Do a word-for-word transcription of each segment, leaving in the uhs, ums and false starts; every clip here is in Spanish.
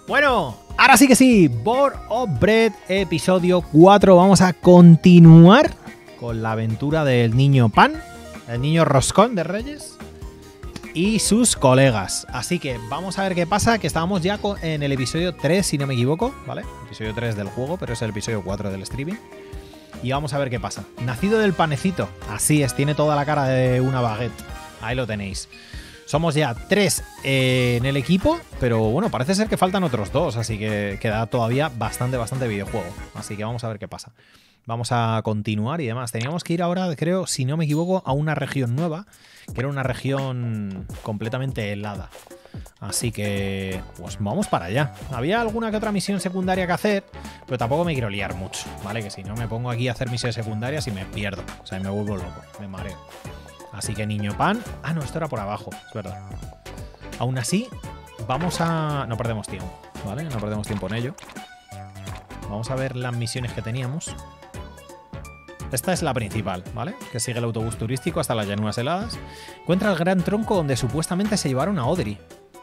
Bueno, ahora sí que sí, Board of Bread, episodio cuatro. Vamos a continuar con la aventura del niño Pan, el niño Roscón de Reyes y sus colegas. Así que vamos a ver qué pasa, que estábamos ya en el episodio tres, si no me equivoco, ¿vale? Episodio tres del juego, pero es el episodio cuatro del streaming. Y vamos a ver qué pasa. Nacido del panecito, así es, tiene toda la cara de una baguette. Ahí lo tenéis. Somos ya tres eh, en el equipo, pero bueno, parece ser que faltan otros dos, así que queda todavía bastante, bastante videojuego. Así que vamos a ver qué pasa. Vamos a continuar y demás. Teníamos que ir ahora, creo, si no me equivoco, a una región nueva, que era una región completamente helada. Así que, pues vamos para allá. Había alguna que otra misión secundaria que hacer, pero tampoco me quiero liar mucho, ¿vale? Que si no me pongo aquí a hacer misiones secundarias y me pierdo. O sea, me vuelvo loco, me mareo. Así que niño Pan... Ah, no, esto era por abajo, es verdad. Aún así, vamos a... No perdemos tiempo, ¿vale? No perdemos tiempo en ello. Vamos a ver las misiones que teníamos. Esta es la principal, ¿vale? Que sigue el autobús turístico hasta las llanuras heladas. Encuentra el gran tronco donde supuestamente se llevaron a Audrey.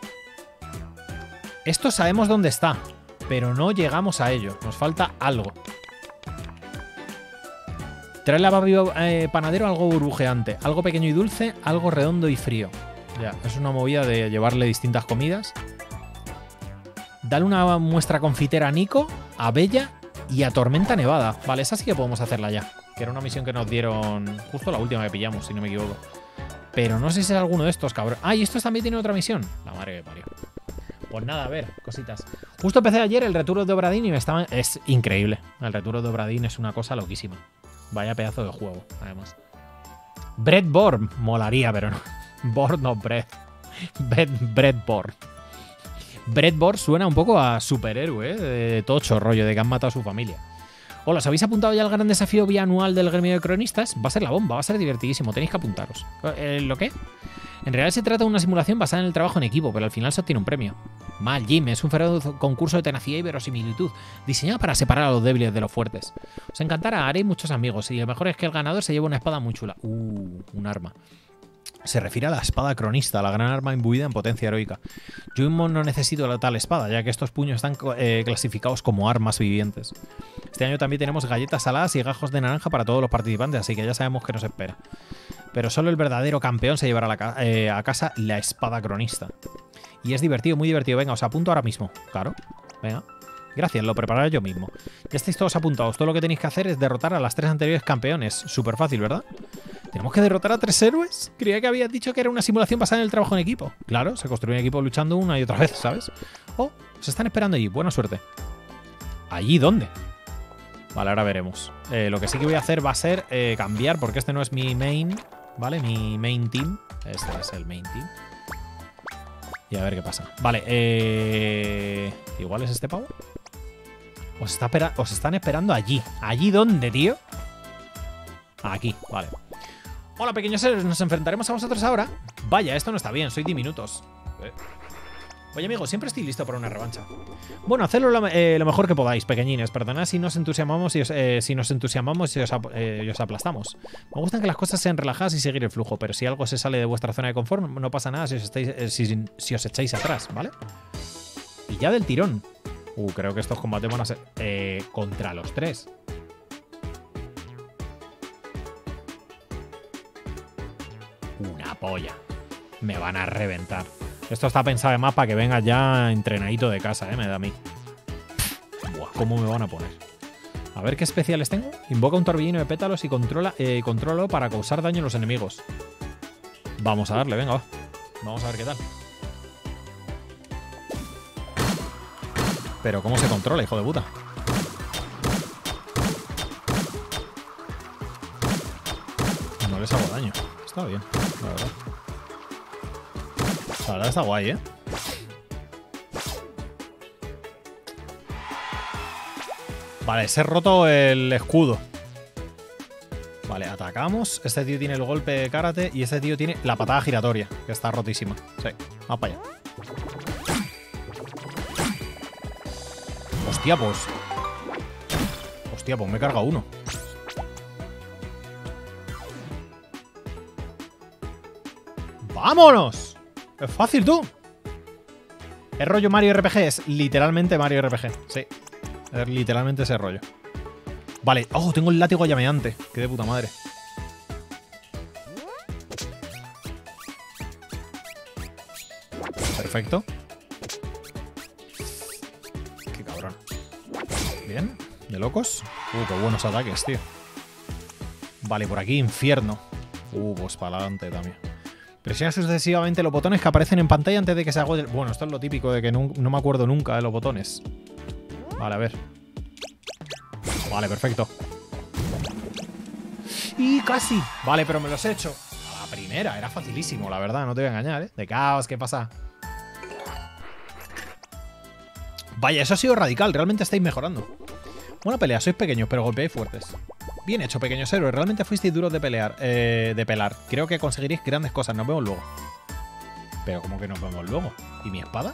Esto sabemos dónde está, pero no llegamos a ello. Nos falta algo. Trae la papi eh, panadero algo burbujeante, algo pequeño y dulce, algo redondo y frío. Ya, es una movida de llevarle distintas comidas. Dale una muestra confitera a Nico, a Bella y a Tormenta Nevada. Vale, esa sí que podemos hacerla ya. Que era una misión que nos dieron justo la última que pillamos, si no me equivoco. Pero no sé si es alguno de estos, cabrón. Ah, y estos también tienen otra misión. La madre que parió. Pues nada, a ver, cositas. Justo empecé ayer el Return de Obra Dinn y me estaba... Es increíble. El Return de Obra Dinn es una cosa loquísima. Vaya pedazo de juego, además. Breadborn. Molaría, pero no. Born of Bread. Breadborn. Breadborn suena un poco a superhéroe, ¿eh? De tocho rollo, de que han matado a su familia. Hola, ¿os habéis apuntado ya al gran desafío bianual del gremio de cronistas? Va a ser la bomba, va a ser divertidísimo, tenéis que apuntaros. Eh, ¿Lo qué? En realidad se trata de una simulación basada en el trabajo en equipo, pero al final se obtiene un premio. Mal, Jim, es un feroz concurso de tenacidad y verosimilitud, diseñado para separar a los débiles de los fuertes. Os encantará, haréis muchos amigos, y lo mejor es que el ganador se lleva una espada muy chula. Uh, un arma. Se refiere a la espada cronista, la gran arma imbuida en potencia heroica. Yo mismo no necesito la tal espada, ya que estos puños están eh, clasificados como armas vivientes. Este año también tenemos galletas saladas y gajos de naranja para todos los participantes, así que ya sabemos qué nos espera. Pero solo el verdadero campeón se llevará a, la, eh, a casa la espada cronista. Y es divertido, muy divertido. Venga, os apunto ahora mismo. Claro, venga. Gracias, lo prepararé yo mismo. Ya estáis todos apuntados. Todo lo que tenéis que hacer es derrotar a las tres anteriores campeones. Súper fácil, ¿verdad? ¿Tenemos que derrotar a tres héroes? Creía que habías dicho que era una simulación basada en el trabajo en equipo. Claro, se construye un equipo luchando una y otra vez, ¿sabes? Oh, se están esperando allí. Buena suerte. ¿Allí dónde? Vale, ahora veremos. Eh, lo que sí que voy a hacer va a ser eh, cambiar, porque este no es mi main, ¿vale? Mi main team. Este es el main team. Y a ver qué pasa. Vale, eh... ¿igual es este pavo? Os, está espera... Os están esperando allí. ¿Allí dónde, tío? Aquí, vale. Hola, pequeños seres, ¿nos enfrentaremos a vosotros ahora? Vaya, esto no está bien, soy diminutos. Eh. Oye, amigos, siempre estoy listo para una revancha. Bueno, hacedlo lo, eh, lo mejor que podáis, pequeñines. Perdonad si nos entusiasmamos y os, eh, si nos entusiasmamos y os, eh, y os aplastamos. Me gustan que las cosas sean relajadas y seguir el flujo, pero si algo se sale de vuestra zona de confort, no pasa nada si os, estáis, eh, si, si os echáis atrás, ¿vale? Y ya del tirón. Uh, creo que estos combates van a ser eh, contra los tres. Una polla. Me van a reventar. Esto está pensado además para que venga ya entrenadito de casa, ¿eh? Me da a mí. Buah, ¿cómo me van a poner? A ver qué especiales tengo. Invoca un torbellino de pétalos y controla, eh, controlo para causar daño a los enemigos. Vamos a darle, venga, va. Vamos a ver qué tal. Pero ¿cómo se controla, hijo de puta? No les hago daño. Está bien, la verdad. La verdad está guay, ¿eh? Vale, se ha roto el escudo. Vale, atacamos. Este tío tiene el golpe de karate y este tío tiene la patada giratoria, que está rotísima. Sí, vamos para allá. Hostia, pues. Hostia, pues me he cargado uno. ¡Vámonos! Es fácil, tú. ¿Es rollo Mario R P G? Es literalmente Mario R P G. Sí. Es literalmente ese rollo. Vale. Oh, tengo el látigo llameante. Qué de puta madre. Perfecto. Qué cabrón. Bien. De locos. Uh, qué buenos ataques, tío. Vale, por aquí, infierno. Uh, pues para adelante también. Presiona sucesivamente los botones que aparecen en pantalla antes de que se haga... Bueno, esto es lo típico de que no, no me acuerdo nunca de los botones. Vale, a ver. Vale, perfecto. Y casi. Vale, pero me los he hecho. A la primera, era facilísimo, la verdad, no te voy a engañar, ¿eh? De caos, ¿qué pasa? Vaya, eso ha sido radical, realmente estáis mejorando. Buena pelea, sois pequeños, pero golpeáis fuertes. Bien hecho, pequeños héroes, realmente fuisteis duros de pelear, eh, de pelar. Creo que conseguiréis grandes cosas, nos vemos luego. Pero ¿cómo que nos vemos luego? ¿Y mi espada?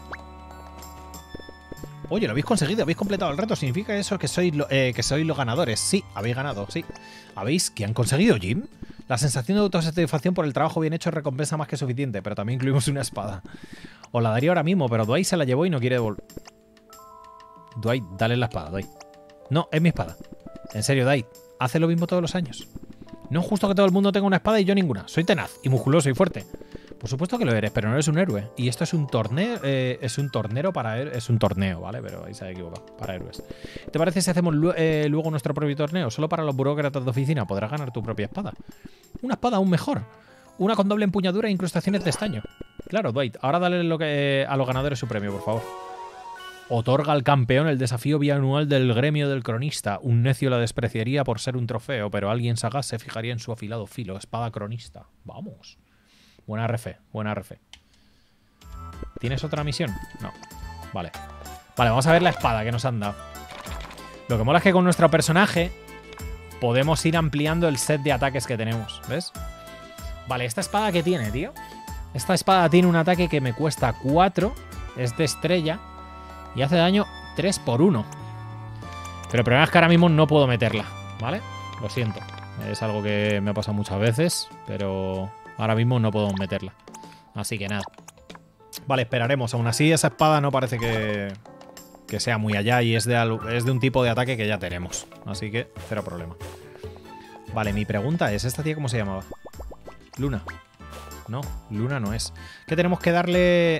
Oye, lo habéis conseguido, habéis completado el reto. ¿Significa eso que sois, lo, eh, que sois los ganadores? Sí, habéis ganado, sí. ¿Habéis? ¿Qué han conseguido, Jim? La sensación de autosatisfacción por el trabajo bien hecho es recompensa más que suficiente, pero también incluimos una espada. Os la daría ahora mismo, pero Dwight se la llevó y no quiere devolver. Dwight, dale la espada, Dwight. No, es mi espada. En serio, Dwight, hace lo mismo todos los años. No es justo que todo el mundo tenga una espada y yo ninguna. Soy tenaz y musculoso y fuerte. Por supuesto que lo eres, pero no eres un héroe. Y esto es un torneo, eh, es un tornero para héroes. Es un torneo, ¿vale? Pero ahí se ha equivocado. Para héroes. ¿Te parece si hacemos eh, luego nuestro propio torneo? Solo para los burócratas de oficina podrás ganar tu propia espada. Una espada aún mejor. Una con doble empuñadura e incrustaciones de estaño. Claro, Dwight. Ahora dale lo que, eh, a los ganadores su premio, por favor. Otorga al campeón el desafío bianual del gremio del cronista. Un necio la despreciaría por ser un trofeo, pero alguien sagaz se fijaría en su afilado filo. Espada cronista. Vamos. Buena R F, buena R F. ¿Tienes otra misión? No. Vale. Vale, vamos a ver la espada que nos han dado. Lo que mola es que con nuestro personaje podemos ir ampliando el set de ataques que tenemos. ¿Ves? Vale, ¿esta espada qué tiene, tío? Esta espada tiene un ataque que me cuesta cuatro. Es de estrella. Y hace daño tres por uno. Pero el problema es que ahora mismo no puedo meterla, ¿vale? Lo siento. Es algo que me ha pasado muchas veces, pero ahora mismo no puedo meterla. Así que nada. Vale, esperaremos. Aún así, esa espada no parece que, que sea muy allá y es de, es de un tipo de ataque que ya tenemos. Así que, cero problema. Vale, mi pregunta es, ¿esta tía cómo se llamaba? Luna. No, Luna no es. ¿Qué tenemos que darle...?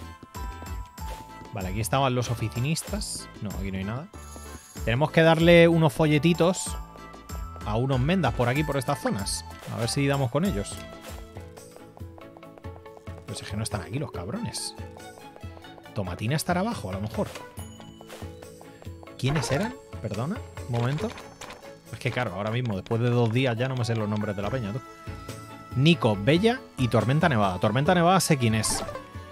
Vale, aquí estaban los oficinistas. No, aquí no hay nada. Tenemos que darle unos folletitos a unos mendas por aquí, por estas zonas. A ver si damos con ellos. Pues es que no están aquí los cabrones. Tomatina estará abajo, a lo mejor. ¿Quiénes eran? Perdona, un momento. Es que claro, ahora mismo, después de dos días ya no me sé los nombres de la peña, tú. Nico, Bella y Tormenta Nevada. Tormenta Nevada sé quién es.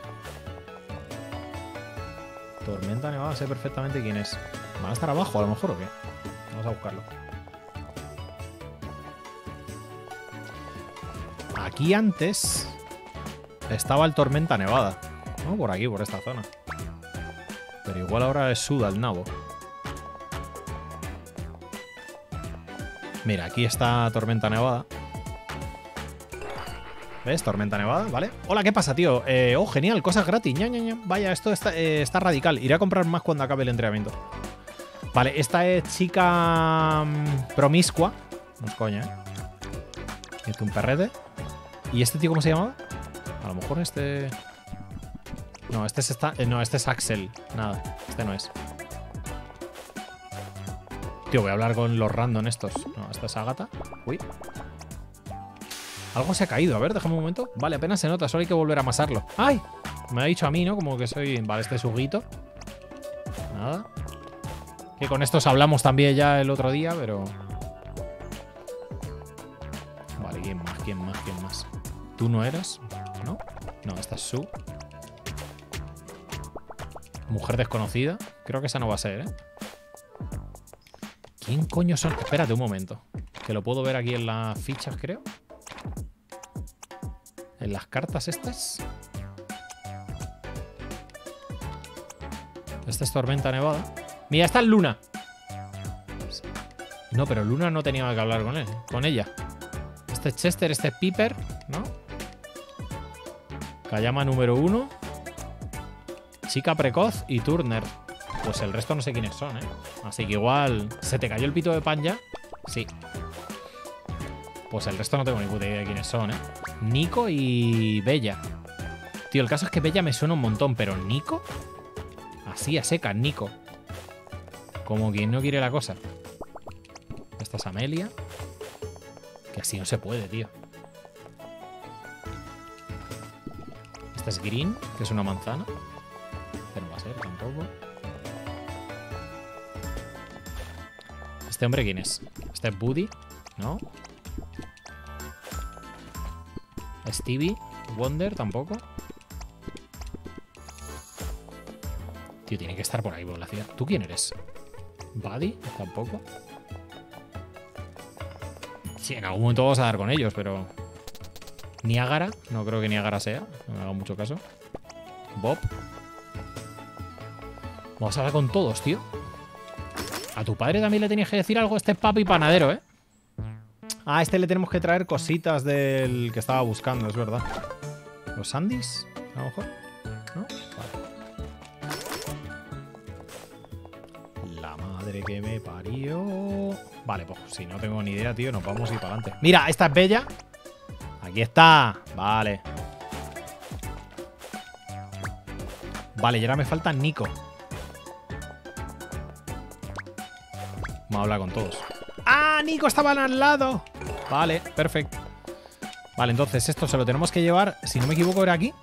Tormenta Nevada sé perfectamente quién es. ¿Van a estar abajo a lo mejor o qué? Vamos a buscarlo. Aquí antes estaba el Tormenta Nevada, ¿no? Por aquí, por esta zona. Pero igual ahora es Suda el nabo. Mira, aquí está Tormenta Nevada. ¿Ves? Tormenta Nevada, ¿vale? Hola, ¿qué pasa, tío? Eh, oh, genial, cosas gratis. Ña, ña, ña. Vaya, esto está, eh, está radical. Iré a comprar más cuando acabe el entrenamiento. Vale, esta es chica um, promiscua. No es coña, ¿eh? Este un perrete. ¿Y este tío cómo se llamaba? A lo mejor este... No, este es, esta... eh, no, este es Axel. Nada, este no es. Tío, voy a hablar con los random estos. No, esta es Agatha. Uy. Algo se ha caído. A ver, déjame un momento. Vale, apenas se nota. Solo hay que volver a amasarlo. ¡Ay! Me ha dicho a mí, ¿no? Como que soy... Vale, este es Huguito. Nada. Que con estos hablamos también ya el otro día, pero... Vale, ¿quién más? ¿Quién más? ¿Quién más? ¿Tú no eras? ¿No? No, esta es Sue. Mujer desconocida. Creo que esa no va a ser, ¿eh? ¿Quién coño son? Espérate un momento. Que lo puedo ver aquí en las fichas, creo. En las cartas estas. Esta es Tormenta Nevada. Mira, esta es Luna. No, pero Luna no tenía que hablar con él, con ella. Este es Chester, este es Piper, ¿no? Kayama número uno. Chica Precoz y Turner. Pues el resto no sé quiénes son, ¿eh? Así que igual... ¿Se te cayó el pito de pan ya? Sí. Pues el resto no tengo ni puta idea de quiénes son, ¿eh? Nico y Bella. Tío, el caso es que Bella me suena un montón, pero Nico... Así a secas, Nico. Como quien no quiere la cosa. Esta es Amelia. Que así no se puede, tío. Esta es Green, que es una manzana. Que no va a ser tampoco. ¿Este hombre quién es? ¿Este es Buddy? ¿No? Stevie, Wonder, tampoco. Tío, tiene que estar por ahí, por la ciudad. ¿Tú quién eres? ¿Buddy? Tampoco. Sí, en algún momento vamos a dar con ellos, pero... Niágara, no creo que Niágara sea. No me haga mucho caso. Bob. Vamos a hablar con todos, tío. A tu padre también le tenías que decir algo. Este es papi panadero, ¿eh? Ah, a este le tenemos que traer cositas del que estaba buscando, es verdad. ¿Los Sandys? A lo mejor. ¿No? Vale. La madre que me parió. Vale, pues si no tengo ni idea, tío, nos vamos a ir para adelante. Mira, esta es Bella. Aquí está. Vale. Vale, y ahora me falta Nico. Vamos a hablar con todos. ¡Ah, Nico! Estaban al lado. Vale, perfecto. Vale, entonces esto se lo tenemos que llevar. Si no me equivoco, ¿era aquí?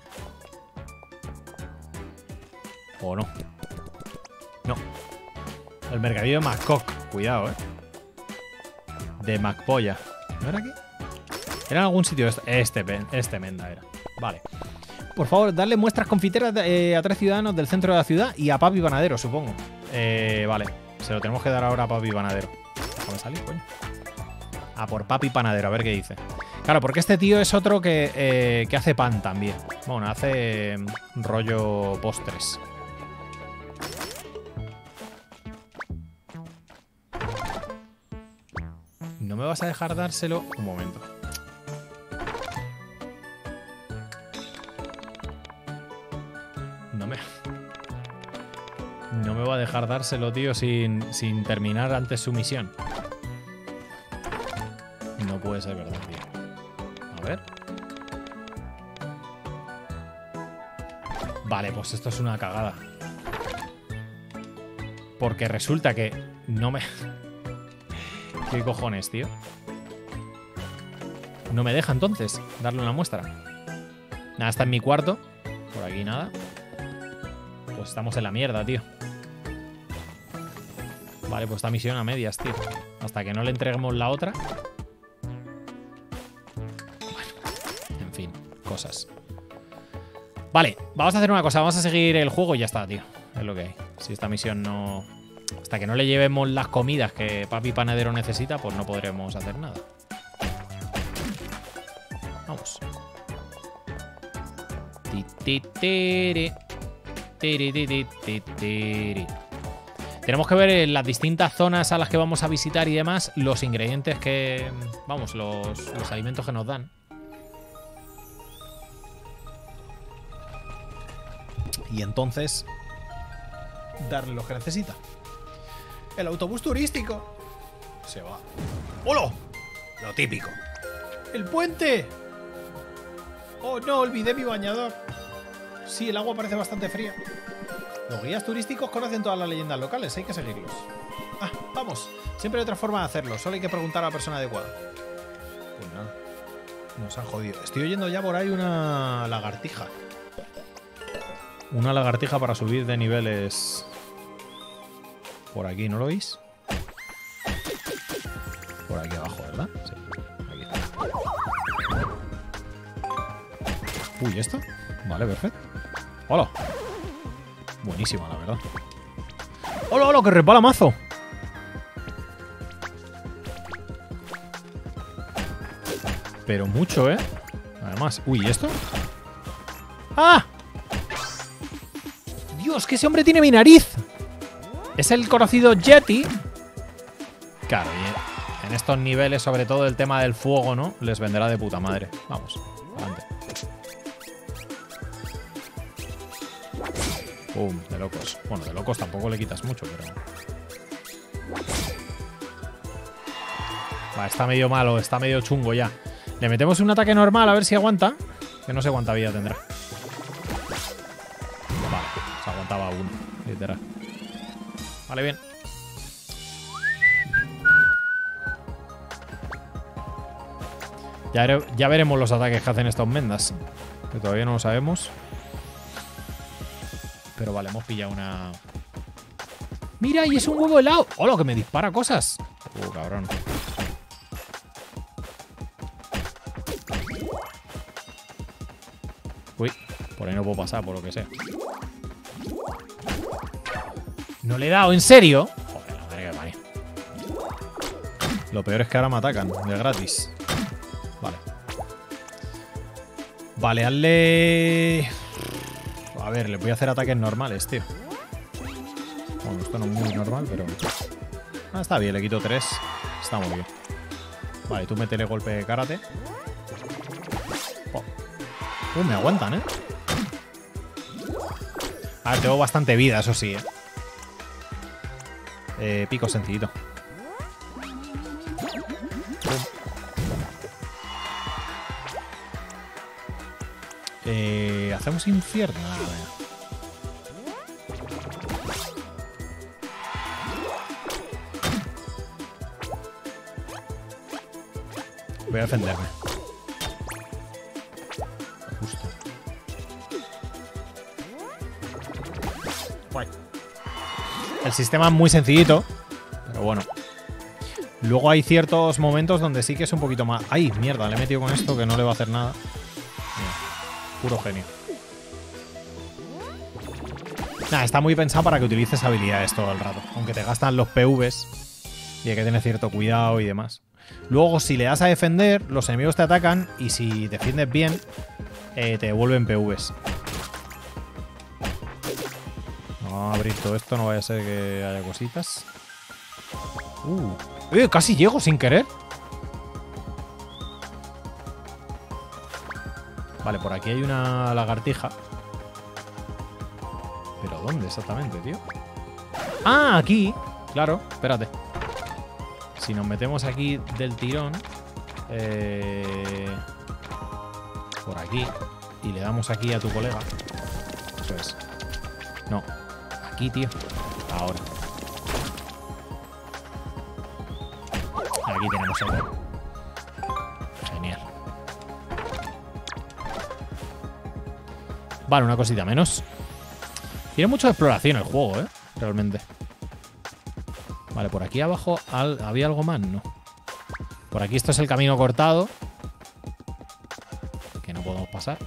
¿O no? No. El mercadillo de McCock. Cuidado, eh. De McPolla. ¿No era aquí? Era en algún sitio. Este, este, este Menda era. Vale. Por favor, darle muestras confiteras eh, a tres ciudadanos del centro de la ciudad y a Papi Panadero, supongo. Eh, vale. Se lo tenemos que dar ahora a Papi Panadero. Déjame salir, coño. A por Papi Panadero, a ver qué dice. Claro, porque este tío es otro que, eh, que hace pan también. Bueno, hace eh, rollo postres. ¿No me vas a dejar dárselo? Un momento. No me... No me va a dejar dárselo, tío, sin, sin terminar antes su misión. No puede ser verdad, tío. A ver. Vale, pues esto es una cagada. Porque resulta que no me... ¿Qué cojones, tío? No me deja entonces darle una muestra. Nada, está en mi cuarto. Por aquí nada. Pues estamos en la mierda, tío. Vale, pues esta misión a medias, tío. Hasta que no le entreguemos la otra. Bueno, en fin, cosas. Vale, vamos a hacer una cosa. Vamos a seguir el juego y ya está, tío. Es lo que hay. Si esta misión no... Hasta que no le llevemos las comidas que Papi Panadero necesita, pues no podremos hacer nada. Vamos. Tenemos que ver en las distintas zonas a las que vamos a visitar y demás los ingredientes que... Vamos, los, los alimentos que nos dan. Y entonces... darle lo que necesita. El autobús turístico. Se va. ¡Hola! Lo típico. ¡El puente! ¡Oh, no! Olvidé mi bañador. Sí, el agua parece bastante fría. Los guías turísticos conocen todas las leyendas locales. Hay que seguirlos. Ah, vamos. Siempre hay otra forma de hacerlo. Solo hay que preguntar a la persona adecuada. Pues nada. Nos han jodido. Estoy oyendo ya por ahí una lagartija. Una lagartija para subir de niveles... Por aquí, ¿no lo veis? Por aquí abajo, ¿verdad? Sí. Aquí está. Uy, ¿esto? Vale, perfecto. ¡Hola! Buenísima, la verdad. ¡Hola, hola! ¡Que repala mazo! Pero mucho, ¿eh? Además... Uy, ¿y esto? ¡Ah! ¡Dios! ¡Que ese hombre tiene mi nariz! Es el conocido Yeti. Claro, y en estos niveles, sobre todo el tema del fuego, ¿no? Les vendrá de puta madre. Vamos, adelante. Pum, de locos. Bueno, de locos tampoco le quitas mucho, pero... Va, está medio malo, está medio chungo ya. Le metemos un ataque normal a ver si aguanta. Que no sé cuánta vida tendrá. Vale, se aguantaba uno, literal. Vale, bien. Ya, ya veremos los ataques que hacen estas mendas. Que todavía no lo sabemos. Pero vale, hemos pillado una... ¡Mira! ¡Y es un huevo helado! ¡Hola! Que me dispara cosas. ¡Uh, cabrón! Uy, por ahí no puedo pasar, por lo que sea. No le he dado, ¿en serio? Joder, la madre que parió. Lo peor es que ahora me atacan, de gratis. Vale. Vale, hazle... A ver, le voy a hacer ataques normales, tío. Bueno, esto no es muy normal, pero... Ah, está bien, le quito tres. Está muy bien. Vale, tú métele golpe de karate. Oh. Uh, me aguantan, ¿eh? A ver, tengo bastante vida, eso sí, ¿eh? Eh, pico sencillito. Eh, hacemos infierno. A ver. Voy a defenderme. Justo. Guay. El sistema es muy sencillito, pero bueno. Luego hay ciertos momentos donde sí que es un poquito más... ¡Ay, mierda! Le he metido con esto que no le va a hacer nada. Puro genio. Nada, está muy pensado para que utilices habilidades todo el rato. Aunque te gastan los P Vs y hay que tener cierto cuidado y demás. Luego, si le das a defender, los enemigos te atacan y si defiendes bien, eh, te devuelven P Vs. Vamos a abrir todo esto, no vaya a ser que haya cositas. Uh, eh, casi llego sin querer. Vale, por aquí hay una lagartija. ¿Pero dónde exactamente, tío? ¡Ah, aquí! Claro, espérate. Si nos metemos aquí del tirón... Eh, por aquí. Y le damos aquí a tu colega. Eso es. No. Aquí, tío. Ahora. Aquí tenemos algo. Genial. Vale, una cosita menos. Tiene mucha exploración el juego, ¿eh? Realmente. Vale, por aquí abajo al... ¿había algo más? No. Por aquí esto es el camino cortado. Que no podemos pasar.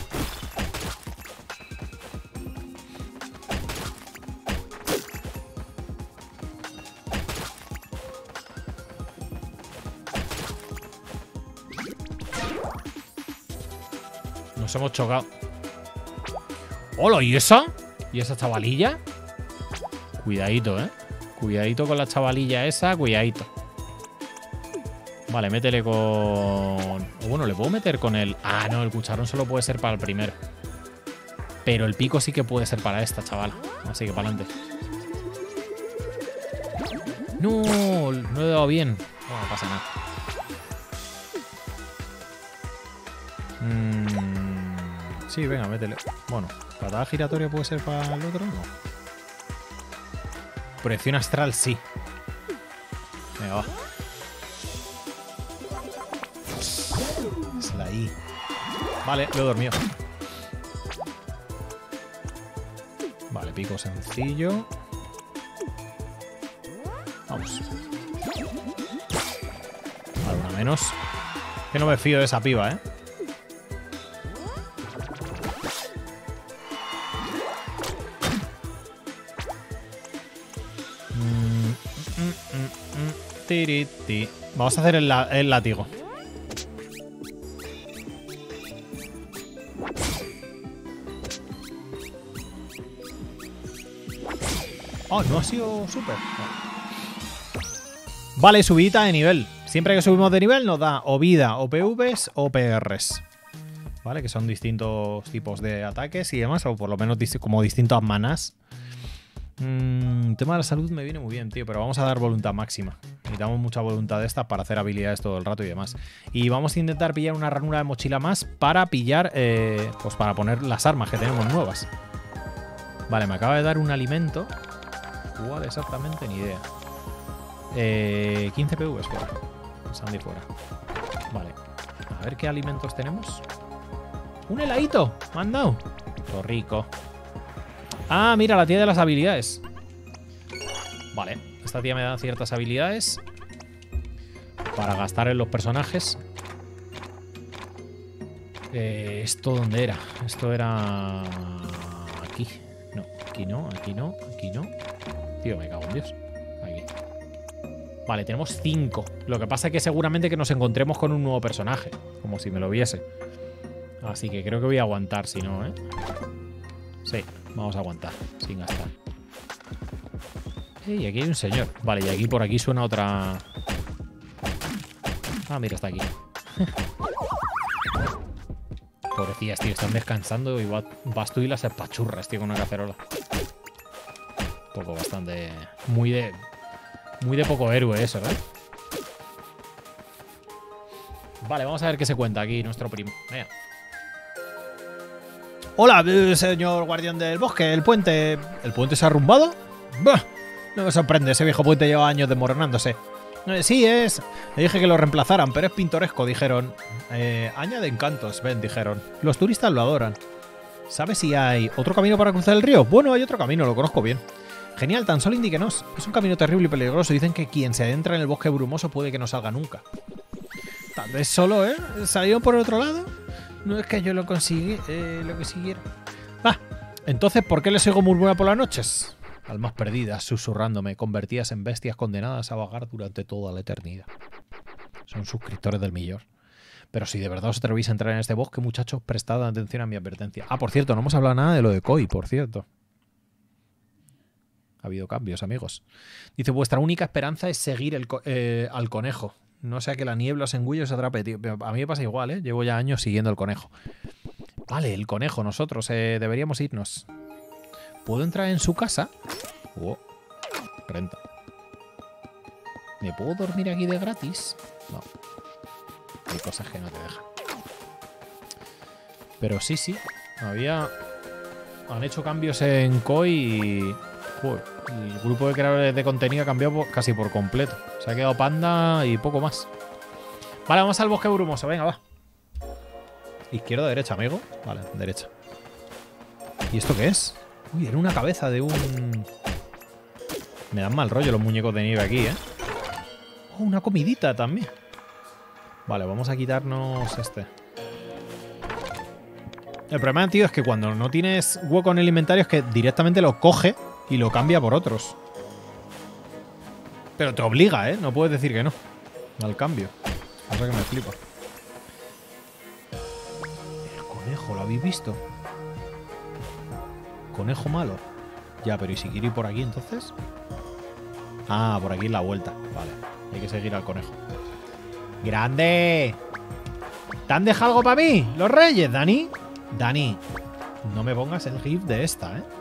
Nos hemos chocado. ¡Hola! ¿Y esa? ¿Y esa chavalilla? Cuidadito, ¿eh? Cuidadito con la chavalilla esa, cuidadito. Vale, métele con... O bueno, le puedo meter con el... Ah, no, el cucharón solo puede ser para el primero. Pero el pico sí que puede ser para esta, chaval. Así que para adelante. No, no le he dado bien. No, no pasa nada. Mm, sí, venga, métele. Bueno, patada giratoria puede ser para el otro, no. Proyección astral, sí. Venga, va. Es la I. Vale, lo he dormido. Vale, pico sencillo. Vamos. Vale, una menos. Que no me fío de esa piba, ¿eh? Tiriti. Vamos a hacer el, la el látigo. Oh, no ha sido súper. No. Vale, subidita de nivel. Siempre que subimos de nivel nos da o vida, o P Vs, o P Rs. ¿vale? Que son distintos tipos de ataques y demás, o por lo menos como distintas manas. Mm, el tema de la salud me viene muy bien, tío, pero vamos a dar voluntad máxima. Necesitamos mucha voluntad de esta para hacer habilidades todo el rato y demás. Y vamos a intentar pillar una ranura de mochila más para pillar, eh, pues para poner las armas que tenemos nuevas. Vale, me acaba de dar un alimento. ¿Cuál exactamente? Ni idea. Eh, quince P Vs fuera. Sandy fuera. Vale. A ver qué alimentos tenemos. ¡Un heladito! ¡Me han dado! Todo rico. Ah, mira, la tía de las habilidades. Vale. Esta tía me da ciertas habilidades para gastar en los personajes. Eh, ¿Esto dónde era? Esto era... aquí. No, aquí no, aquí no, aquí no. Tío, me cago en Dios. Aquí. Vale, tenemos cinco. Lo que pasa es que seguramente que nos encontremos con un nuevo personaje. Como si me lo viese. Así que creo que voy a aguantar, si no, ¿eh? Sí, vamos a aguantar, sin gastar. Y aquí hay un señor. Vale, y aquí por aquí suena otra... Ah, mira, está aquí. Pobrecillas, tío, están descansando y vas tú y las espachurras, tío, con una cacerola. Un poco bastante... Muy de... Muy de poco héroe eso, ¿eh? Vale, vamos a ver qué se cuenta aquí nuestro primo. Venga. Hola, señor guardián del bosque. El puente... ¿El puente se ha arrumbado? ¡Bah! No me sorprende, ese viejo puente lleva años desmoronándose. Eh, sí, es... Le dije que lo reemplazaran, pero es pintoresco, dijeron. Eh, añade encantos, ven, dijeron. Los turistas lo adoran. ¿Sabes si hay otro camino para cruzar el río? Bueno, hay otro camino, lo conozco bien. Genial, tan solo indíquenos. Es un camino terrible y peligroso. Dicen que quien se adentra en el bosque brumoso puede que no salga nunca. Tal vez solo, ¿eh? ¿Salió por el otro lado? No es que yo lo consigue, eh, lo consiguiera. Ah, entonces, ¿por qué les oigo murmurar por las noches? Almas perdidas, susurrándome, convertidas en bestias condenadas a vagar durante toda la eternidad. Son suscriptores del millón. Pero si de verdad os atrevéis a entrar en este bosque, muchachos, prestad atención a mi advertencia. Ah, por cierto, no hemos hablado nada de lo de Koi, por cierto. Ha habido cambios, amigos. Dice, vuestra única esperanza es seguir el co eh, al conejo. No sea que la niebla os engulle y os atrape, tío. A mí me pasa igual, ¿eh? Llevo ya años siguiendo el conejo. Vale, el conejo, nosotros eh, deberíamos irnos. ¿Puedo entrar en su casa? Oh, renta. ¿Me puedo dormir aquí de gratis? No. Hay cosas que no te dejan. Pero sí, sí. Había... Han hecho cambios en Koi y... Joder, el grupo de creadores de contenido ha cambiado casi por completo. Se ha quedado Panda y poco más. Vale, vamos al bosque brumoso. Venga, va. Izquierda o derecha, amigo. Vale, derecha. ¿Y esto qué es? Uy, era una cabeza de un... Me dan mal rollo los muñecos de nieve aquí, ¿eh? Oh, una comidita también. Vale, vamos a quitarnos este. El problema, tío, es que cuando no tienes hueco en el inventario es que directamente lo coge y lo cambia por otros. Pero te obliga, ¿eh? No puedes decir que no al cambio. Cosa que me flipa. El conejo, ¿lo habéis visto? Conejo malo. Ya, pero ¿y si quiero ir por aquí entonces? Ah, por aquí es la vuelta. Vale, hay que seguir al conejo. ¡Grande! ¿Te han dejado algo para mí? ¿Los reyes, Dani? Dani, no me pongas el gif de esta, ¿eh?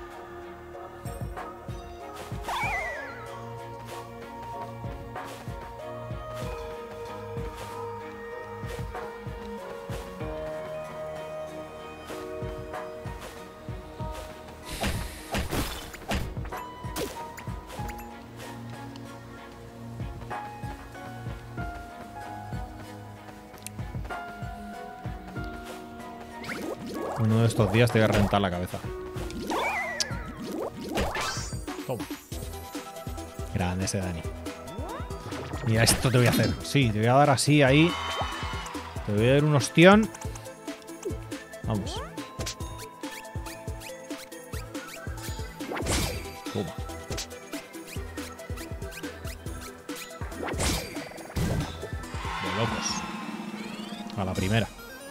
Uno de estos días te voy a rentar la cabeza. Toma. Grande ese Dani. Mira, esto te voy a hacer. Sí, te voy a dar así, ahí. Te voy a dar un ostión. Vamos. Toma. De locos. A la primera.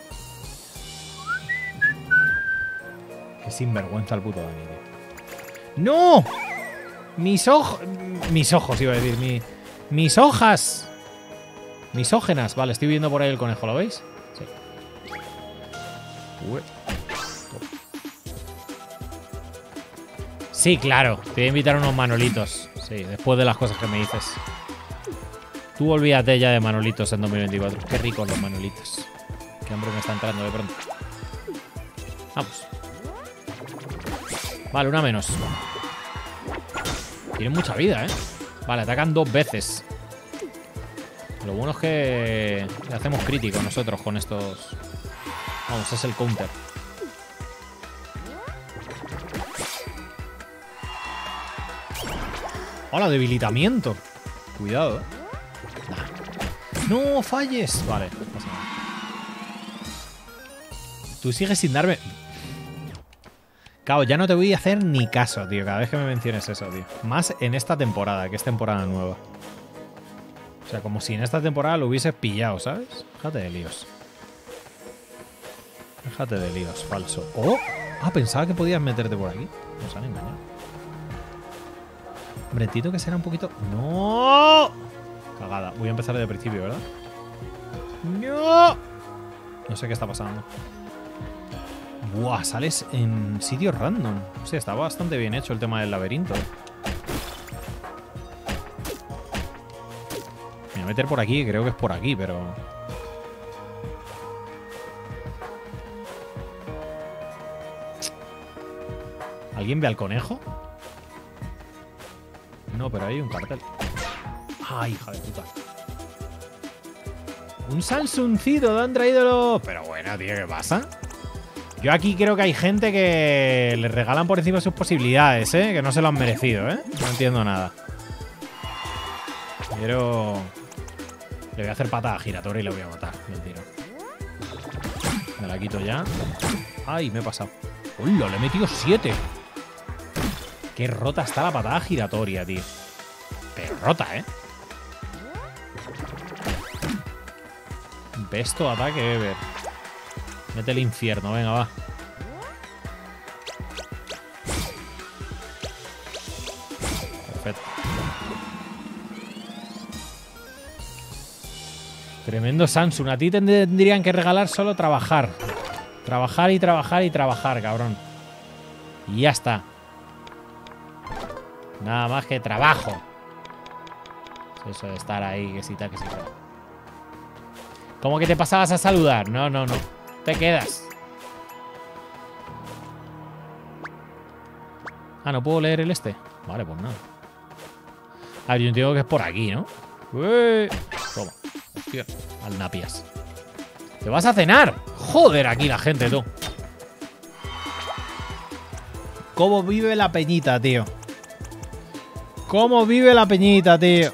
Qué sinvergüenza el puto Dani, tío. ¡No! Mis ojos... Mis ojos, iba a decir. Mi... Mis hojas. Misógenas. Vale, estoy viendo por ahí el conejo, ¿lo veis? Sí. Ué. Sí, claro. Te voy a invitar unos manolitos. Sí, después de las cosas que me dices. Tú olvídate ya de manolitos en dos mil veinticuatro. Qué ricos los manolitos. Qué hambre me está entrando de pronto. Vamos. Vale, una menos. Tienen mucha vida, ¿eh? Vale, atacan dos veces. Lo bueno es que le hacemos crítico nosotros con estos. Vamos, es el counter. ¡Hola, debilitamiento! Cuidado, ¿eh? Nah. ¡No falles! Vale, no pasa nada. Tú sigues sin darme... Claro, ya no te voy a hacer ni caso, tío, cada vez que me menciones eso, tío. Más en esta temporada, que es temporada nueva. O sea, como si en esta temporada lo hubieses pillado, ¿sabes? Déjate de líos. Déjate de líos, falso. ¡Oh! Ah, pensaba que podías meterte por aquí. Nos han engañado. Bretito que será un poquito... ¡No! Cagada. Voy a empezar desde el principio, ¿verdad? ¡No! No sé qué está pasando. Buah, sales en sitios random. O sea, está bastante bien hecho el tema del laberinto. Me voy a meter por aquí, creo que es por aquí, pero... ¿Alguien ve al conejo? No, pero hay un cartel. ¡Ay, hija de puta! Un Samsungcito de Android ídolo. Pero bueno, tío, ¿qué pasa? Yo aquí creo que hay gente que le regalan por encima sus posibilidades, ¿eh? Que no se lo han merecido, ¿eh? No entiendo nada. Quiero... Le voy a hacer patada giratoria y le voy a matar. Mentira. Me la quito ya. ¡Ay, me he pasado! ¡Hola! Le he metido siete. Qué rota está la patada giratoria, tío. Pero rota, ¿eh? Besto ataque ever. Mete el infierno, venga, va. Perfecto. Tremendo Samsung. A ti te tendrían que regalar solo trabajar. Trabajar y trabajar y trabajar, cabrón. Y ya está. Nada más que trabajo. Eso de estar ahí, que si tal, que si tal. ¿Cómo que te pasabas a saludar? No, no, no. Te quedas. Ah, ¿no puedo leer el este? Vale, pues nada. A ver, yo entiendo que es por aquí, ¿no? Ué. Toma. Hostia, al napias. ¿Te vas a cenar? Joder, aquí la gente, tú. ¿Cómo vive la peñita, tío? ¿Cómo vive la peñita, tío?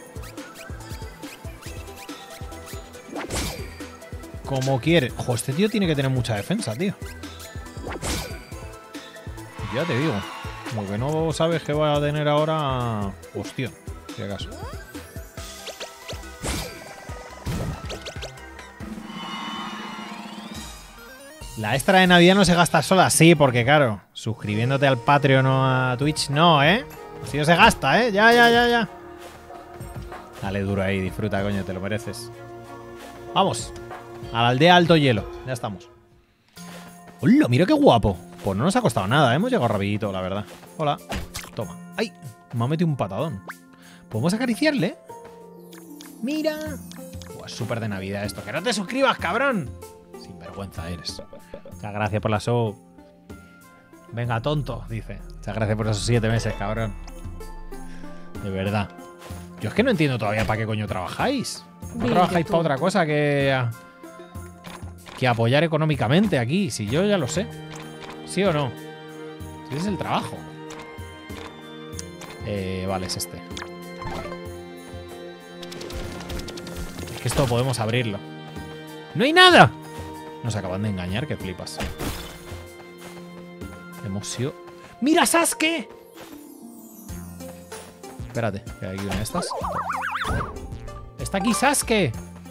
Como quiere. Ojo, este tío tiene que tener mucha defensa, tío. Ya te digo. Lo que no sabes que va a tener ahora... Hostia, si acaso. La extra de Navidad no se gasta sola. Sí, porque claro, suscribiéndote al Patreon o a Twitch, no, ¿eh? Así no se gasta, ¿eh? Ya, ya, ya, ya. Dale duro ahí, disfruta, coño, te lo mereces. Vamos. A la aldea Alto Hielo. Ya estamos. ¡Hola! Mira qué guapo. Pues no nos ha costado nada, ¿eh? Hemos llegado rapidito, la verdad. Hola. Toma. ¡Ay! Me ha metido un patadón. ¿Podemos acariciarle? ¡Mira! Pues súper de Navidad esto. ¡Que no te suscribas, cabrón! Sinvergüenza eres. Muchas gracias por la show. Venga, tonto, dice. Muchas gracias por esos siete meses, cabrón. De verdad. Yo es que no entiendo todavía para qué coño trabajáis. No trabajáis para otra cosa que... que apoyar económicamente aquí. Si yo ya lo sé. ¿Sí o no? Si es el trabajo. Eh, vale, es este. Es que esto podemos abrirlo. ¡No hay nada! Nos acaban de engañar, que flipas. Hemos sido... ¡Mira, Sasuke! Espérate, que hay una de estas. ¡Está aquí Sasuke!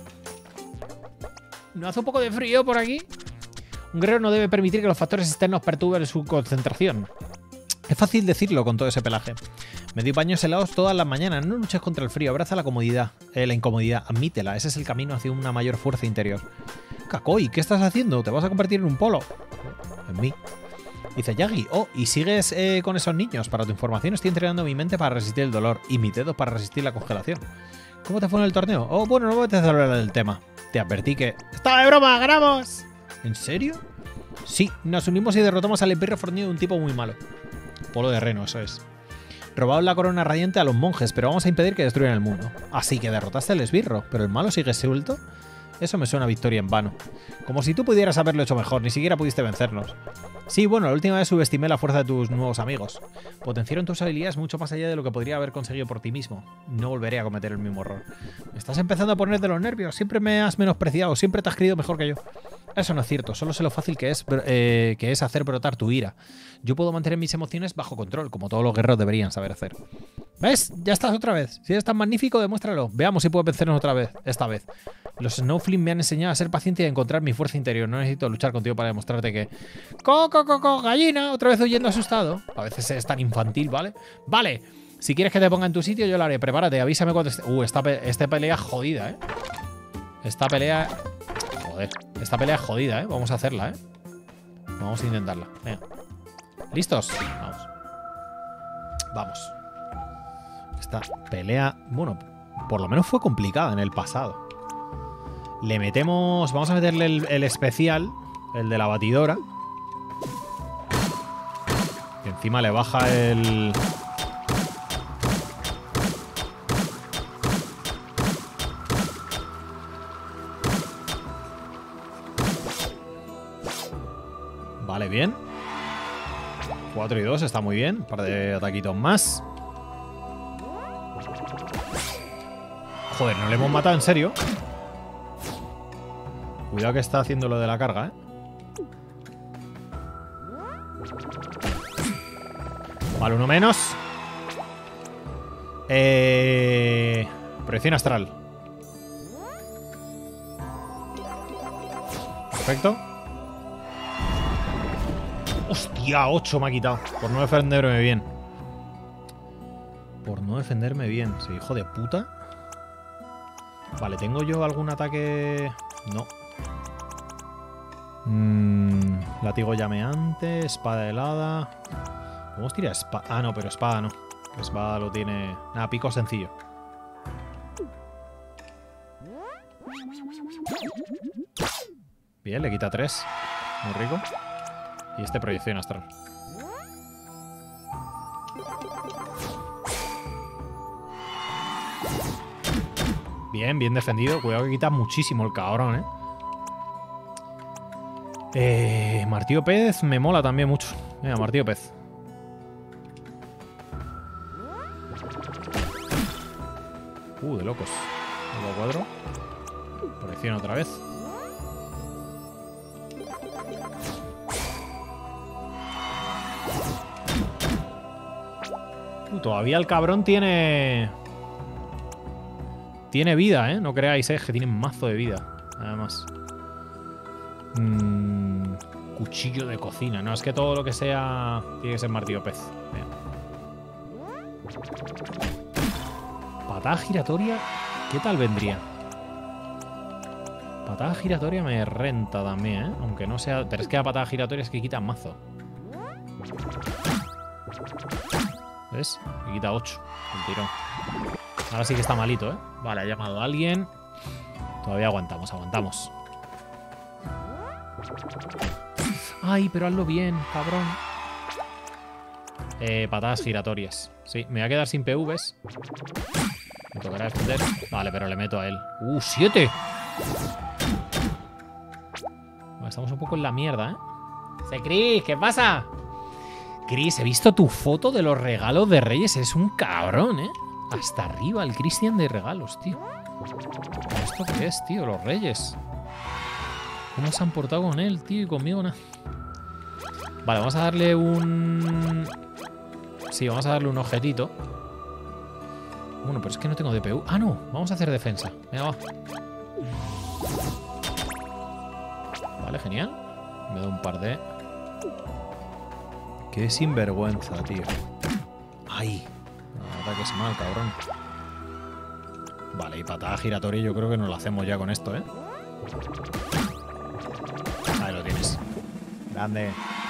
¿No hace un poco de frío por aquí? Un guerrero no debe permitir que los factores externos perturben su concentración. Es fácil decirlo con todo ese pelaje. Me doy baños helados todas las mañanas. No luches contra el frío, abraza la comodidad. Eh, la incomodidad, admítela. Ese es el camino hacia una mayor fuerza interior. Kakoi, ¿qué estás haciendo? ¿Te vas a convertir en un polo? En mí. Dice Yagi, oh, ¿y sigues eh, con esos niños? Para tu información, estoy entrenando mi mente para resistir el dolor y mis dedos para resistir la congelación. ¿Cómo te fue en el torneo? Oh, bueno, no voy a hablar del tema. Te advertí que... ¡Estaba de broma! ¡Ganamos! ¿En serio? Sí, nos unimos y derrotamos al Imperio fornido de un tipo muy malo. Polo de Reno, eso es. Robaron la corona radiante a los monjes, pero vamos a impedir que destruyan el mundo. Así que derrotaste al esbirro, pero el malo sigue suelto. Eso me suena a victoria en vano. Como si tú pudieras haberlo hecho mejor, ni siquiera pudiste vencernos. Sí, bueno, la última vez subestimé la fuerza de tus nuevos amigos. Potenciaron tus habilidades mucho más allá de lo que podría haber conseguido por ti mismo. No volveré a cometer el mismo error. Me estás empezando a poner de los nervios. Siempre me has menospreciado, siempre te has creído mejor que yo. Eso no es cierto, solo sé lo fácil que es, eh, que es hacer brotar tu ira. Yo puedo mantener mis emociones bajo control, como todos los guerreros deberían saber hacer. ¿Ves? Ya estás otra vez. Si eres tan magnífico, demuéstralo. Veamos si puedes vencernos otra vez, esta vez. Los Snowflake me han enseñado a ser paciente y a encontrar mi fuerza interior. No necesito luchar contigo para demostrarte que... ¡Co, co, co, co! ¡Gallina! Otra vez huyendo asustado. A veces es tan infantil, ¿vale? ¡Vale! Si quieres que te ponga en tu sitio, yo lo haré. Prepárate, avísame cuando esté... Uh, esta, pe esta pelea jodida, ¿eh? Esta pelea... Joder. Esta pelea es jodida, ¿eh? Vamos a hacerla, ¿eh? Vamos a intentarla. Venga. ¿Listos? Vamos. Vamos. Esta pelea... Bueno, por lo menos fue complicada en el pasado. Le metemos... Vamos a meterle el, el especial, el de la batidora. Que encima le baja el... Vale, bien. cuatro y dos, está muy bien. Un par de ataquitos más. Joder, no le hemos matado en serio. Cuidado que está haciendo lo de la carga, ¿eh? Vale, uno menos. Eh... Proyección astral. Perfecto. Hostia, ocho me ha quitado. Por no defenderme bien. Por no defenderme bien. Ese hijo de puta. Vale, ¿tengo yo algún ataque? No. Mm, látigo llameante, espada helada. ¿Podemos tirar espada? Ah, no, pero espada no. Espada lo tiene... Nada, pico sencillo. Bien, le quita tres. Muy rico. Y este proyección astral. Bien, bien defendido. Cuidado que quita muchísimo el cabrón, ¿eh? Eh, martillo pez me mola también mucho. Mira, martillo pez. Uh, de locos. Luego cuadro. Proyección otra vez. Uh, todavía el cabrón tiene... Tiene vida, ¿eh? No creáis, ¿eh? Que tiene un mazo de vida. Además. Mm, cuchillo de cocina. No, es que todo lo que sea... Tiene que ser martillo pez. Bien. Patada giratoria. ¿Qué tal vendría? Patada giratoria me renta también, ¿eh? Aunque no sea... Pero es que la patada giratoria es que quita mazo. ¿Ves? Me quita ocho. El tirón. Ahora sí que está malito, ¿eh? Vale, ha llamado a alguien. Todavía aguantamos, aguantamos. Ay, pero hazlo bien, cabrón. Eh, patadas giratorias. Sí, me voy a quedar sin P Vs. Me tocará defender. Vale, pero le meto a él. ¡Uh, siete! Vale, estamos un poco en la mierda, ¿eh? ¡Se Chris! ¿Qué pasa? Chris, he visto tu foto de los regalos de Reyes. Es un cabrón, ¿eh? Hasta arriba el Cristian de regalos, tío. ¿Esto qué es, tío? Los Reyes. ¿Cómo se han portado con él, tío? Y conmigo nada. Vale, vamos a darle un... Sí, vamos a darle un objetito. Bueno, pero es que no tengo D P U. Ah, no. Vamos a hacer defensa. Venga, va. Vale, genial. Me da un par de... Qué sinvergüenza, tío. ¡Ay! Ataques mal, cabrón. Vale, y patada giratoria yo creo que nos la hacemos ya con esto, ¿eh? Ahí lo tienes. Grande.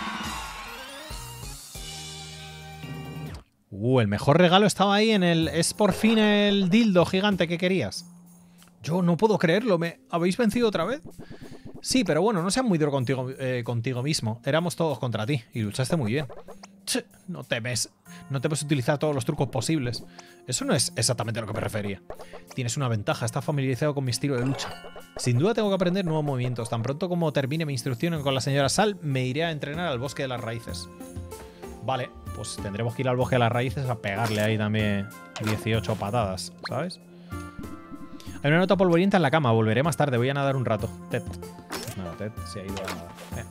Uh, el mejor regalo estaba ahí en el... Es por fin el dildo gigante que querías. Yo no puedo creerlo. ¿Me habéis vencido otra vez? Sí, pero bueno, no seas muy duro contigo, eh, contigo mismo. Éramos todos contra ti y luchaste muy bien. Ch, no temes. No temes utilizar todos los trucos posibles. Eso no es exactamente a lo que me refería. Tienes una ventaja. Estás familiarizado con mi estilo de lucha. Sin duda tengo que aprender nuevos movimientos. Tan pronto como termine mi instrucción con la señora Sal, me iré a entrenar al bosque de las raíces. Vale, pues tendremos que ir al bosque de las raíces a pegarle ahí también dieciocho patadas, ¿sabes? Hay una nota polvorienta en la cama. Volveré más tarde. Voy a nadar un rato. Ted. Nada, Ted se ha ido a nadar. Eh.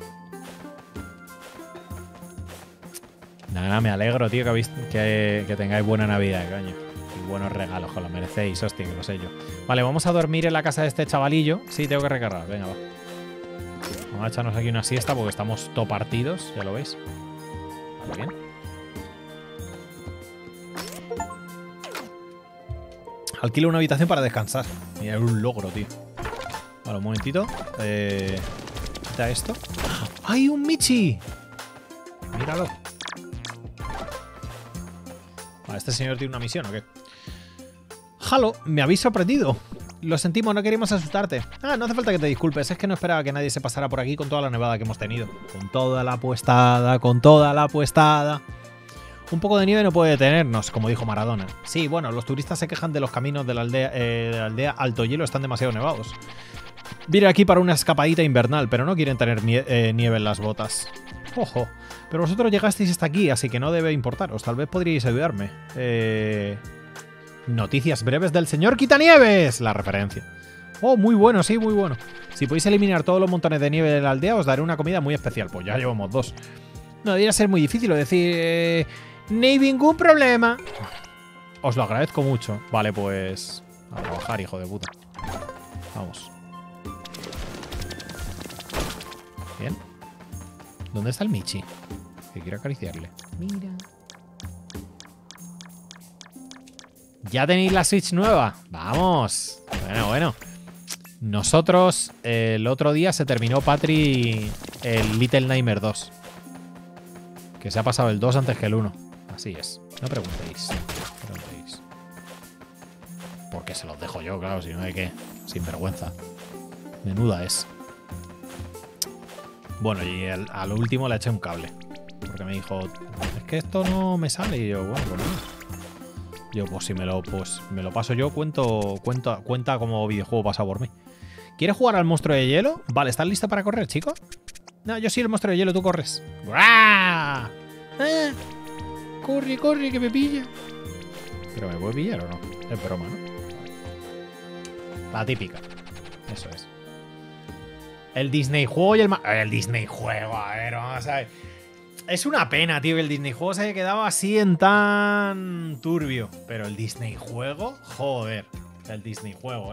Nada, me alegro, tío, que, habéis, que, que tengáis buena Navidad, coño. Y buenos regalos, que lo merecéis, hostia, que lo sé yo. Vale, vamos a dormir en la casa de este chavalillo. Sí, tengo que recargar. Venga, va. Vamos a echarnos aquí una siesta porque estamos topartidos, ya lo veis. Vale, bien. Alquilo una habitación para descansar. Mira, es un logro, tío. Vale, un momentito. Eh, quita esto. ¡Ay, un Michi! Míralo. Vale, ¿este señor tiene una misión o qué? Halo, me habéis sorprendido. Lo sentimos, no queríamos asustarte. Ah, no hace falta que te disculpes. Es que no esperaba que nadie se pasara por aquí con toda la nevada que hemos tenido. Con toda la apuestada, con toda la apuestada. Un poco de nieve no puede detenernos, como dijo Maradona. Sí, bueno, los turistas se quejan de los caminos de la aldea, eh, de la aldea Alto Hielo, están demasiado nevados. Vine aquí para una escapadita invernal, pero no quieren tener nie eh, nieve en las botas. Ojo, pero vosotros llegasteis hasta aquí, así que no debe importaros. Tal vez podríais ayudarme. Eh... Noticias breves del señor Quitanieves. La referencia. Oh, muy bueno, sí, muy bueno. Si podéis eliminar todos los montones de nieve de la aldea, os daré una comida muy especial. Pues ya llevamos dos. No, debería ser muy difícil decir... Eh... No hay ningún problema. Os lo agradezco mucho. Vale, pues... A trabajar, hijo de puta. Vamos. Bien. ¿Dónde está el Michi? Que quiero acariciarle. Mira. ¿Ya tenéis la Switch nueva? ¡Vamos! Bueno, bueno. Nosotros, eh, el otro día se terminó, Patri, el Little Nightmare dos. Que se ha pasado el dos antes que el uno. Así es. No preguntéis. No preguntéis. Porque se los dejo yo, claro, si no hay que. Sin vergüenza. Menuda es. Bueno, y el, a lo último le eché un cable. Porque me dijo, es que esto no me sale. Y yo, bueno, pues no. Yo, pues si me lo, pues, me lo paso yo, cuento, cuenta, cuenta como videojuego pasado por mí. ¿Quieres jugar al monstruo de hielo? Vale, ¿estás listo para correr, chico? No, yo soy el monstruo de hielo, tú corres. ¡Ah! ¡Ah! Corre, corre, que me pilla. ¿Pero me puede pillar o no? Es broma, ¿no? La típica. Eso es. El Disney juego y el... Ma el Disney juego, a ver, vamos a ver. Es una pena, tío, que el Disney juego se haya quedado así en tan turbio. Pero el Disney juego, joder. El Disney juego, eh.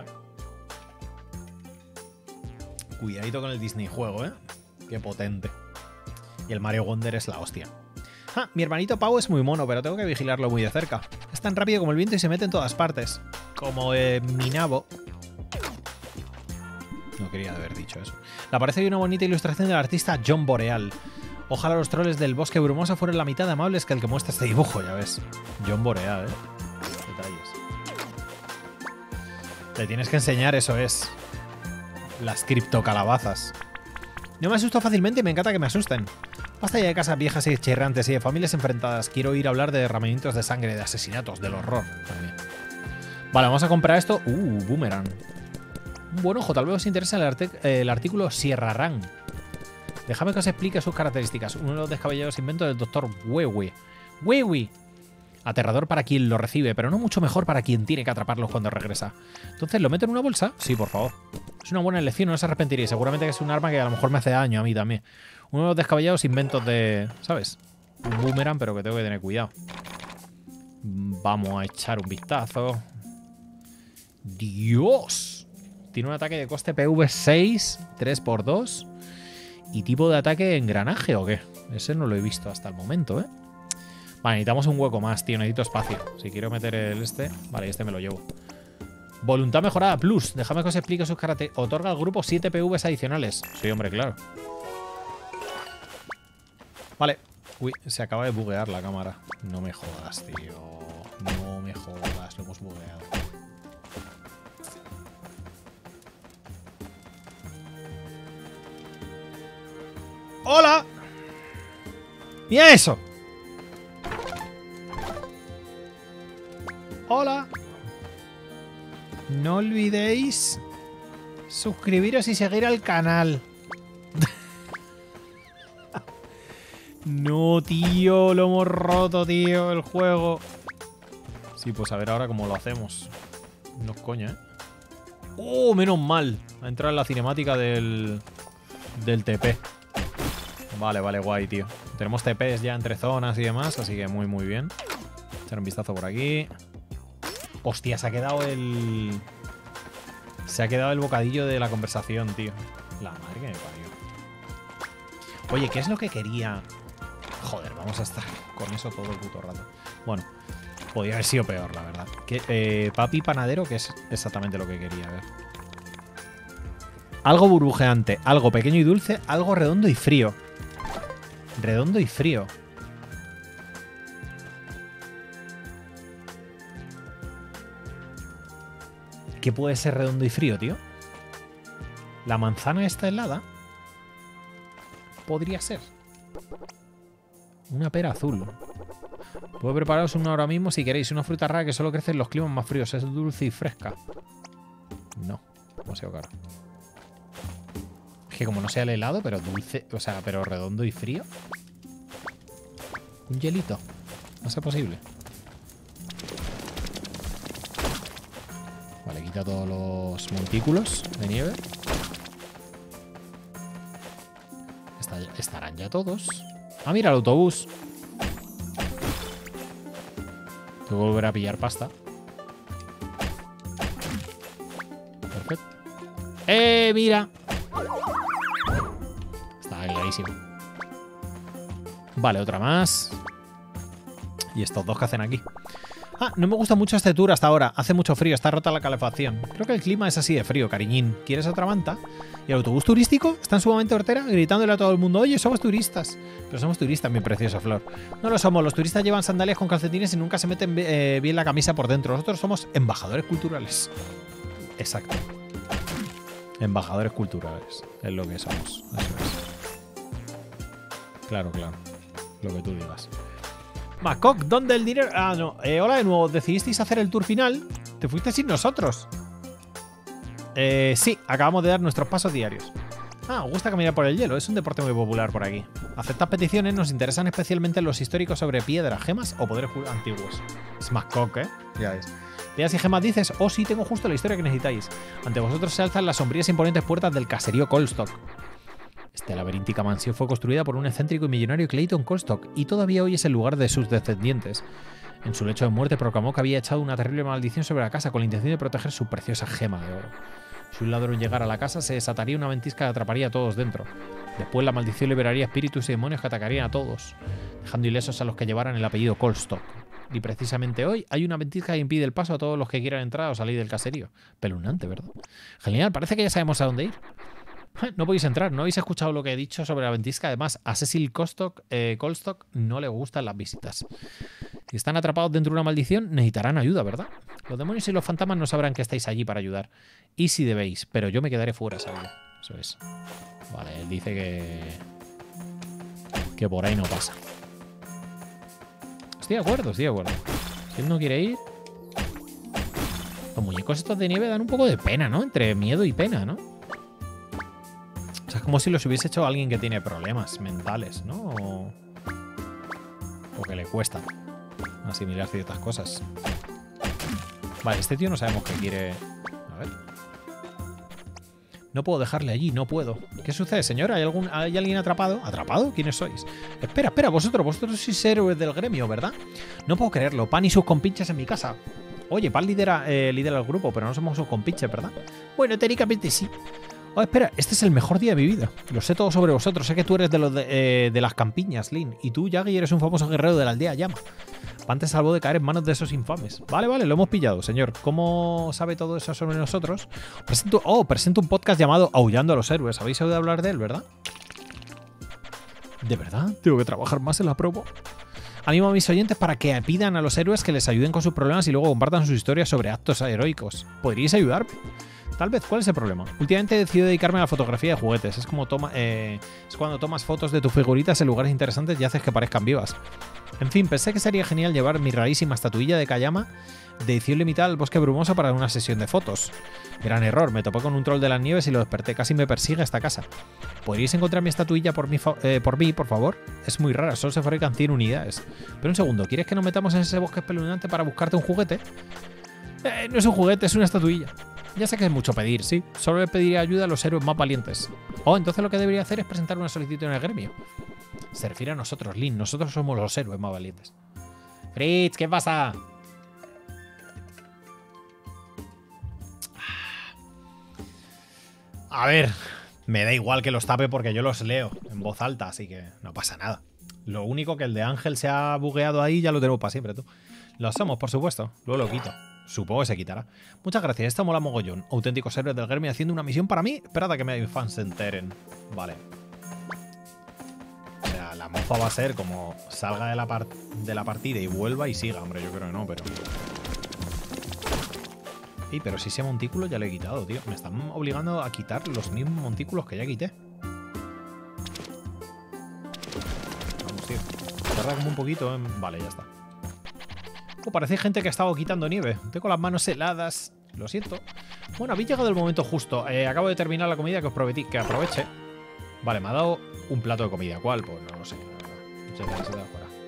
Cuidadito con el Disney juego, eh. Qué potente. Y el Mario Wonder es la hostia. Ah, mi hermanito Pau es muy mono, pero tengo que vigilarlo muy de cerca. Es tan rápido como el viento y se mete en todas partes. Como eh, mi nabo. No quería haber dicho eso. Le aparece una bonita ilustración del artista John Boreal. Ojalá los troles del bosque brumoso fueran la mitad de amables que el que muestra este dibujo, ya ves. John Boreal, ¿eh? Detalles. Te tienes que enseñar, eso es. Las criptocalabazas. No me asusto fácilmente y me encanta que me asusten. Basta ya de casas viejas y chirrantes y de familias enfrentadas. Quiero ir a hablar de derramamientos de sangre, de asesinatos, del horror. También. Vale, vamos a comprar esto. Uh, boomerang. Un buen ojo, tal vez os interesa el, el artículo Sierra Ran. Déjame que os explique sus características. Uno de los descabellados inventos del doctor Wewe. Wewe. Aterrador para quien lo recibe, pero no mucho mejor para quien tiene que atraparlos cuando regresa. Entonces, ¿lo meto en una bolsa? Sí, por favor. Es una buena elección, no se arrepentiría. Seguramente que es un arma que a lo mejor me hace daño a mí también. Uno de los descabellados inventos de... ¿Sabes? Un boomerang, pero que tengo que tener cuidado. Vamos a echar un vistazo. ¡Dios! Tiene un ataque de coste P V seis, tres por dos. ¿Y tipo de ataque engranaje o qué? Ese no lo he visto hasta el momento, ¿eh? Vale, necesitamos un hueco más, tío. Necesito espacio. Si quiero meter el este... Vale, este me lo llevo. Voluntad mejorada plus. Déjame que os explique sus características. Otorga al grupo siete P Vs adicionales. Sí, hombre, claro. Vale. Uy, se acaba de buguear la cámara. No me jodas, tío. No me jodas, lo hemos bugueado. ¡Hola! ¡Mira eso! ¡Hola! No olvidéis suscribiros y seguir al canal. No, tío, lo hemos roto, tío, el juego. Sí, pues a ver ahora cómo lo hacemos. No es coña, ¿eh? ¡Oh, menos mal! Ha entrado en la cinemática del, del T P. Vale, vale, guay, tío. Tenemos T Ps ya entre zonas y demás, así que muy, muy bien. Echar un vistazo por aquí. Hostia, se ha quedado el... Se ha quedado el bocadillo de la conversación, tío. La madre que me parió. Oye, ¿qué es lo que quería? Joder, vamos a estar con eso todo el puto rato. Bueno, podría haber sido peor, la verdad. ¿Qué, eh, papi panadero, que es exactamente lo que quería, a ver. Algo burbujeante, algo pequeño y dulce, algo redondo y frío. Redondo y frío. ¿Qué puede ser redondo y frío, tío? ¿La manzana está helada? Podría ser. Una pera azul. Puedo prepararos una ahora mismo si queréis. Una fruta rara que solo crece en los climas más fríos. Es dulce y fresca. No, demasiado caro. Es que como no sea el helado, pero dulce, o sea, pero redondo y frío. Un hielito. No sea posible. Vale, quita todos los montículos de nieve. Está, estarán ya todos. Ah, mira, el autobús. Tengo que volver a pillar pasta. Perfecto. ¡Eh, mira! Está clarísimo. Vale, otra más. ¿Y estos dos que hacen aquí? Ah, no me gusta mucho este tour hasta ahora. Hace mucho frío, está rota la calefacción. Creo que el clima es así de frío, cariñín. ¿Quieres otra manta? ¿Y el autobús turístico? Está en sumamente hortera, gritándole a todo el mundo: oye, somos turistas. Pero somos turistas, mi preciosa flor. No lo somos. Los turistas llevan sandalias con calcetines y nunca se meten eh, bien la camisa por dentro. Nosotros somos embajadores culturales. Exacto. Embajadores culturales. Es lo que somos. Eso es. Claro, claro. Lo que tú digas. Macoc, ¿dónde el dinero? Ah, no. Eh, hola de nuevo. ¿Decidisteis hacer el tour final? ¿Te fuiste sin nosotros? Eh, sí, acabamos de dar nuestros pasos diarios. Ah, os gusta caminar por el hielo. Es un deporte muy popular por aquí. Aceptad peticiones. Nos interesan especialmente los históricos sobre piedra, gemas o poderes antiguos. Es Macoc, ¿eh? Ya ves. Piedras y gemas dices: oh, sí, tengo justo la historia que necesitáis. Ante vosotros se alzan las sombrías e imponentes puertas del caserío Colstock. Esta laberíntica mansión fue construida por un excéntrico y millonario Clayton Colstock y todavía hoy es el lugar de sus descendientes. En su lecho de muerte proclamó que había echado una terrible maldición sobre la casa con la intención de proteger su preciosa gema de oro. Si un ladrón llegara a la casa, se desataría una ventisca que atraparía a todos dentro. Después la maldición liberaría espíritus y demonios que atacarían a todos, dejando ilesos a los que llevaran el apellido Colstock. Y precisamente hoy hay una ventisca que impide el paso a todos los que quieran entrar o salir del caserío. Pelunante, ¿verdad? Genial, parece que ya sabemos a dónde ir. No podéis entrar, ¿no habéis escuchado lo que he dicho sobre la ventisca? Además, a Cecil Colstock, eh, Colstock no le gustan las visitas. Si están atrapados dentro de una maldición, necesitarán ayuda, ¿verdad? Los demonios y los fantasmas no sabrán que estáis allí para ayudar. Y si debéis, pero yo me quedaré fuera, ¿sabes? Eso es. Vale, él dice que... que por ahí no pasa. Estoy de acuerdo, estoy de acuerdo. Si él no quiere ir... Los muñecos estos de nieve dan un poco de pena, ¿no? Entre miedo y pena, ¿no? O sea, es como si los hubiese hecho alguien que tiene problemas mentales, ¿no? O, o que le cuesta asimilar ciertas cosas. Vale, este tío no sabemos qué quiere... A ver. No puedo dejarle allí, no puedo. ¿Qué sucede, señora? ¿Hay, algún, ¿Hay alguien atrapado? ¿Atrapado? ¿Quiénes sois? Espera, espera, vosotros, vosotros sois héroes del gremio, ¿verdad? No puedo creerlo. Pan y sus compinches en mi casa. Oye, Pan lidera, eh, lidera el grupo, pero no somos sus compinches, ¿verdad? Bueno, técnicamente sí. Oh, espera, este es el mejor día de mi vida. Lo sé todo sobre vosotros. Sé que tú eres de los de, eh, de las campiñas, Lin. Y tú, Yagi, eres un famoso guerrero de la aldea Llama. Pan te salvó de caer en manos de esos infames. Vale, vale, lo hemos pillado, señor. ¿Cómo sabe todo eso sobre nosotros? Presento, oh, presento un podcast llamado Aullando a los Héroes. ¿Habéis oído hablar de él, verdad? ¿De verdad? Tengo que trabajar más en la promo. Animo a mis oyentes para que pidan a los héroes que les ayuden con sus problemas y luego compartan sus historias sobre actos heroicos. ¿Podríais ayudarme? Tal vez, ¿cuál es el problema? Últimamente he decidido dedicarme a la fotografía de juguetes. Es como toma, eh, es cuando tomas fotos de tus figuritas en lugares interesantes y haces que parezcan vivas. En fin, pensé que sería genial llevar mi rarísima estatuilla de Kayama de edición limitada al bosque brumoso para una sesión de fotos. Gran error, me topé con un troll de las nieves y lo desperté. Casi me persigue esta casa. ¿Podríais encontrar mi estatuilla por mí, eh, por mí, por favor? Es muy rara, solo se fabrican cien unidades. Pero un segundo, ¿quieres que nos metamos en ese bosque espeluznante para buscarte un juguete? Eh, no es un juguete, es una estatuilla. Ya sé que es mucho pedir, sí. Solo le pediría ayuda a los héroes más valientes. Oh, entonces lo que debería hacer es presentar una solicitud en el gremio. Se refiere a nosotros, Lin. Nosotros somos los héroes más valientes. Fritz, ¿qué pasa? A ver, me da igual que los tape porque yo los leo en voz alta, así que no pasa nada. Lo único que el de Ángel se ha bugueado ahí ya lo tenemos para siempre, tú. Lo somos, por supuesto. Luego lo quito. Supongo que se quitará. Muchas gracias, esto mola mogollón. Auténticos héroes del gremio haciendo una misión para mí. Esperad a que mis fans se enteren. Vale. O sea, la mofa va a ser como salga de la, par de la partida y vuelva y siga. Hombre, yo creo que no, pero... Sí, pero si ese montículo ya lo he quitado, tío. Me están obligando a quitar los mismos montículos que ya quité. Vamos, tío. Tarda como un poquito en... Vale, ya está. Oh, parece gente que ha estado quitando nieve. Tengo las manos heladas. Lo siento. Bueno, habéis llegado el momento justo. Eh, acabo de terminar la comida que os prometí que aproveche. Vale, me ha dado un plato de comida. ¿Cuál? Pues no lo sé. Muchas gracias.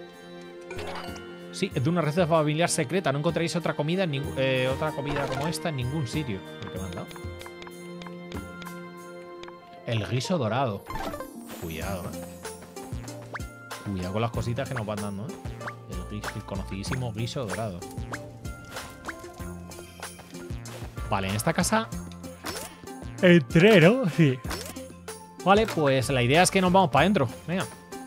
Sí, es de una receta familiar secreta. No encontréis otra comida, en eh, otra comida como esta en ningún sitio. ¿Qué me han dado? El guiso dorado. Cuidado, eh. Cuidado con las cositas que nos van dando, eh. El conocidísimo guiso dorado. Vale, en esta casa entré, ¿no? Sí. Vale, pues la idea es que nos vamos para adentro. Venga.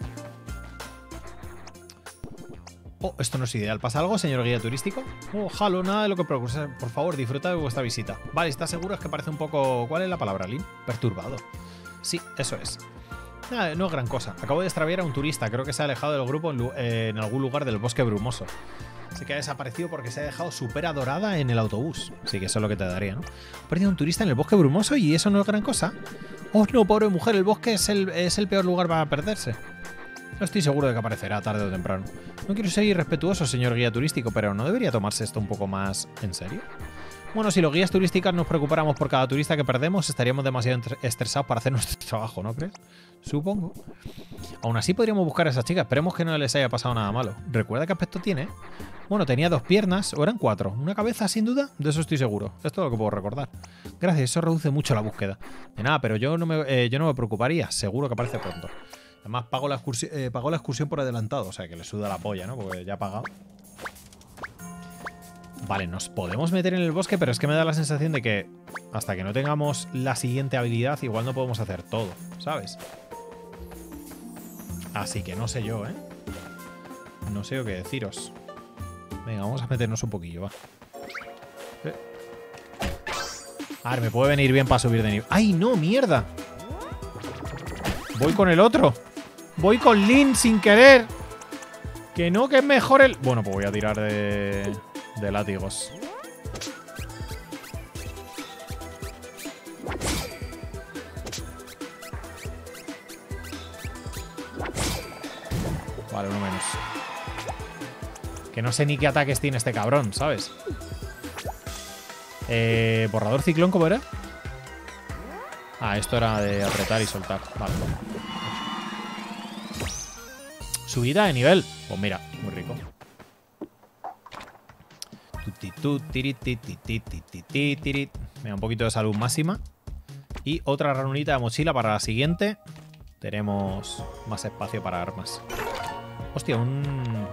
Oh, esto no es ideal. ¿Pasa algo, señor guía turístico? Oh, jalo, nada de lo que preocupes. Por favor, disfruta de vuestra visita. Vale, ¿estás seguro? Es que parece un poco... ¿Cuál es la palabra, Lin? Perturbado. Sí, eso es. Nada, no es gran cosa. Acabo de extraviar a un turista. Creo que se ha alejado del grupo en, eh, en algún lugar del bosque brumoso. Así que ha desaparecido porque se ha dejado súper adorada en el autobús. Así que eso es lo que te daría, ¿no? He perdido a un turista en el bosque brumoso y eso no es gran cosa. Oh, no, pobre mujer. El bosque es el, es el peor lugar para perderse. No estoy seguro de que aparecerá tarde o temprano. No quiero ser irrespetuoso, señor guía turístico, pero ¿no debería tomarse esto un poco más en serio? Bueno, si los guías turísticos nos preocupáramos por cada turista que perdemos, estaríamos demasiado estresados para hacer nuestro trabajo, ¿no crees? Supongo. Aún así podríamos buscar a esa chica. Esperemos que no les haya pasado nada malo. ¿Recuerda qué aspecto tiene? Bueno, tenía dos piernas, o eran cuatro. ¿Una cabeza, sin duda? De eso estoy seguro. Es todo lo que puedo recordar. Gracias, eso reduce mucho la búsqueda. De nada, pero yo no me, eh, yo no me preocuparía. Seguro que aparece pronto. Además, pago la, excursión, eh, pago la excursión por adelantado. O sea, que le suda la polla, ¿no? Porque ya ha pagado. Vale, nos podemos meter en el bosque, pero es que me da la sensación de que hasta que no tengamos la siguiente habilidad, igual no podemos hacer todo, ¿sabes? Así que no sé yo, ¿eh? No sé yo qué deciros. Venga, vamos a meternos un poquillo, va. Eh. A ver, me puede venir bien para subir de nivel. ¡Ay, no, mierda! Voy con el otro. Voy con Lin sin querer. Que no, que es mejor el... Bueno, pues voy a tirar de... de látigos. Vale, uno menos. Que no sé ni qué ataques tiene este cabrón, ¿sabes? Eh, borrador ciclón, ¿cómo era? Ah, esto era de apretar y soltar. Vale. Subida de nivel. Pues mira, muy rico. Venga, un poquito de salud máxima. Y otra ranurita de mochila para la siguiente. Tenemos más espacio para armas. Hostia, un...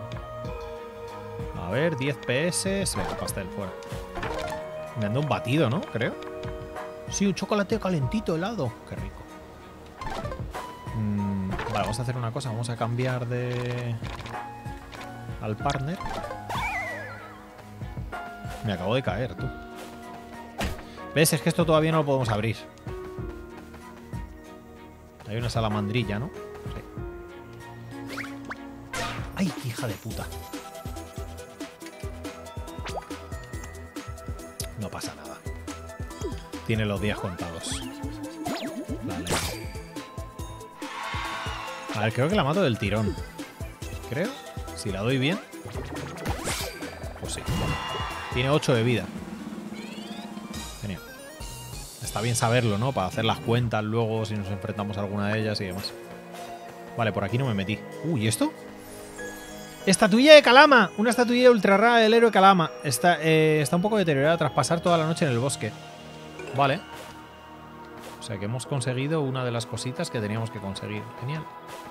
A ver, diez P S. Venga, pastel fuera. Me anda un batido, ¿no? Creo. Sí, un chocolate calentito, helado. Qué rico. Mm, vale, vamos a hacer una cosa. Vamos a cambiar de... al partner. Me acabo de caer, tú. ¿Ves? Es que esto todavía no lo podemos abrir. Hay una salamandrilla, ¿no? Sí. ¡Ay, hija de puta! No pasa nada. Tiene los días contados. Vale. A ver, creo que la mato del tirón. Creo. Si la doy bien. Pues sí. Tiene ocho de vida. Genial. Está bien saberlo, ¿no? Para hacer las cuentas luego si nos enfrentamos a alguna de ellas y demás. Vale, por aquí no me metí. Uy, ¿y esto? ¡Estatuilla de Kalama! Una estatuilla ultra rara del héroe Kalama. Está, eh, está un poco deteriorada tras pasar toda la noche en el bosque. Vale. O sea que hemos conseguido una de las cositas que teníamos que conseguir. Genial.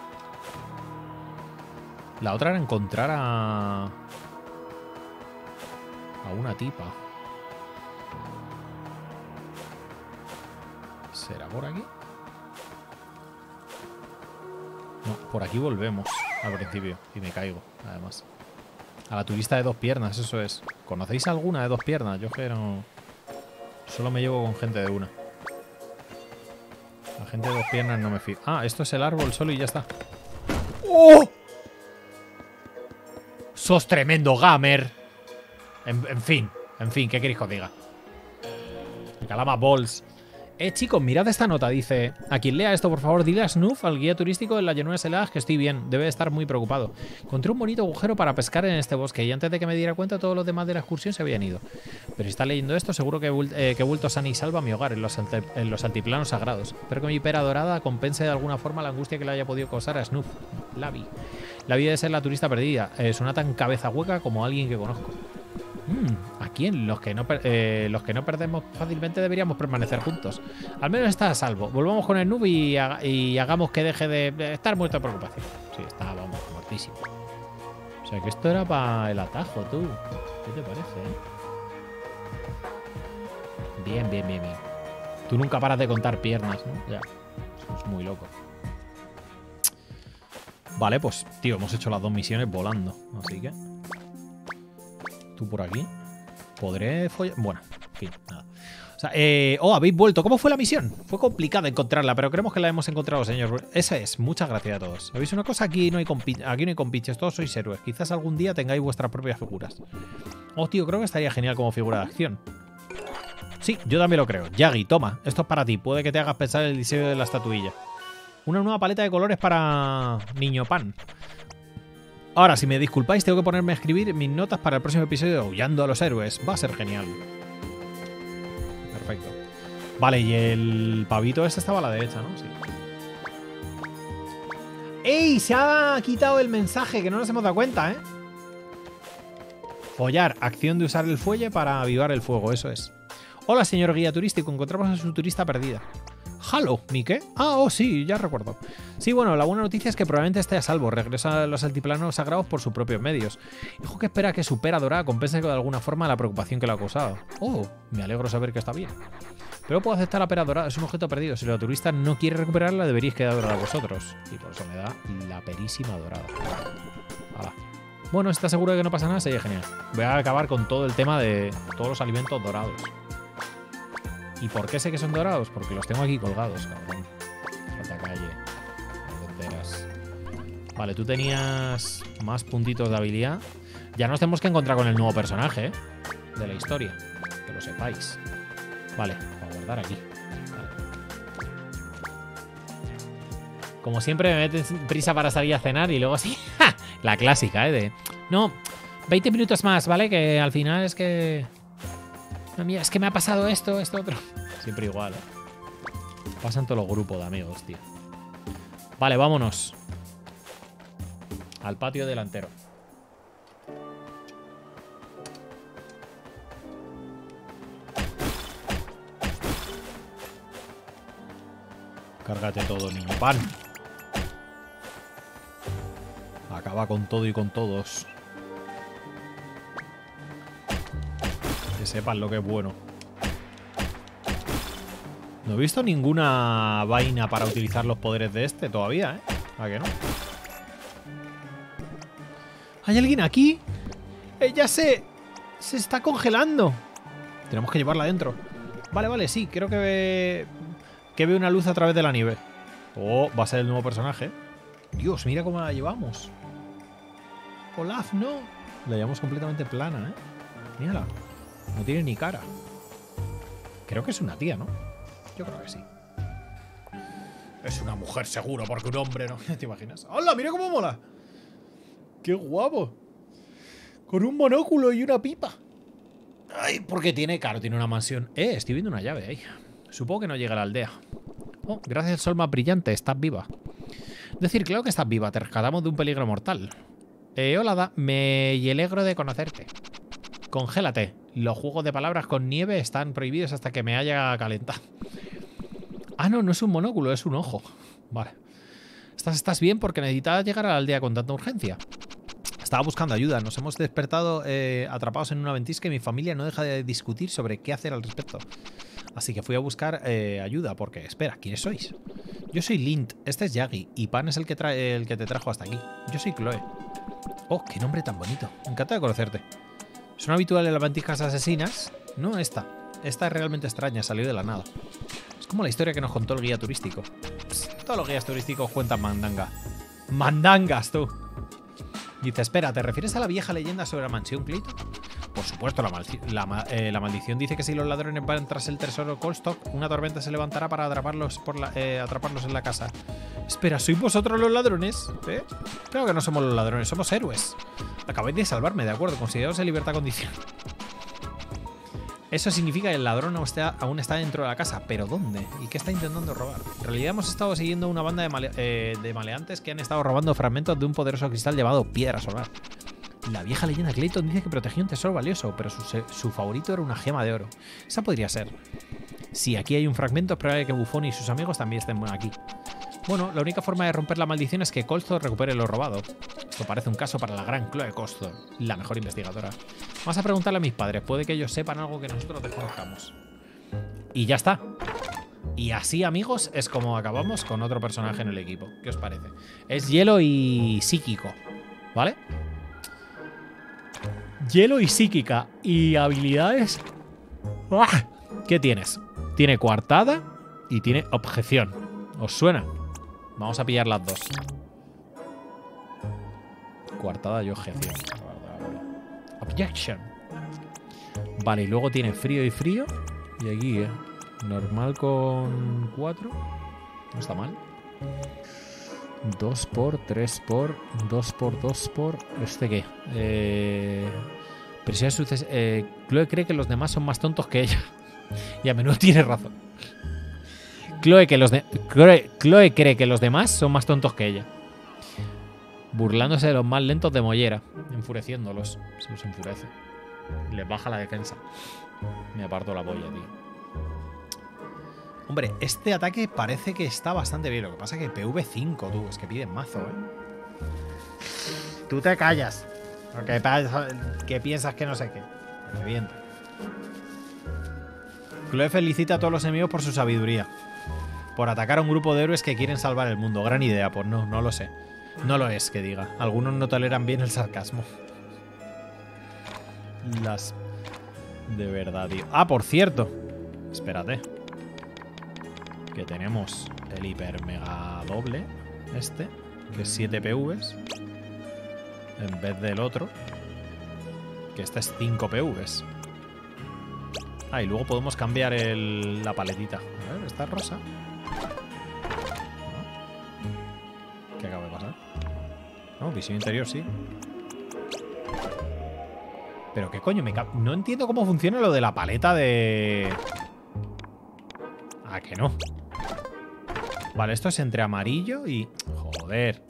La otra era encontrar a... a una tipa. ¿Será por aquí? No, por aquí volvemos al principio. Y me caigo, además. A la turista de dos piernas, eso es. ¿Conocéis alguna de dos piernas? Yo que no... Solo me llevo con gente de una. La gente de dos piernas no me fío. Ah, esto es el árbol solo y ya está. ¡Oh! ¡Sos tremendo gamer! En, en fin, en fin, ¿qué queréis que os diga? El Kalama Balls. Eh, chicos, mirad esta nota, dice... A quien lea esto, por favor, dile a Snuff, al guía turístico de las llanuras heladas, que estoy bien. Debe estar muy preocupado. Encontré un bonito agujero para pescar en este bosque y antes de que me diera cuenta, todos los demás de la excursión se habían ido. Pero si está leyendo esto, seguro que, eh, que he vuelto sana y salva a mi hogar en los, en los altiplanos sagrados. Espero que mi pera dorada compense de alguna forma la angustia que le haya podido causar a Snuff. Lavi. La vida de ser la turista perdida. Eh, suena tan cabeza hueca como alguien que conozco. Mm, ¿a quién? Los que, no eh, los que no perdemos fácilmente deberíamos permanecer juntos. Al menos está a salvo. Volvamos con el noob y, ha y hagamos que deje de, de estar muerto de preocupación. Sí, está, vamos, muertísimo. O sea que esto era para el atajo, tú. ¿Qué te parece, eh? Bien, bien, bien, bien. Tú nunca paras de contar piernas, ¿no? Ya. Eso es muy loco. Vale, pues, tío, hemos hecho las dos misiones volando. Así que... Tú por aquí. ¿Podré follar? Bueno, en fin, nada. O sea, eh, oh, habéis vuelto. ¿Cómo fue la misión? Fue complicada encontrarla, pero creemos que la hemos encontrado, señor. Esa es. Muchas gracias a todos. ¿Sabéis una cosa? Aquí no hay compi aquí no hay compiches. Todos sois héroes. Quizás algún día tengáis vuestras propias figuras. Oh, tío, creo que estaría genial como figura de acción. Sí, yo también lo creo. Yagi, toma. Esto es para ti. Puede que te hagas pensar el diseño de la estatuilla. Una nueva paleta de colores para Niño Pan. Ahora, si me disculpáis, tengo que ponerme a escribir mis notas para el próximo episodio de Aullando a los Héroes. Va a ser genial. Perfecto. Vale, y el pavito ese estaba a la derecha, ¿no? Sí. ¡Ey! Se ha quitado el mensaje, que no nos hemos dado cuenta, ¿eh? Follar. Acción de usar el fuelle para avivar el fuego, eso es. Hola, señor guía turístico. Encontramos a su turista perdida. ¿Halo? ¿Mi qué? Ah, oh, sí, ya recuerdo. Sí, bueno, la buena noticia es que probablemente esté a salvo. Regresa a los altiplanos sagrados por sus propios medios. Dijo que espera que su pera dorada compense de alguna forma la preocupación que le ha causado. Oh, me alegro saber que está bien. Pero puedo aceptar la pera dorada, es un objeto perdido. Si la turista no quiere recuperarla, deberíais quedarla a vosotros. Y por eso me da la perísima dorada. Hala. Bueno, si está seguro de que no pasa nada, sería genial. Voy a acabar con todo el tema de todos los alimentos dorados. ¿Y por qué sé que son dorados? Porque los tengo aquí colgados, cabrón. Falta calle. Enteras. Vale, tú tenías más puntitos de habilidad. Ya nos tenemos que encontrar con el nuevo personaje, ¿eh? De la historia. Que lo sepáis. Vale, voy a guardar aquí. Vale. Como siempre me meten prisa para salir a cenar y luego así... ¡Ja! La clásica, ¿eh? De... No, veinte minutos más, ¿vale? Que al final es que... No, mira, es que me ha pasado esto, esto, otro. Siempre igual, ¿eh? Pasan todos los grupos de amigos, tío. Vale, vámonos. Al patio delantero. Cárgate todo, niño pan. Acaba con todo y con todos. Que sepan lo que es bueno. No he visto ninguna vaina para utilizar los poderes de este todavía, ¿eh? ¿A que no? ¿Hay alguien aquí? Ella se... se está congelando. Tenemos que llevarla adentro. Vale, vale, sí. Creo que ve... que ve una luz a través de la nieve. Oh, va a ser el nuevo personaje. Dios, mira cómo la llevamos. Olaf, no. La llevamos completamente plana, ¿eh? Mírala. No tiene ni cara. Creo que es una tía, ¿no? Yo creo que sí. Es una mujer seguro, porque un hombre no... ¿Te imaginas? ¡Hola! ¡Mira cómo mola! ¡Qué guapo! Con un monóculo y una pipa. Ay, porque tiene... Claro, tiene una mansión. Eh, estoy viendo una llave ahí. Supongo que no llega a la aldea. Oh, gracias al sol más brillante, estás viva. Decir, claro que estás viva. Te rescatamos de un peligro mortal. Eh, hola, da. Me alegro de conocerte. Congélate. Los juegos de palabras con nieve están prohibidos hasta que me haya calentado. Ah, no, no es un monóculo, es un ojo. Vale. ¿Estás, estás bien? Porque necesitas llegar a la aldea con tanta urgencia. Estaba buscando ayuda. Nos hemos despertado eh, atrapados en una ventisca y mi familia no deja de discutir sobre qué hacer al respecto. Así que fui a buscar eh, ayuda porque... Espera, ¿quiénes sois? Yo soy Lint, este es Yagi y Pan es el que, trae, el que te trajo hasta aquí. Yo soy Chloe. Oh, qué nombre tan bonito. Encantado de conocerte. ¿Son habituales en las ventiscas asesinas? No, esta. Esta es realmente extraña, salió de la nada. Es como la historia que nos contó el guía turístico. Psst, todos los guías turísticos cuentan mandanga. ¡Mandangas, tú! Dice, espera, ¿te refieres a la vieja leyenda sobre la mansión Clayton? Por supuesto, la, la, eh, la maldición dice que si los ladrones van tras el tesoro Colstock, una tormenta se levantará para atraparlos, por la, eh, atraparlos en la casa. Espera, ¿sois vosotros los ladrones? ¿Eh? Creo que no somos los ladrones, somos héroes. Acabáis de salvarme, de acuerdo, consideraos en libertad condicional. Eso significa que el ladrón aún está, aún está dentro de la casa. ¿Pero dónde? ¿Y qué está intentando robar? En realidad hemos estado siguiendo una banda de, male eh, de maleantes que han estado robando fragmentos de un poderoso cristal llamado Piedra Solar. La vieja leyenda Clayton dice que protegía un tesoro valioso, pero su, su favorito era una gema de oro. Esa podría ser. Si aquí hay un fragmento, es probable que Buffon y sus amigos también estén aquí. Bueno, la única forma de romper la maldición es que Colstor recupere lo robado. Esto parece un caso para la gran Chloe Colstor, la mejor investigadora. Vamos a preguntarle a mis padres, puede que ellos sepan algo que nosotros desconozcamos. Y ya está. Y así, amigos, es como acabamos con otro personaje en el equipo. ¿Qué os parece? Es hielo y psíquico, ¿vale? Hielo y psíquica. Y habilidades... ¡Ah! ¿Qué tienes? Tiene coartada y tiene objeción. ¿Os suena? Vamos a pillar las dos. Coartada y objeción. Objection. Vale, y luego tiene frío y frío. Y aquí, ¿eh? Normal con cuatro. No está mal. dos por, tres por, dos por, dos por. ¿Este qué? Eh... Presión suces... Eh... Chloe cree que los demás son más tontos que ella. Y a menudo tiene razón. Chloe, que los de... Chloe, Chloe cree que los demás son más tontos que ella. Burlándose de los más lentos de Mollera. Enfureciéndolos. Se los enfurece. Les baja la defensa. Me aparto la polla, tío. Hombre, este ataque parece que está bastante bien. Lo que pasa es que P V cinco, tú. Es que piden mazo, ¿eh? Tú te callas. Porque que piensas que no sé qué. Me revienta. Chloe felicita a todos los enemigos por su sabiduría. Por atacar a un grupo de héroes que quieren salvar el mundo. Gran idea, pues no, no lo sé. No lo es, que diga. Algunos no toleran bien el sarcasmo. Las... De verdad, tío. Ah, por cierto. Espérate. Que tenemos el hiper mega doble. Este. Que es siete P Vs. En vez del otro. Que este es cinco P Vs. Ah, y luego podemos cambiar el, la paletita. A ver, está rosa. ¿Qué acaba de pasar? No, visión interior sí. Pero qué coño, me ca... no entiendo cómo funciona lo de la paleta de... Ah, que no. Vale, esto es entre amarillo y... Joder.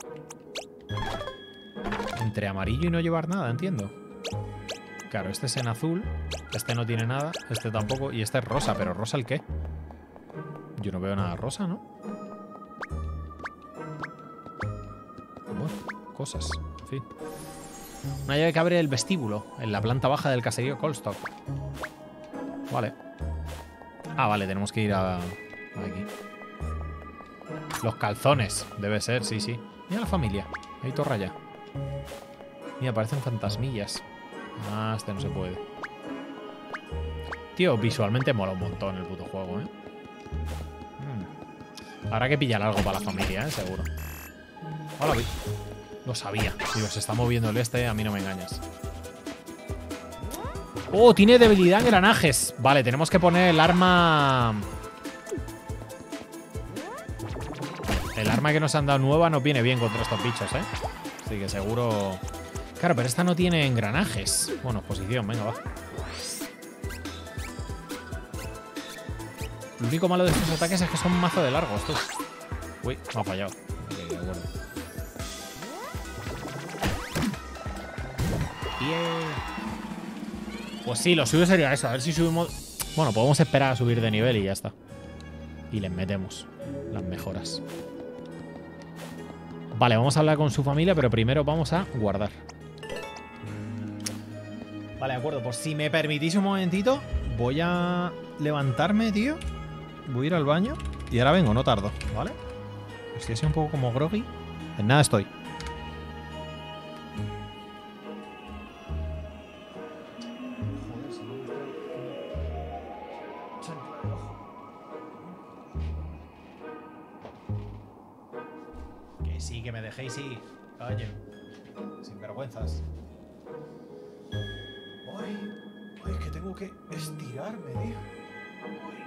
Entre amarillo y no llevar nada, entiendo. Claro, este es en azul. Este no tiene nada. Este tampoco. Y este es rosa. ¿Pero rosa el qué? Yo no veo nada rosa, ¿no? Bueno, cosas. En fin. Una llave que abre el vestíbulo. En la planta baja del caserío Colstock. Vale. Ah, vale. Tenemos que ir a... Aquí. Los calzones. Debe ser, sí, sí. Mira la familia. Ahí torra ya. Mira, parecen fantasmillas. Ah, este no se puede. Tío, visualmente mola un montón el puto juego, ¿eh? Mm. Habrá que pillar algo para la familia, ¿eh? Seguro. Hola, vi. Lo sabía. Digo, se está moviendo el este, a mí no me engañas. ¡Oh! Tiene debilidad en engranajes. Vale, tenemos que poner el arma... El arma que nos han dado nueva nos viene bien contra estos bichos, ¿eh? Así que seguro... Claro, pero esta no tiene engranajes. Bueno, posición, venga, va. Lo único malo de estos ataques es que son mazo de largos, tú. Uy, me ha fallado. Okay, de acuerdo. Bien. Pues sí, lo suyo sería eso. A ver si subimos... Bueno, podemos esperar a subir de nivel y ya está. Y les metemos las mejoras. Vale, vamos a hablar con su familia, pero primero vamos a guardar. Vale, de acuerdo. Pues si me permitís un momentito, voy a levantarme, tío. Voy a ir al baño y ahora vengo, no tardo, ¿vale? Estoy así un poco como groggy. En nada estoy. Que sí, que me dejéis ir. Oye, sin vergüenzas. Ay, ay, es que tengo que estirarme, tío. Ay.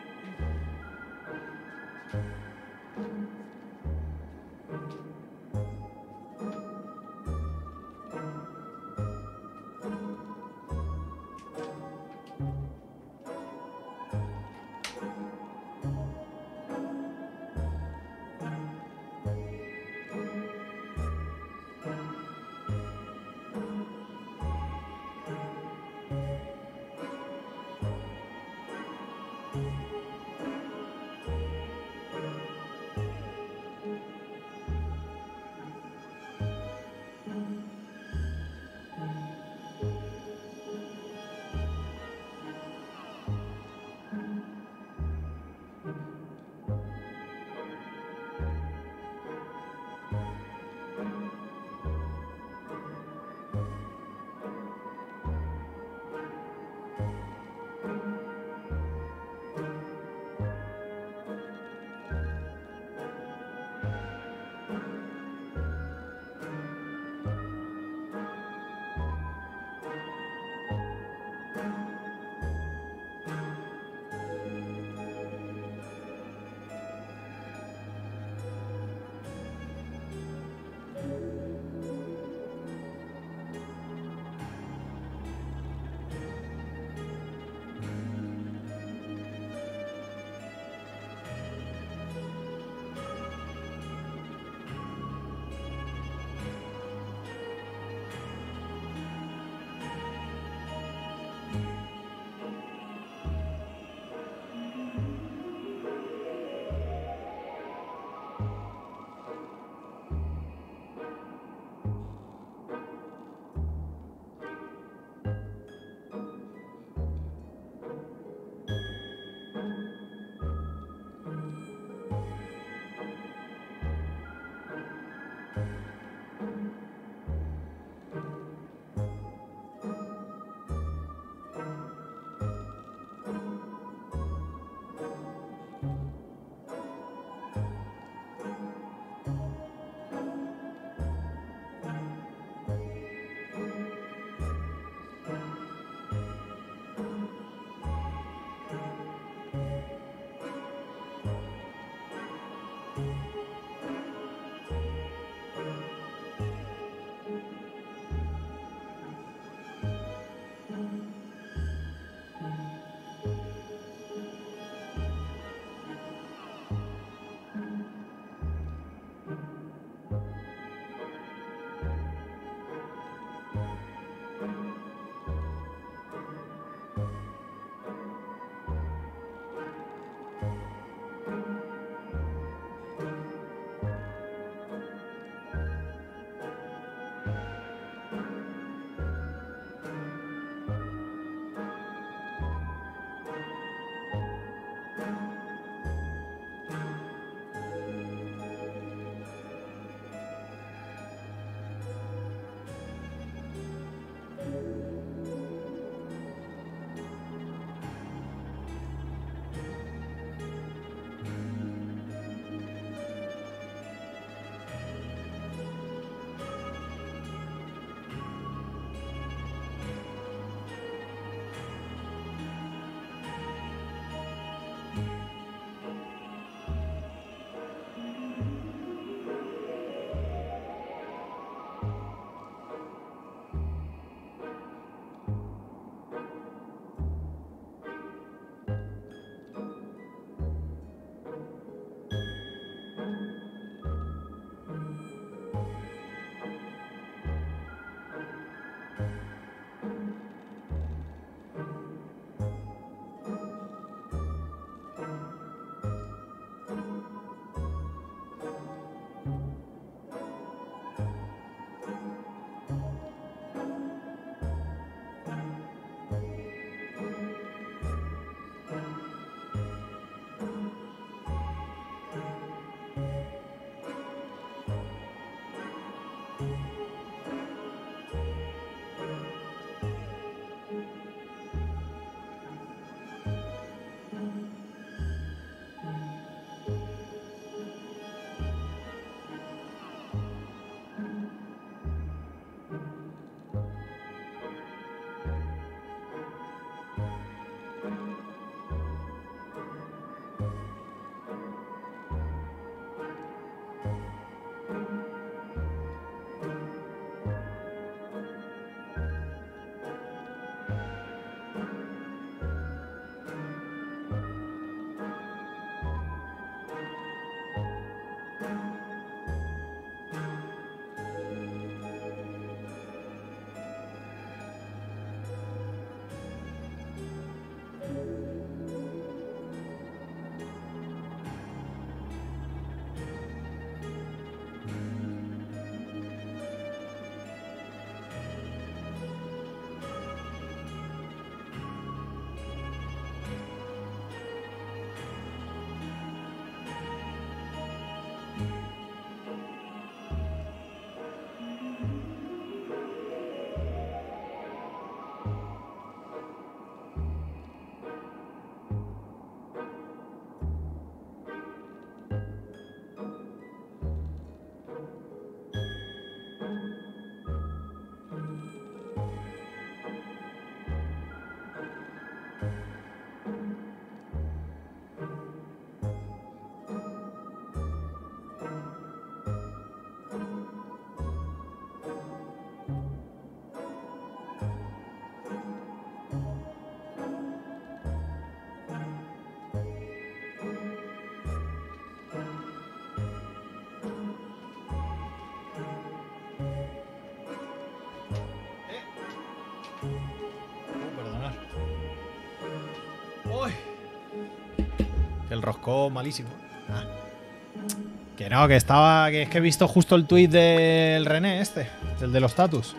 El roscó malísimo. Ah. Que no, que estaba. Que es que he visto justo el tuit del René este. El de los tatus.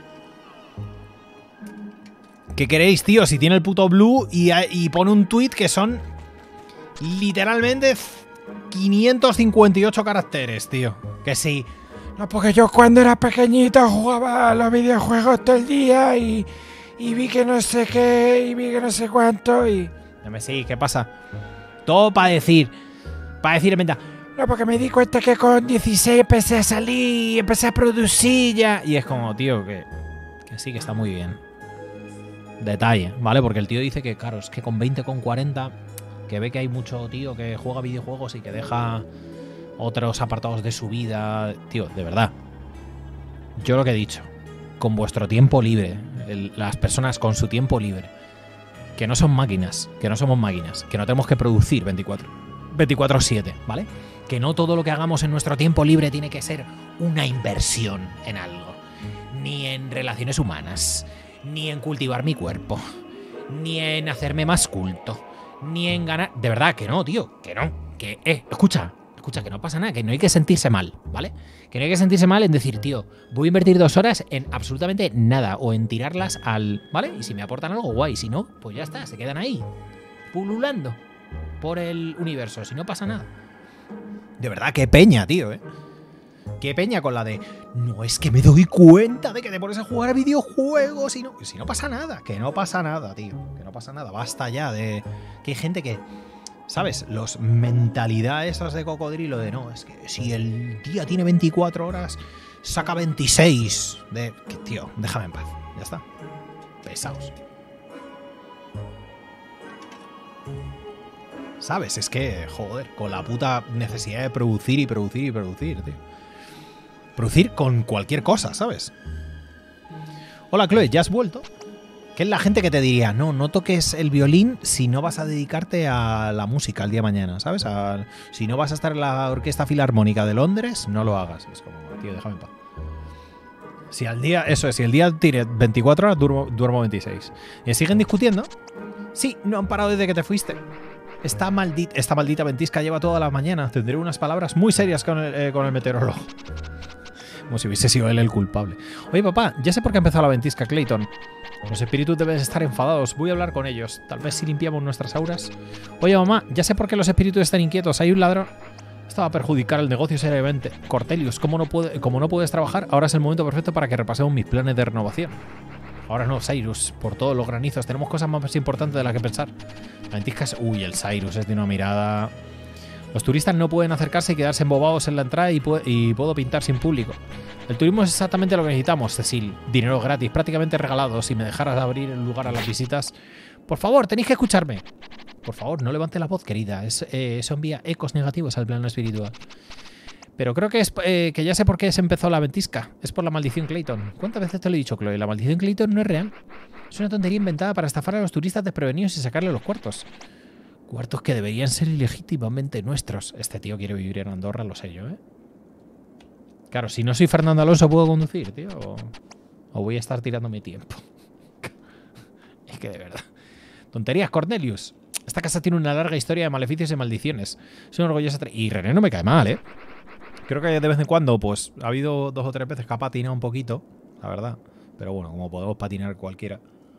¿Qué queréis, tío? Si tiene el puto Blue y, y pone un tuit que son literalmente quinientos cincuenta y ocho caracteres, tío. Que sí. No, porque yo cuando era pequeñito jugaba a los videojuegos todo el día y, y vi que no sé qué y vi que no sé cuánto y... Dame sí, ¿qué pasa? Todo para decir, para decir inventa. No, porque me di cuenta que con dieciséis empecé a salir, empecé a producir ya. Y es como, tío, que, que sí, que está muy bien. Detalle, ¿vale? Porque el tío dice que, claro, es que con veinte, con cuarenta, que ve que hay mucho tío que juega videojuegos y que deja otros apartados de su vida. Tío, de verdad. Yo lo que he dicho, con vuestro tiempo libre, el, las personas con su tiempo libre, que no son máquinas, que no somos máquinas, que no tenemos que producir veinticuatro siete, ¿vale? Que no todo lo que hagamos en nuestro tiempo libre tiene que ser una inversión en algo. Ni en relaciones humanas, ni en cultivar mi cuerpo, ni en hacerme más culto, ni en ganar... De verdad, que no, tío, que no. Que, eh, escucha, escucha, que no pasa nada, que no hay que sentirse mal, ¿vale? Que no hay que sentirse mal en decir, tío, voy a invertir dos horas en absolutamente nada o en tirarlas al... ¿Vale? Y si me aportan algo, guay. Si no, pues ya está, se quedan ahí, pululando por el universo, si no pasa nada. De verdad, qué peña, tío, ¿eh? Qué peña con la de... No, es que me doy cuenta de que te pones a jugar a videojuegos y no... Si no pasa nada, que no pasa nada, tío. Que no pasa nada, basta ya de... Que hay gente que... ¿Sabes? Los mentalidades esas de cocodrilo de no, es que si el día tiene veinticuatro horas, saca veintiséis. De... Que, tío, déjame en paz. Ya está. Pesaos. ¿Sabes? Es que, joder, con la puta necesidad de producir y producir y producir, tío. Producir con cualquier cosa, ¿sabes? Hola, Chloe, ¿ya has vuelto? Que es la gente que te diría, no, no toques el violín si no vas a dedicarte a la música el día de mañana, ¿sabes? A, si no vas a estar en la Orquesta Filarmónica de Londres, no lo hagas. Es como, tío, déjame en paz. Si al día, eso es, si el día tiene veinticuatro horas, duermo, duermo veintiséis. ¿Y siguen discutiendo? Sí, no han parado desde que te fuiste. Esta maldita, esta maldita ventisca lleva toda la mañana. Tendré unas palabras muy serias con el, eh, con el meteorólogo. Como si hubiese sido él el culpable. Oye, papá, ya sé por qué ha empezado la ventisca, Clayton. Los espíritus deben estar enfadados. Voy a hablar con ellos. Tal vez si limpiamos nuestras auras. Oye, mamá, ya sé por qué los espíritus están inquietos. Hay un ladrón. Esto va a perjudicar el negocio seriamente. Cortelius, como no, puede, como no puedes trabajar, ahora es el momento perfecto para que repasemos mis planes de renovación. Ahora no, Cyrus. Por todos los granizos. Tenemos cosas más importantes de las que pensar. La ventisca es... Uy, el Cyrus es de una mirada... Los turistas no pueden acercarse y quedarse embobados en la entrada y, pu y puedo pintar sin público. El turismo es exactamente lo que necesitamos, Cecil. Dinero gratis, prácticamente regalado. Si me dejaras abrir el lugar a las visitas... Por favor, tenéis que escucharme. Por favor, no levante la voz, querida. Es, eh, eso envía ecos negativos al plano espiritual. Pero creo que es eh, que ya sé por qué se empezó la ventisca. Es por la maldición Clayton. ¿Cuántas veces te lo he dicho, Chloe? La maldición Clayton no es real. Es una tontería inventada para estafar a los turistas desprevenidos y sacarle los cuartos. Cuartos que deberían ser ilegítimamente nuestros. Este tío quiere vivir en Andorra, lo sé yo, ¿eh? Claro, si no soy Fernando Alonso, ¿puedo conducir, tío? O, o voy a estar tirando mi tiempo. Es que de verdad. Tonterías, Cornelius. Esta casa tiene una larga historia de maleficios y maldiciones. Soy una orgullosa... Y René no me cae mal, ¿eh? Creo que de vez en cuando, pues, ha habido dos o tres veces que ha patinado un poquito, la verdad. Pero bueno, como podemos patinar cualquiera.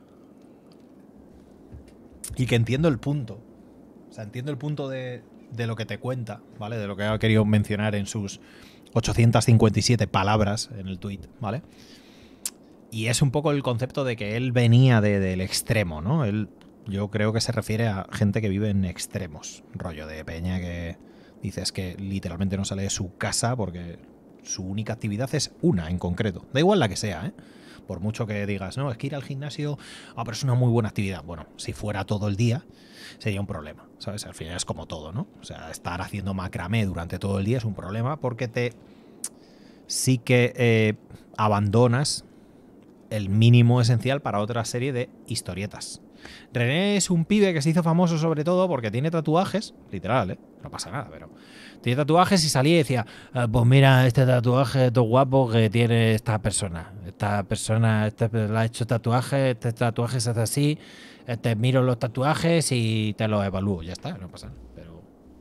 Y que entiendo el punto. O sea, entiendo el punto de, de lo que te cuenta, ¿vale? De lo que ha querido mencionar en sus ochocientas cincuenta y siete palabras en el tweet, ¿vale? Y es un poco el concepto de que él venía de, del extremo, ¿no? Él, yo creo que se refiere a gente que vive en extremos. Rollo de peña que dices que literalmente no sale de su casa porque su única actividad es una en concreto. Da igual la que sea, ¿eh? Por mucho que digas, no, es que ir al gimnasio, ah, pero es una muy buena actividad. Bueno, si fuera todo el día, sería un problema, ¿sabes? Al final es como todo, ¿no? O sea, estar haciendo macramé durante todo el día es un problema porque te sí que eh, abandonas el mínimo esencial para otra serie de historietas. René es un pibe que se hizo famoso sobre todo porque tiene tatuajes, literal, ¿eh? No pasa nada, pero tiene tatuajes y salía y decía, ah, pues mira este tatuaje todo guapo que tiene esta persona. Esta persona este, le ha hecho tatuaje, este tatuaje se hace así, este, miro los tatuajes y te los evalúo. Ya está, no pasa nada. Pero...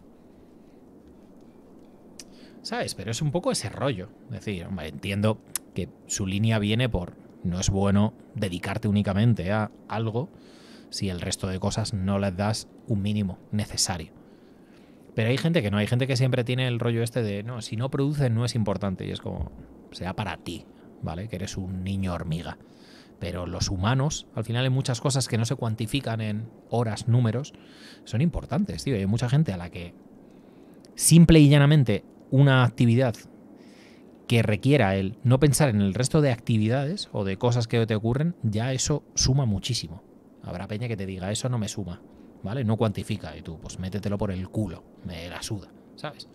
¿sabes? Pero es un poco ese rollo. Es decir, hombre, entiendo que su línea viene por no es bueno dedicarte únicamente a algo si el resto de cosas no les das un mínimo necesario. Pero hay gente que no, hay gente que siempre tiene el rollo este de, no, si no produces no es importante. Y es como, sea para ti, ¿vale? Que eres un niño hormiga. Pero los humanos, al final hay muchas cosas que no se cuantifican en horas, números, son importantes, tío. Hay mucha gente a la que simple y llanamente una actividad que requiera el no pensar en el resto de actividades o de cosas que te ocurren, ya eso suma muchísimo. Habrá peña que te diga, eso no me suma, ¿vale? No cuantifica. Y tú, pues métetelo por el culo. Me la suda, ¿sabes?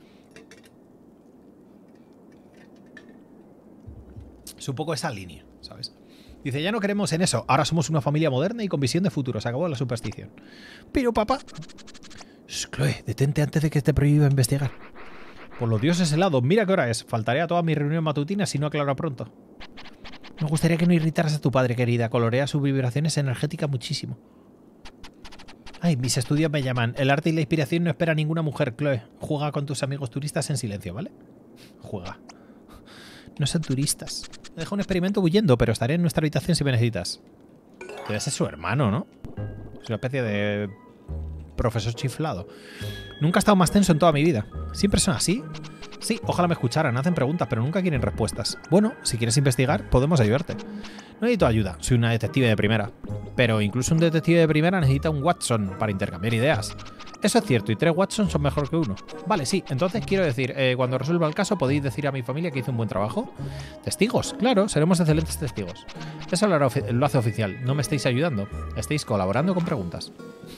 Es un poco esa línea, ¿sabes? Dice, ya no queremos en eso. Ahora somos una familia moderna y con visión de futuro. Se acabó la superstición. Pero, papá... Shh, Chloe, detente antes de que te prohíba investigar. Por los dioses helados, mira qué hora es. Faltaré a toda mi reunión matutina si no aclaro pronto. Me gustaría que no irritaras a tu padre, querida. Colorea sus vibraciones energéticas muchísimo. Ay, mis estudios me llaman. El arte y la inspiración no espera a ninguna mujer, Chloe. Juega con tus amigos turistas en silencio, ¿vale? Juega. No son turistas. Deja un experimento huyendo, pero estaré en nuestra habitación si me necesitas. Debe ser su hermano, ¿no? Es una especie de profesor chiflado. Nunca he estado más tenso en toda mi vida. ¿Siempre son así? Sí, ojalá me escucharan. Hacen preguntas, pero nunca quieren respuestas. Bueno, si quieres investigar, podemos ayudarte. No necesito ayuda. Soy una detective de primera. Pero incluso un detective de primera necesita un Watson para intercambiar ideas. Eso es cierto, y tres Watson son mejor que uno. Vale, sí. Entonces quiero decir, eh, cuando resuelva el caso, ¿podéis decir a mi familia que hice un buen trabajo? ¿Testigos? Claro, seremos excelentes testigos. Eso lo, hará lo hace oficial. No me estáis ayudando. Estáis colaborando con preguntas.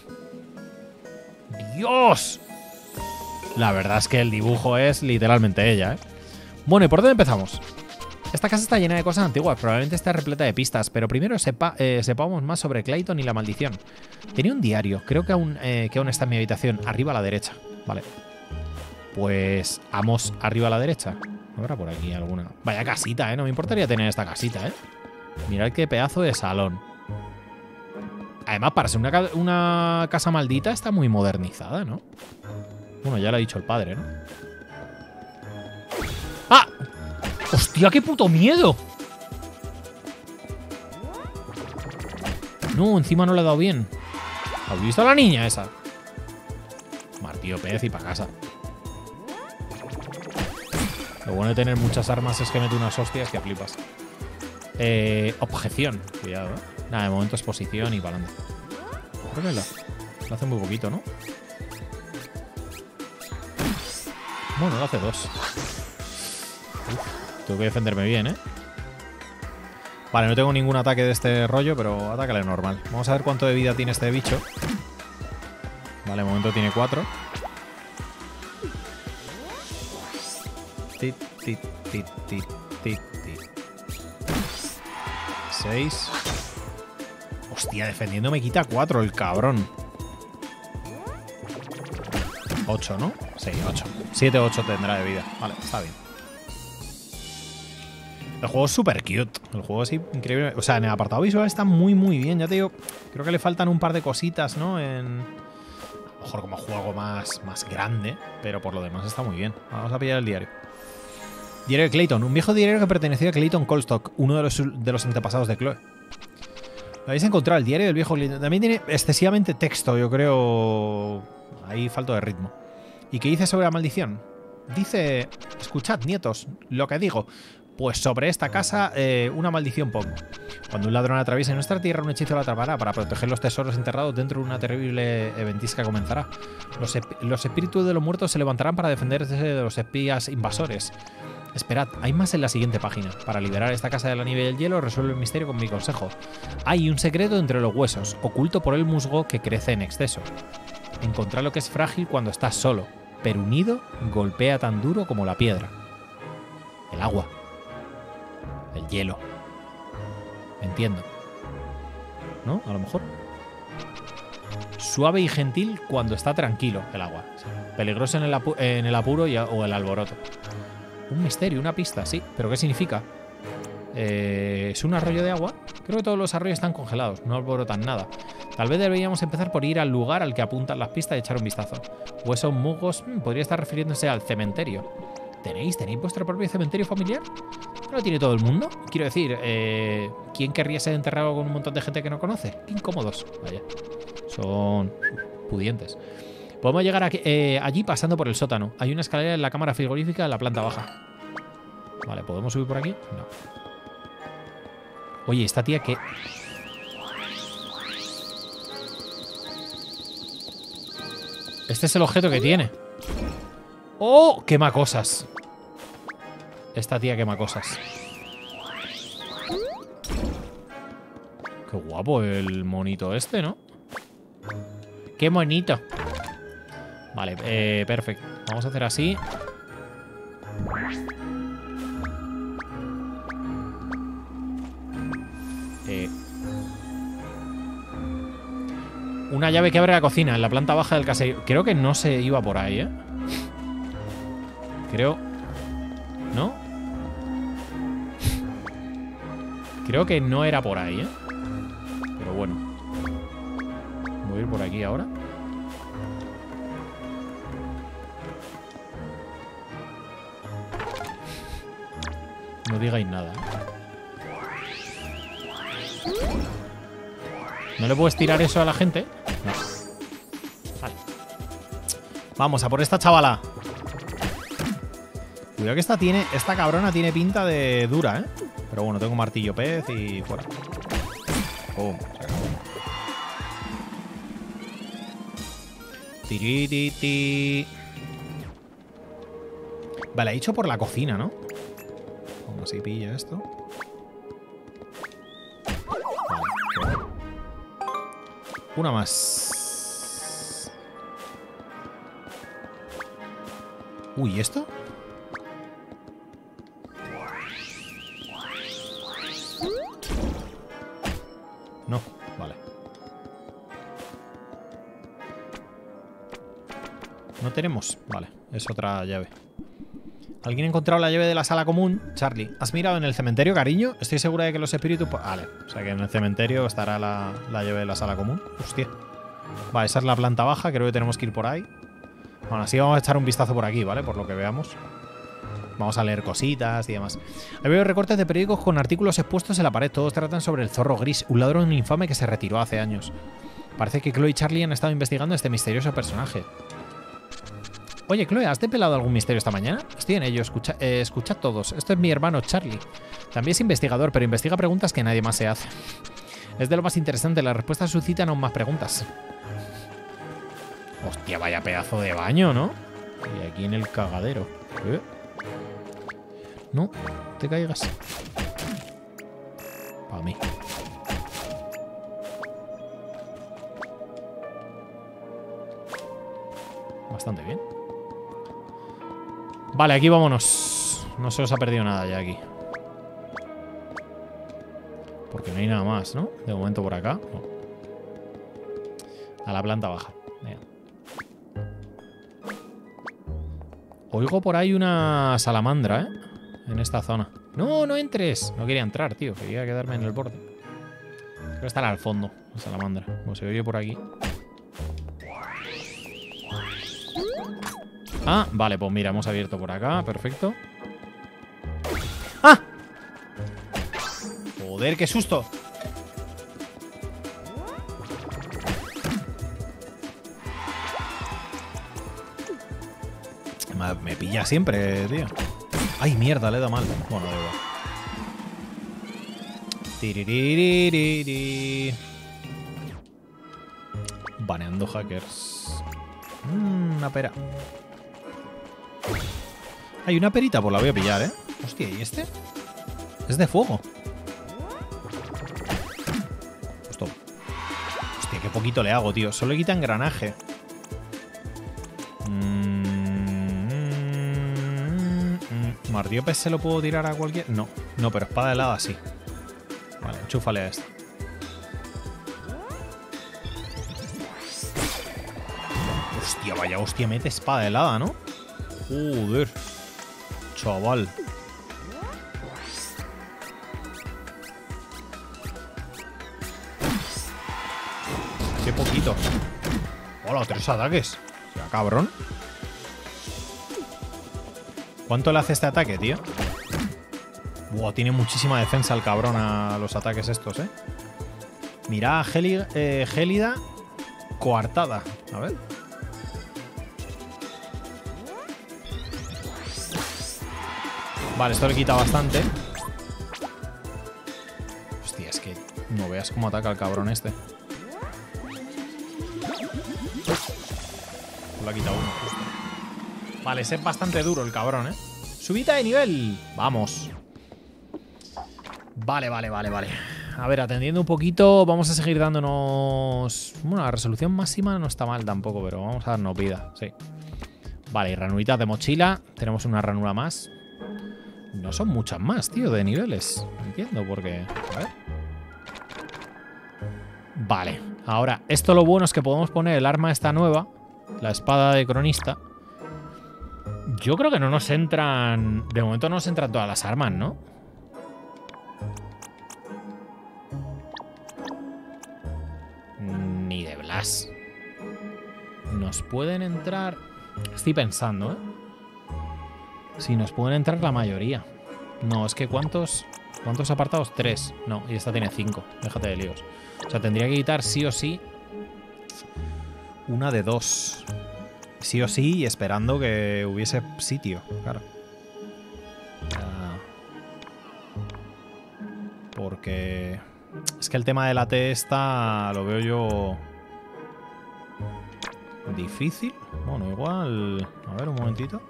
¡Dios! La verdad es que el dibujo es literalmente ella, ¿eh? Bueno, ¿y por dónde empezamos? Esta casa está llena de cosas antiguas, probablemente está repleta de pistas, pero primero sepa, eh, sepamos más sobre Clayton y la maldición. Tenía un diario, creo que aún, eh, que aún está en mi habitación, arriba a la derecha. Vale. Pues vamos arriba a la derecha. ¿Habrá por aquí alguna? Vaya casita, ¿eh? No me importaría tener esta casita, ¿eh? Mirad qué pedazo de salón. Además, para ser una, una casa maldita está muy modernizada, ¿no? Bueno, ya lo ha dicho el padre, ¿no? ¡Ah! ¡Hostia, qué puto miedo! No, encima no le he dado bien. ¿Has visto a la niña esa? Martillo pez y pa' casa. Lo bueno de tener muchas armas es que mete unas hostias que flipas. Eh, objeción. Cuidado, ¿eh? Nada, de momento es posición y para adelante. Creo que lo, lo hace muy poquito, ¿no? Bueno, lo hace dos. Uf, tengo que defenderme bien, ¿eh? Vale, no tengo ningún ataque de este rollo, pero atácale normal. Vamos a ver cuánto de vida tiene este bicho. Vale, de momento tiene cuatro. Tit, tit, tit, tit, tit, tit. seis. Hostia, defendiendo me quita cuatro el cabrón. ocho, ¿no? Sí, ocho. siete, ocho tendrá de vida. Vale, está bien. El juego es súper cute. El juego es increíble. O sea, en el apartado visual está muy, muy bien. Ya te digo, creo que le faltan un par de cositas, ¿no? En... A lo mejor como juego más, más grande. Pero por lo demás está muy bien. Vamos a pillar el diario. Diario de Clayton. Un viejo diario que pertenecía a Clayton Colstock, uno de los, de los antepasados de Chloe. Lo habéis encontrado, el diario del viejo Clayton. También tiene excesivamente texto, yo creo. Ahí falta de ritmo. ¿Y qué dice sobre la maldición? Dice, escuchad, nietos, lo que digo. Pues sobre esta casa, eh, una maldición pongo. Cuando un ladrón atraviese nuestra tierra, un hechizo la atrapará para proteger los tesoros enterrados dentro de una terrible eventisca que comenzará. Los, los espíritus de los muertos se levantarán para defenderse de los espías invasores. Esperad, hay más en la siguiente página. Para liberar esta casa de la nieve y el hielo, resuelve el misterio con mi consejo. Hay un secreto entre los huesos, oculto por el musgo que crece en exceso. Encontrar lo que es frágil cuando estás solo, pero unido golpea tan duro como la piedra. El agua. El hielo. Entiendo. ¿No? A lo mejor. Suave y gentil cuando está tranquilo, el agua. Peligroso en el, apu en el apuro y a o el alboroto. Un misterio, una pista, sí. ¿Pero qué significa? Eh, ¿Es un arroyo de agua? Creo que todos los arroyos están congelados, no alborotan nada. Tal vez deberíamos empezar por ir al lugar al que apuntan las pistas y echar un vistazo. Huesos musgos, hmm, podría estar refiriéndose al cementerio. ¿Tenéis? ¿Tenéis vuestro propio cementerio familiar? ¿No lo tiene todo el mundo? Quiero decir, eh, ¿quién querría ser enterrado con un montón de gente que no conoce? Qué incómodos. Vaya. Son pudientes. Podemos llegar aquí, eh, allí pasando por el sótano. Hay una escalera en la cámara frigorífica en la planta baja. Vale, ¿podemos subir por aquí? No. Oye, esta tía que... Este es el objeto que tiene. ¡Oh! Quema cosas. Esta tía quema cosas. Qué guapo el monito este, ¿no? ¡Qué monito! Vale, eh, perfecto. Vamos a hacer así. Eh. Una llave que abre la cocina en la planta baja del caserío. Creo que no se iba por ahí, ¿eh? Creo... ¿No? Creo que no era por ahí, ¿eh? Pero bueno. Voy a ir por aquí ahora. No digáis nada. ¿No le puedes tirar eso a la gente? No. Vale. Vamos a por esta chavala. Cuidado que esta tiene, esta cabrona tiene pinta de dura, ¿eh? Pero bueno, tengo martillo pez y fuera. Pum. Tirititi. Vale, he hecho por la cocina, ¿no? Como así pilla esto. Vale. Una más. Uy, ¿y esto? No, vale. No tenemos. Vale, es otra llave. ¿Alguien ha encontrado la llave de la sala común? Charlie, ¿has mirado en el cementerio, cariño? Estoy segura de que los espíritus... Vale, o sea que en el cementerio estará la, la llave de la sala común. Hostia. Vale, esa es la planta baja. Creo que tenemos que ir por ahí. Bueno, así vamos a echar un vistazo por aquí, ¿vale? Por lo que veamos. Vamos a leer cositas y demás. Hay varios recortes de periódicos con artículos expuestos en la pared. Todos tratan sobre el zorro gris, un ladrón infame que se retiró hace años. Parece que Chloe y Charlie han estado investigando este misterioso personaje. Oye, Chloe, ¿has depelado algún misterio esta mañana? Estoy en ello, escucha, eh, escuchad todos. Esto es mi hermano Charlie. También es investigador, pero investiga preguntas que nadie más se hace. Es de lo más interesante, las respuestas suscitan aún más preguntas. Hostia, vaya pedazo de baño, ¿no? Y aquí en el cagadero. ¿Eh? No, te caigas. Para mí. Bastante bien. Vale, aquí vámonos. No se os ha perdido nada ya aquí. Porque no hay nada más, ¿no? De momento por acá. No. A la planta baja. Venga. Oigo por ahí una salamandra, ¿eh? En esta zona. No, no entres. No quería entrar, tío. Quería quedarme en el borde. Creo que estará al fondo la salamandra. Como se oye por aquí. Ah, vale, pues mira, hemos abierto por acá. Perfecto. ¡Ah! Joder, qué susto. Me pilla siempre, tío. Ay, mierda, le he dado mal. Bueno, da igual. Tiriririri. Baneando hackers. Mm, una pera. Hay una perita, pues la voy a pillar, ¿eh? Hostia, ¿y este? Es de fuego. Esto. Hostia, qué poquito le hago, tío. Solo quita engranaje. Mm, ¿Mardiopes se lo puedo tirar a cualquier...? No, no, pero espada helada sí. Vale, enchúfale a esta. Hostia, vaya hostia, mete espada helada, ¿no? Joder. Chaval. Qué poquito. Hola, tres ataques. O sea, cabrón. ¿Cuánto le hace este ataque, tío? Buah, tiene muchísima defensa el cabrón a los ataques estos, ¿eh? Mira, Geli, eh, Gélida coartada. A ver. Vale, esto le quita bastante. Hostia, es que no veas cómo ataca el cabrón este. Le ha quitado uno, justo. Vale, es bastante duro el cabrón, ¿eh? Subida de nivel. Vamos. Vale, vale, vale, vale. A ver, atendiendo un poquito, vamos a seguir dándonos... Bueno, la resolución máxima no está mal tampoco, pero vamos a darnos vida, sí. Vale, y ranuritas de mochila. Tenemos una ranura más. No son muchas más, tío, de niveles. No entiendo por qué. A ver. Vale. Ahora, esto lo bueno es que podemos poner el arma esta nueva. La espada de cronista. Yo creo que no nos entran... De momento no nos entran todas las armas, ¿no? Ni de Blas. Nos pueden entrar... Estoy pensando, ¿eh? Sí, nos pueden entrar la mayoría. No, es que ¿cuántos cuántos apartados? Tres. No, y esta tiene cinco. Déjate de líos. O sea, tendría que quitar sí o sí una de dos. Sí o sí, y esperando que hubiese sitio, claro. Uh, porque es que el tema de la T esta lo veo yo difícil. Bueno, igual... A ver, un momentito.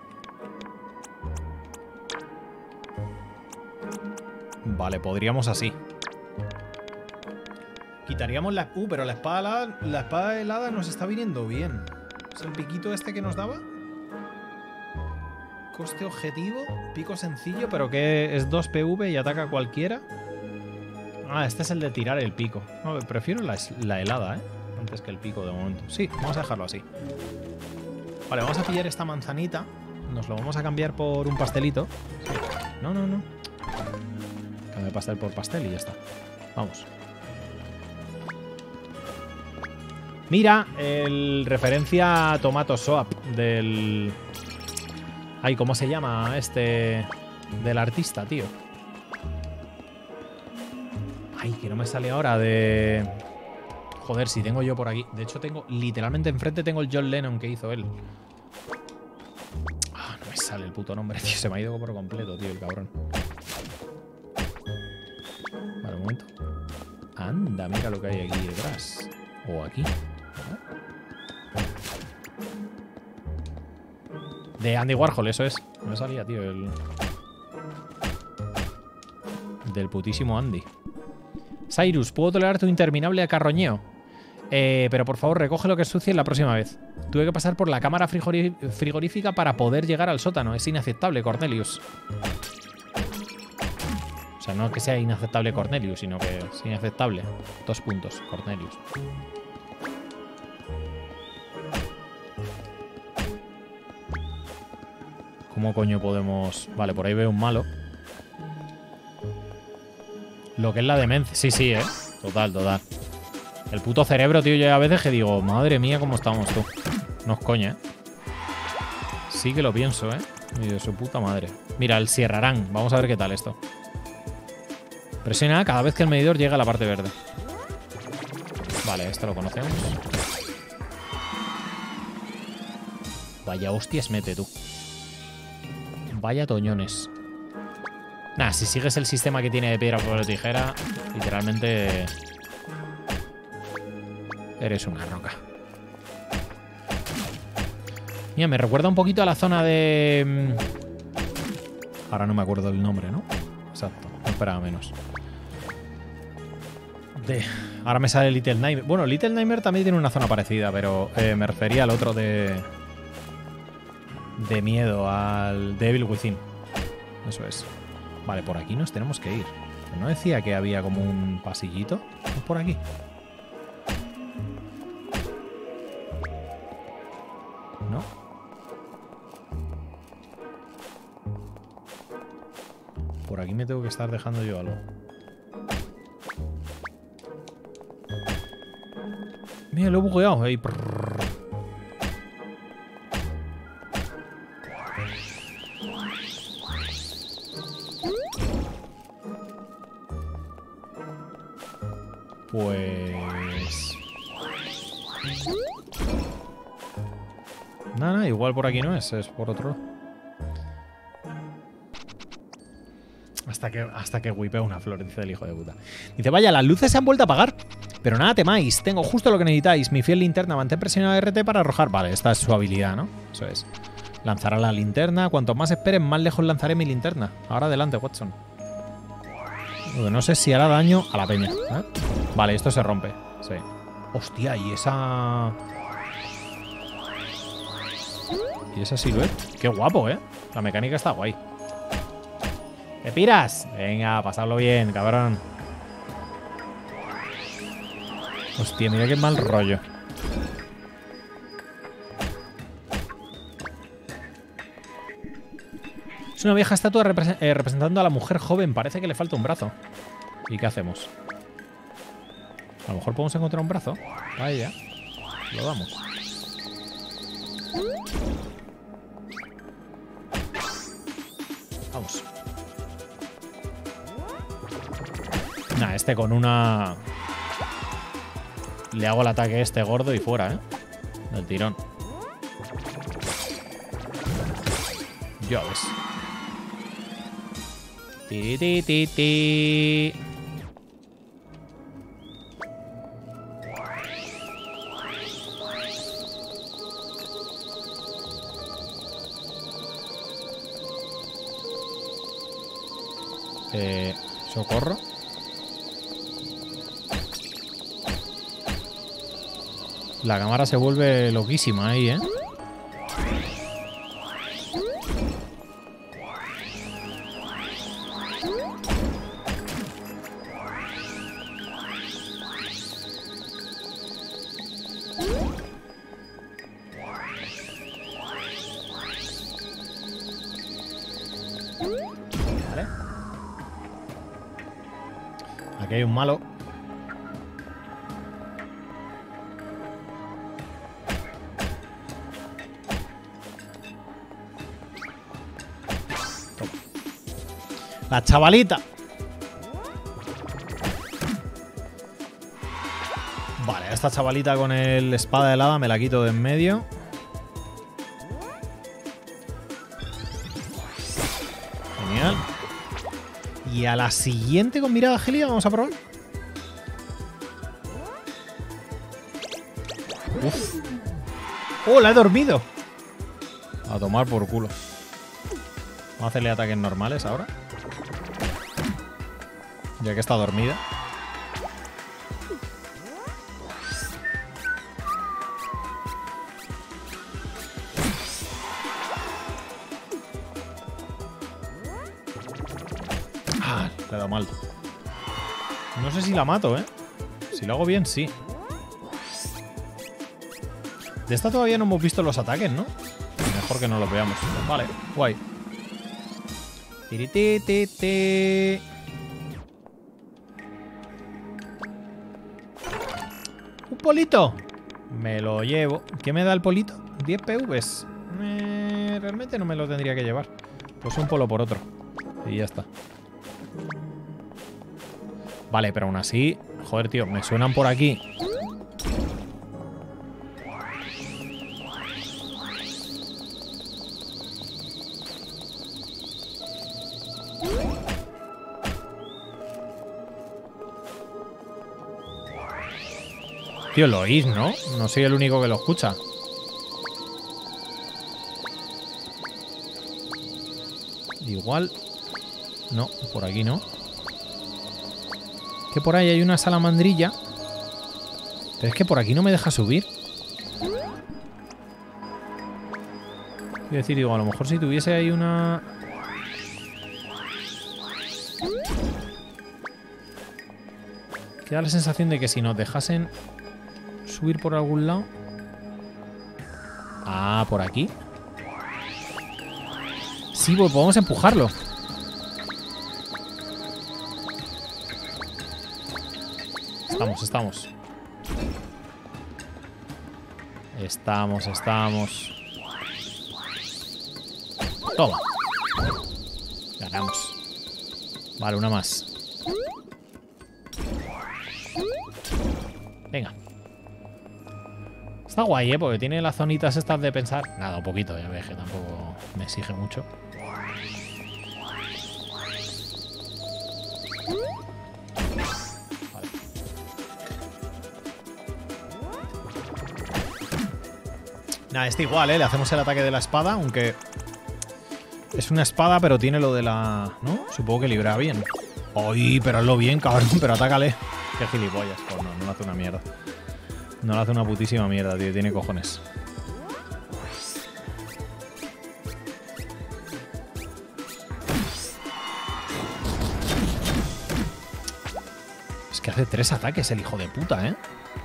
Vale, podríamos así. Quitaríamos la... Uh, pero la espada helada, la espada helada nos está viniendo bien. ¿Es el piquito este que nos daba? Coste objetivo, pico sencillo, pero que es dos P V y ataca a cualquiera. Ah, este es el de tirar el pico. No, prefiero la, la helada, ¿eh? Antes que el pico de momento. Sí, vamos a dejarlo así. Vale, vamos a pillar esta manzanita. Nos lo vamos a cambiar por un pastelito. No, no, no. Cambio pastel por pastel y ya está. Vamos. Mira, el referencia a Tomato Swap del... Ay, ¿cómo se llama este? Del artista, tío. Ay, que no me sale ahora de... Joder, si tengo yo por aquí. De hecho, tengo... Literalmente enfrente tengo el John Lennon que hizo él. Ah, no me sale el puto nombre, tío. Se me ha ido por completo, tío, el cabrón. Vale, un momento. Anda, mira lo que hay aquí detrás. O aquí. De Andy Warhol, eso es. No me salía, tío, el... Del putísimo Andy. Cyrus, puedo tolerar tu interminable acarroñeo. Eh, pero por favor, recoge lo que es sucio la próxima vez. Tuve que pasar por la cámara frigorífica para poder llegar al sótano. Es inaceptable, Cornelius. O sea, no que sea inaceptable Cornelius, sino que es inaceptable. Dos puntos, Cornelius. ¿Cómo coño podemos...? Vale, por ahí veo un malo. Lo que es la demencia. Sí, sí, ¿eh? Total, total. El puto cerebro, tío, yo a veces que digo, madre mía, cómo estamos, tú. No es coña, ¿eh? Sí que lo pienso, ¿eh? Y de su puta madre. Mira, el Sierrarán. Vamos a ver qué tal esto. Presiona cada vez que el medidor llega a la parte verde. Vale, esto lo conocemos. Vaya hostias mete, tú. Vaya toñones. Nah, si sigues el sistema que tiene de piedra, papel o tijera, literalmente eres una roca. Mira, me recuerda un poquito a la zona de Ahora no me acuerdo del nombre, ¿no? Exacto, no esperaba menos. De... Ahora me sale Little Nightmare. Bueno, Little Nightmare también tiene una zona parecida, pero eh, me refería al otro de... De miedo, al Devil Within. Eso es. Vale, por aquí nos tenemos que ir. ¿No decía que había como un pasillito? ¿Es por aquí? ¿No? Por aquí me tengo que estar dejando yo algo. Mira, lo he bugueado. Ahí. Pues... Nada, nada, igual por aquí no es, es por otro lado. Hasta que, hasta que whipea una flor, dice el hijo de puta. Dice, vaya, las luces se han vuelto a apagar. Pero nada temáis, tengo justo lo que necesitáis. Mi fiel linterna, mantén presionado R T para arrojar. Vale, esta es su habilidad, ¿no? Eso es. Lanzará la linterna. Cuanto más esperen, más lejos lanzaré mi linterna. Ahora adelante, Watson. No sé si hará daño a la peña, ¿eh? Vale, esto se rompe. Sí. Hostia, y esa... Y esa silueta. Qué guapo, ¿eh? La mecánica está guay. ¿Te piras? Venga, pasadlo bien, cabrón. Hostia, mira qué mal rollo. Es una vieja estatua repre eh, representando a la mujer joven. Parece que le falta un brazo. ¿Y qué hacemos? A lo mejor podemos encontrar un brazo. Ahí ya. Lo damos. Vamos. Nah, este con una... Le hago el ataque a este gordo y fuera, ¿eh? Del tirón. Ya ves. Ti, ti, ti, ti. Eh, socorro. La cámara se vuelve loquísima ahí, ¿eh? Vale. Aquí hay un malo. La chavalita. Vale, a esta chavalita con el espada helada me la quito de en medio. Genial. Y a la siguiente con mirada gélida vamos a probar. Uf. ¡Oh, la he dormido! A tomar por culo. Vamos a hacerle ataques normales ahora. Ya que está dormida. Ah, le he dado mal. No sé si la mato, ¿eh? Si lo hago bien, sí. De esta todavía no hemos visto los ataques, ¿no? Mejor que no los veamos. Vale, guay. Tiritititi. ¡Un polito! Me lo llevo. ¿Qué me da el polito? diez P Vs. Eh, realmente no me lo tendría que llevar. Pues un polo por otro. Y ya está. Vale, pero aún así... Joder, tío, me suenan por aquí. Tío, lo oís, ¿no? No soy el único que lo escucha. Igual... No, por aquí no. Que por ahí hay una salamandrilla. Pero es que por aquí no me deja subir. Quiero decir, digo, a lo mejor si tuviese ahí una... Queda la sensación de que si nos dejasen subir por algún lado... Ah, por aquí. Sí, pues podemos empujarlo. Estamos, estamos. Estamos, estamos. Toma. Ganamos. Vale, una más. Venga. Está guay, ¿eh? Porque tiene las zonitas estas de pensar. Nada, un poquito, ya ves que tampoco me exige mucho. Vale. Nada, está igual, ¿eh? Le hacemos el ataque de la espada, aunque... Es una espada, pero tiene lo de la... ¿No? Supongo que libra bien. ¡Ay! Pero hazlo bien, cabrón. Pero atácale. Qué gilipollas. Pues no, no le hace una mierda. No le hace una putísima mierda, tío. Tiene cojones. Es que hace tres ataques el hijo de puta, ¿eh?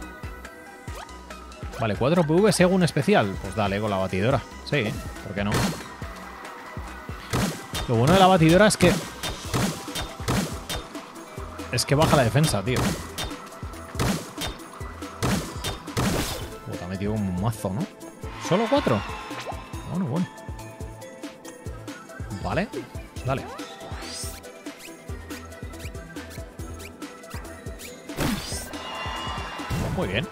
Vale, cuatro P V según especial. Pues dale, con la batidora. Sí, ¿por qué no? Lo bueno de la batidora es que... Es que baja la defensa, tío. Oh, te ha metido un mazo, ¿no? ¿Solo cuatro? Bueno, bueno. Vale, dale. Muy bien.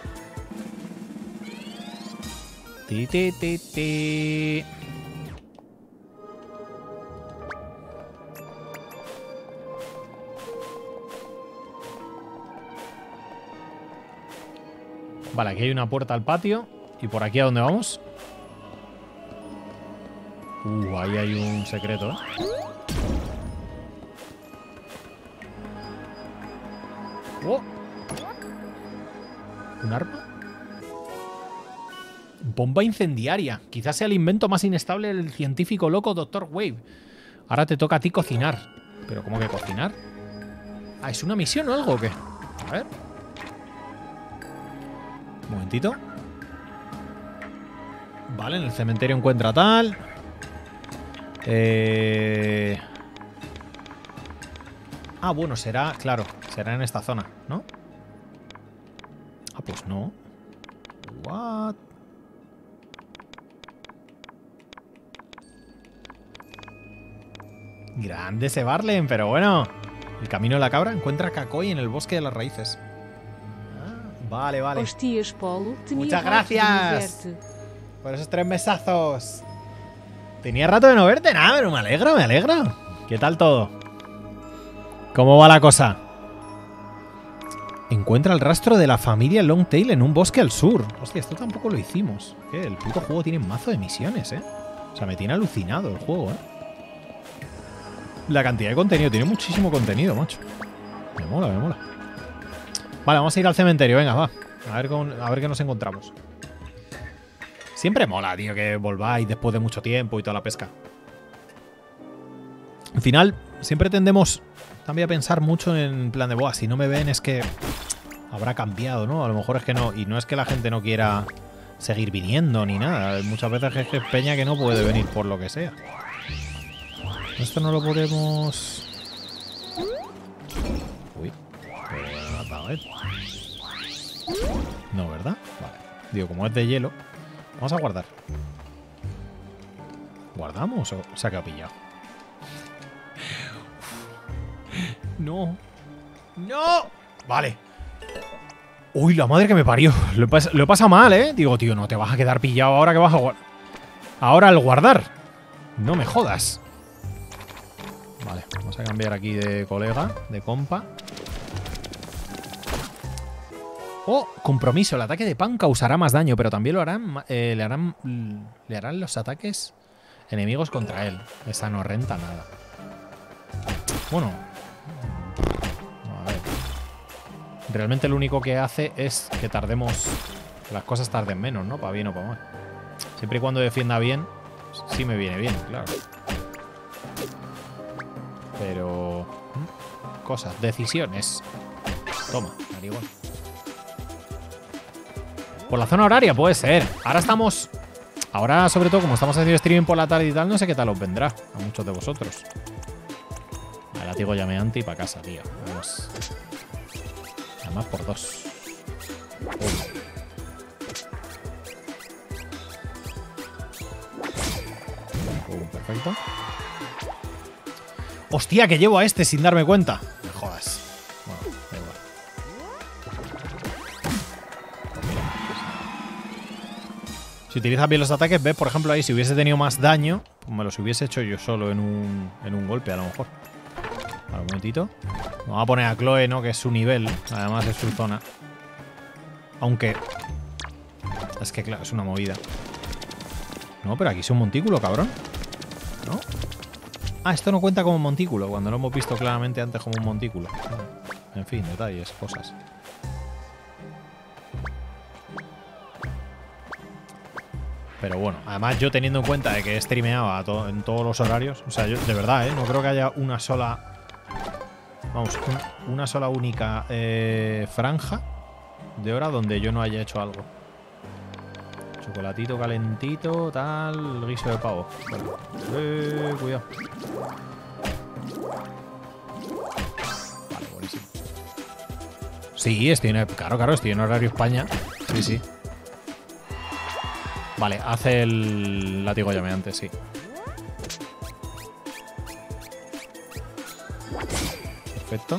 Ti, ti, ti, ti. Vale, aquí hay una puerta al patio. ¿Y por aquí a dónde vamos? Uh, ahí hay un secreto, ¿eh? Oh. ¿Un arma? Bomba incendiaria. Quizás sea el invento más inestable del científico loco doctor Wave. Ahora te toca a ti cocinar. ¿Pero cómo que cocinar? Ah, ¿es una misión o algo o qué? A ver. Un momentito. Vale, en el cementerio encuentra tal. Eh... Ah, bueno, será... Claro, será en esta zona, ¿no? Ah, pues no. What? Grande ese Barlen, pero bueno. El camino de la cabra encuentra a Kakoi en el bosque de las raíces. Ah, vale, vale. Hostias, Polo. Muchas gracias por esos tres mesazos. Tenía rato de no verte, nada, pero me alegra, me alegra. ¿Qué tal todo? ¿Cómo va la cosa? Encuentra el rastro de la familia Longtail en un bosque al sur. Hostia, esto tampoco lo hicimos. ¿Qué? El puto juego tiene un mazo de misiones, ¿eh? O sea, me tiene alucinado el juego, ¿eh? La cantidad de contenido. Tiene muchísimo contenido, macho. Me mola, me mola. Vale, vamos a ir al cementerio. Venga, va. A ver, con, a ver qué nos encontramos. Siempre mola, tío, que volváis después de mucho tiempo y toda la pesca. Al final, siempre tendemos también a pensar mucho en plan de, buah, si no me ven es que habrá cambiado, ¿no? A lo mejor es que no. Y no es que la gente no quiera seguir viniendo ni nada. Muchas veces es que es peña que no puede venir por lo que sea. Esto no lo podemos... Uy, pero me ha matado él. No, ¿verdad? Vale. Digo, como es de hielo, vamos a guardar. ¿Guardamos o se ha quedado pillado? No. ¡No! Vale. Uy, la madre que me parió. Lo he, pas lo he pasado mal, ¿eh? Digo, tío, no te vas a quedar pillado ahora que vas a guardar. Ahora al guardar. No me jodas. Vale, vamos a cambiar aquí de colega, de compa. Oh, compromiso. El ataque de Pan causará más daño, pero también lo harán, eh, le harán, le harán los ataques. Enemigos contra él. Esa no renta nada. Bueno. A ver. Realmente lo único que hace es que tardemos... Las cosas tarden menos, ¿no? Para bien o para mal. Siempre y cuando defienda bien, sí me viene bien, claro. Pero... Cosas, decisiones. Toma, narigón. Por la zona horaria puede ser. Ahora estamos... Ahora, sobre todo, como estamos haciendo streaming por la tarde y tal, no sé qué tal os vendrá a muchos de vosotros. El látigo llameante y para casa, tío. Vamos. Además por dos. Uy. Uh, perfecto. ¡Hostia, que llevo a este sin darme cuenta! Me jodas. Bueno, da igual. Si utilizas bien los ataques, ves, por ejemplo, ahí, si hubiese tenido más daño, pues me los hubiese hecho yo solo en un, en un golpe, a lo mejor. Vale, un momentito. Vamos a poner a Chloe, ¿no? Que es su nivel. Además es su zona. Aunque... Es que, claro, es una movida. No, pero aquí es un montículo, cabrón. ¿No? Ah, esto no cuenta como un montículo, cuando lo hemos visto claramente antes como un montículo. En fin, detalles, cosas. Pero bueno, además yo teniendo en cuenta de que streameaba to en todos los horarios, o sea, yo de verdad, ¿eh? No creo que haya una sola... Vamos, un, una sola única eh, franja de hora donde yo no haya hecho algo. Chocolatito calentito, tal, guiso de pavo. Vale. Eh, cuidado. Vale, buenísimo. Sí, estoy en, claro, claro, estoy en horario España. Sí, sí. Vale, hace el látigo llameante, sí. Perfecto.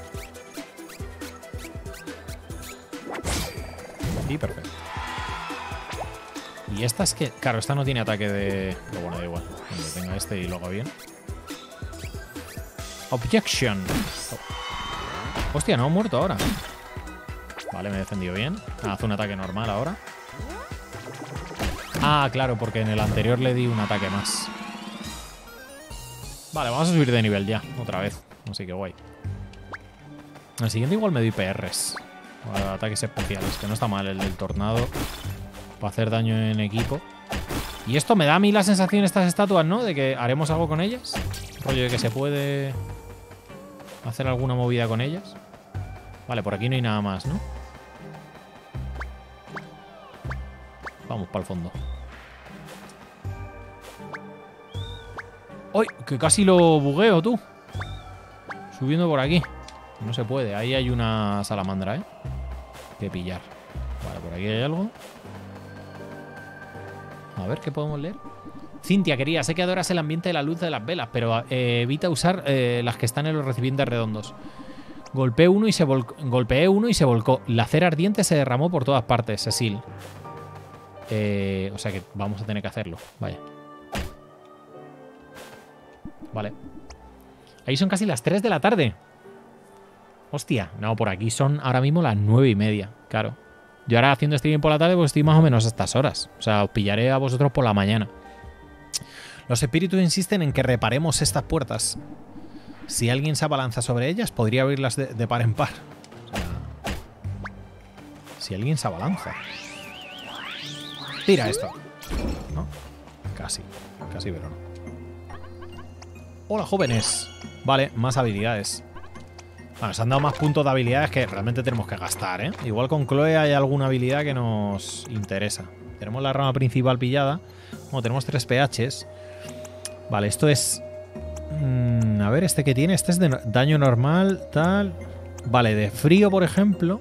Y perfecto. Y esta es que... Claro, esta no tiene ataque de... Pero bueno, da igual. Cuando tenga este y lo haga bien. Objection. Oh. Hostia, no he muerto ahora. Vale, me he defendido bien. Ah, hace un ataque normal ahora. Ah, claro, porque en el anterior le di un ataque más. Vale, vamos a subir de nivel ya, otra vez. Así que guay. En el siguiente igual me doy P Rs. Ataques especiales, que no está mal el del tornado. Para hacer daño en equipo. Y esto me da a mí la sensación, estas estatuas, ¿no? De que haremos algo con ellas. Rollo de que se puede hacer alguna movida con ellas. Vale, por aquí no hay nada más, ¿no? Vamos para el fondo. ¡Uy! Que casi lo bugueo, tú. Subiendo por aquí. No se puede. Ahí hay una salamandra, ¿eh? Que pillar. Vale, por aquí hay algo. A ver, ¿qué podemos leer? Cintia, quería, sé que adoras el ambiente de la luz de las velas, pero eh, evita usar eh, las que están en los recipientes redondos. Golpeé uno y se volcó. Golpeé uno y se volcó. La cera ardiente se derramó por todas partes, Cecil. Eh, o sea que vamos a tener que hacerlo. Vaya. Vale. Ahí son casi las tres de la tarde. Hostia. No, por aquí son ahora mismo las nueve y media. Claro. Yo ahora haciendo streaming por la tarde pues estoy más o menos a estas horas. O sea, os pillaré a vosotros por la mañana. Los espíritus insisten en que reparemos estas puertas. Si alguien se abalanza sobre ellas, podría abrirlas de, de par en par. O sea, si alguien se abalanza. Tira esto. ¿No? Casi. Casi, pero no. Hola, jóvenes. Vale, más habilidades. Bueno, se han dado más puntos de habilidades que realmente tenemos que gastar, ¿eh? Igual con Chloe hay alguna habilidad que nos interesa. Tenemos la rama principal pillada. Bueno, tenemos tres P Hs. Vale, esto es... Mmm, a ver, ¿este que tiene? Este es de daño normal, tal... Vale, de frío, por ejemplo.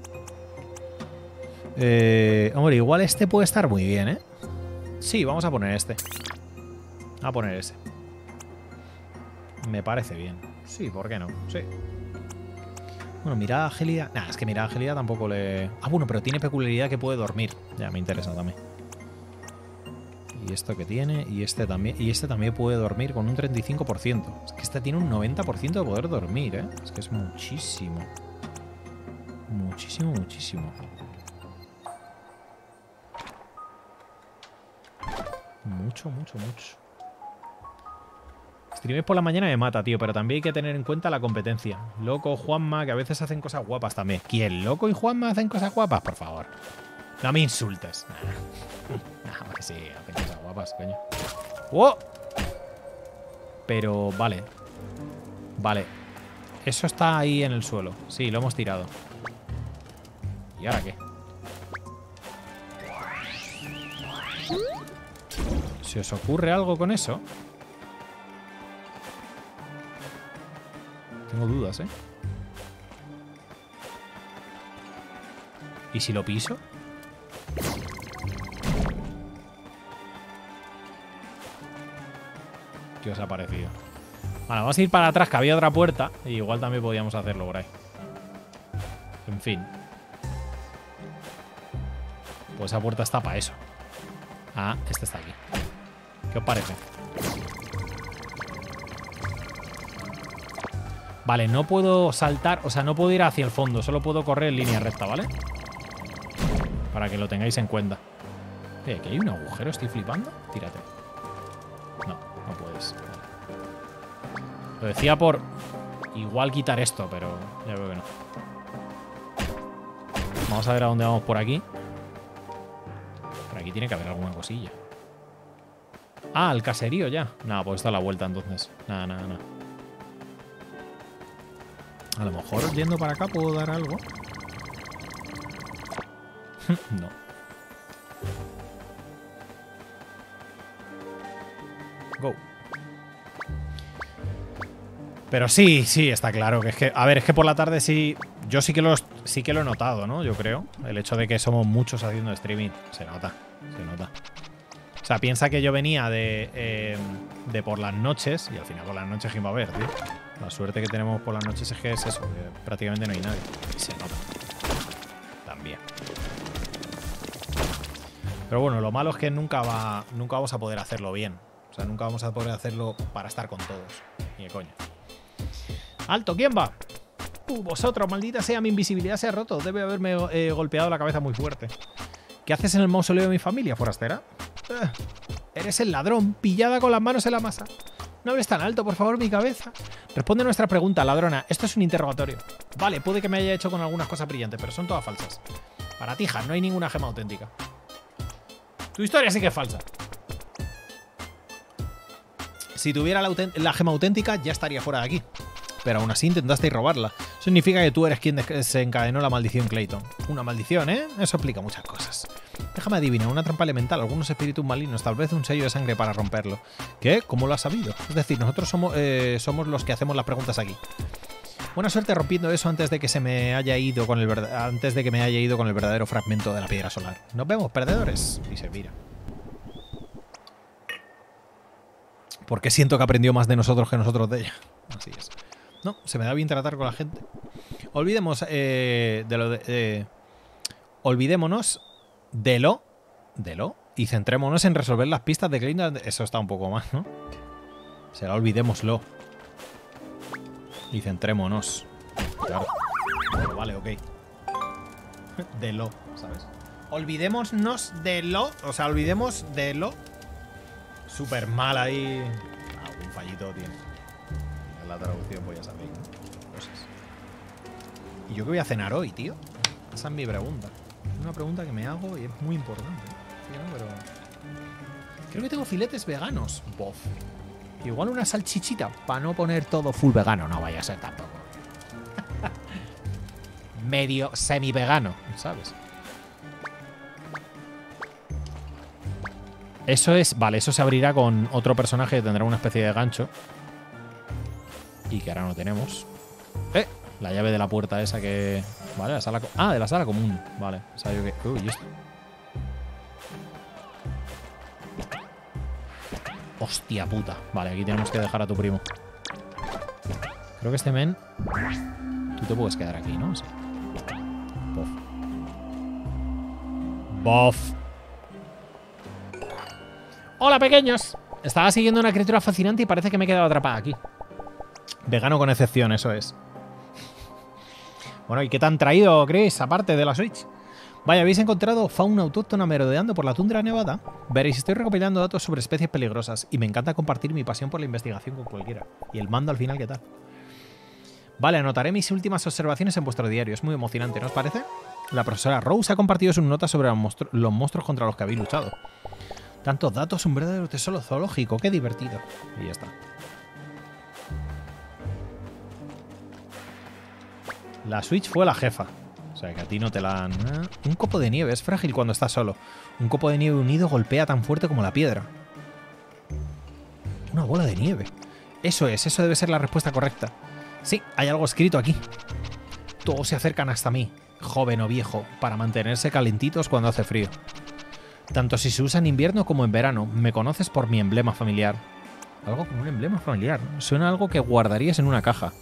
Eh, hombre, igual este puede estar muy bien, ¿eh? Sí, vamos a poner este. A poner ese. Me parece bien. Sí, ¿por qué no? Sí. Bueno, mirada gélida... Nah, es que mirada gélida tampoco le... Ah, bueno, pero tiene peculiaridad que puede dormir. Ya, me interesa también. Y esto que tiene, y este también. Y este también puede dormir con un treinta y cinco por ciento. Es que este tiene un noventa por ciento de poder dormir, ¿eh? Es que es muchísimo. Muchísimo, muchísimo. Mucho, mucho, mucho. Streames por la mañana me mata, tío, pero también hay que tener en cuenta la competencia. Loco, Juanma, que a veces hacen cosas guapas también. ¿Quién? ¿Loco y Juanma hacen cosas guapas? Por favor. No me insultes. Nah, nah, que sí, hacen cosas guapas, coño. ¡Oh! Pero, vale. Vale. Eso está ahí en el suelo. Sí, lo hemos tirado. ¿Y ahora qué? ¿Se os ocurre algo con eso? Tengo dudas, ¿eh? ¿Y si lo piso? ¿Qué os ha parecido? Vale, vamos a ir para atrás, que había otra puerta. Y igual también podíamos hacerlo por ahí. En fin. Pues esa puerta está para eso. Ah, este está aquí. ¿Qué os parece? Vale, no puedo saltar, o sea, no puedo ir hacia el fondo, solo puedo correr en línea recta, ¿vale? Para que lo tengáis en cuenta. Eh, ¿que hay un agujero? ¿Estoy flipando? Tírate. No, no puedes. Lo decía por igual quitar esto, pero ya veo que no. Vamos a ver a dónde vamos por aquí. Por aquí tiene que haber alguna cosilla. Ah, el caserío ya. Nada, pues está a la vuelta entonces. Nada, nada, nada. A lo mejor yendo para acá puedo dar algo. No. Go. Pero sí, sí, está claro que es que, a ver, es que por la tarde sí, yo sí que lo, sí que lo he notado, ¿no? Yo creo, el hecho de que somos muchos haciendo streaming, se nota, se nota. O sea, piensa que yo venía de, eh, de por las noches y al final por las noches ¿quién va a ver, tío? La suerte que tenemos por las noches es que es eso, que prácticamente no hay nadie. Y se nota. También. Pero bueno, lo malo es que nunca va, nunca vamos a poder hacerlo bien. O sea, nunca vamos a poder hacerlo para estar con todos. Ni de coña. ¡Alto! ¿Quién va? Uh, vosotros, maldita sea, mi invisibilidad se ha roto. Debe haberme eh, golpeado la cabeza muy fuerte. ¿Qué haces en el mausoleo de mi familia, forastera? Uh, eres el ladrón, pillada con las manos en la masa. No hables tan alto, por favor, mi cabeza. Responde a nuestra pregunta, ladrona. Esto es un interrogatorio. Vale, puede que me haya hecho con algunas cosas brillantes, pero son todas falsas. Para ti, Han, no hay ninguna gema auténtica. Tu historia sí que es falsa. Si tuviera la, la gema auténtica, ya estaría fuera de aquí. Pero aún así intentasteis robarla. Eso significa que tú eres quien desencadenó la maldición, Clayton. Una maldición, ¿eh? Eso explica muchas cosas. Déjame adivinar, una trampa elemental, algunos espíritus malignos, tal vez un sello de sangre para romperlo. ¿Qué? ¿Cómo lo has sabido? Es decir, nosotros somos, eh, somos los que hacemos las preguntas aquí. Buena suerte rompiendo eso antes de que se me haya ido con el antes de que me haya ido con el verdadero fragmento de la piedra solar. Nos vemos, perdedores. Y se mira. Porque siento que aprendió más de nosotros que nosotros de ella. Así es. No, se me da bien tratar con la gente. Olvidemos eh, de lo de... Eh, olvidémonos de lo... De lo... Y centrémonos en resolver las pistas de Clayton. Eso está un poco más, ¿no? Será olvidémoslo. Y centrémonos. Claro. Bueno, vale, ok. De lo, ¿sabes? Olvidémonos de lo... O sea, olvidemos de lo... Súper mal ahí. Algún fallito tiene. La traducción, pues ya sabéis, ¿no? Cosas. ¿Y yo qué voy a cenar hoy, tío? Esa es mi pregunta. Es una pregunta que me hago y es muy importante. ¿Sí, no? Pero... creo que tengo filetes veganos. Bof. Igual una salchichita para no poner todo full vegano. No vaya a ser tampoco. Medio semi-vegano, ¿sabes? Eso es... Vale, eso se abrirá con otro personaje que tendrá una especie de gancho. Y que ahora no tenemos. ¡Eh! La llave de la puerta esa que... Vale, la sala... Ah, de la sala común. Vale. O sea, yo que... Uy, esto. Hostia puta. Vale, aquí tenemos que dejar a tu primo. Creo que este men... Tú te puedes quedar aquí, ¿no? Sí. Bof. Bof. Hola, pequeños. Estaba siguiendo una criatura fascinante y parece que me he quedado atrapada aquí. Vegano con excepción, eso es. Bueno, ¿y qué te han traído, Chris? Aparte de la Switch. Vaya, ¿habéis encontrado fauna autóctona merodeando por la tundra nevada? Veréis, estoy recopilando datos sobre especies peligrosas y me encanta compartir mi pasión por la investigación con cualquiera. Y el mando al final, ¿qué tal? Vale, anotaré mis últimas observaciones en vuestro diario. Es muy emocionante, ¿no os parece? La profesora Rose ha compartido sus notas sobre los, monstru los monstruos contra los que habéis luchado. Tantos datos, un verdadero tesoro zoológico. ¡Qué divertido! Y ya está. La Switch fue la jefa. O sea, que a ti no te la han... Un copo de nieve es frágil cuando estás solo. Un copo de nieve unido golpea tan fuerte como la piedra. Una bola de nieve. Eso es, eso debe ser la respuesta correcta. Sí, hay algo escrito aquí. Todos se acercan hasta mí, joven o viejo, para mantenerse calentitos cuando hace frío. Tanto si se usa en invierno como en verano. Me conoces por mi emblema familiar. Algo como un emblema familiar. Suena a algo que guardarías en una caja.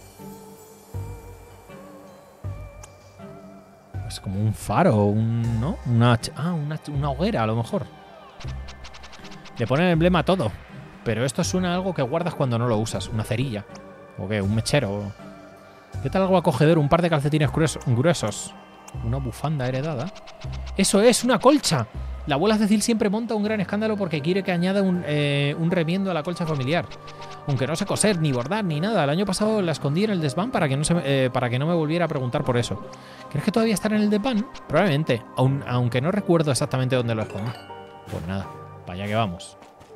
Es como un faro, un, ¿no? Una, ah, una, una hoguera, a lo mejor. Le ponen el emblema a todo. Pero esto suena a algo que guardas cuando no lo usas. Una cerilla. ¿O qué? Un mechero. ¿Qué tal algo acogedor? Un par de calcetines gruesos. Una bufanda heredada. ¡Eso es! ¡Una colcha! La abuela Cecil siempre monta un gran escándalo porque quiere que añada un, eh, un remiendo a la colcha familiar. Aunque no sé coser, ni bordar, ni nada. El año pasado la escondí en el desván para que no, se, eh, para que no me volviera a preguntar por eso. ¿Crees que todavía estará en el desván? Probablemente. Aun, aunque no recuerdo exactamente dónde lo escondí. Pues nada, para allá que vamos.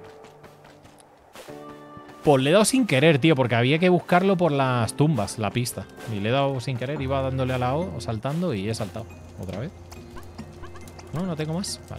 Pues le he dado sin querer, tío, porque había que buscarlo por las tumbas, la pista. Y le he dado sin querer, iba dándole a la O, saltando, y he saltado. ¿Otra vez? No, no tengo más. Vale.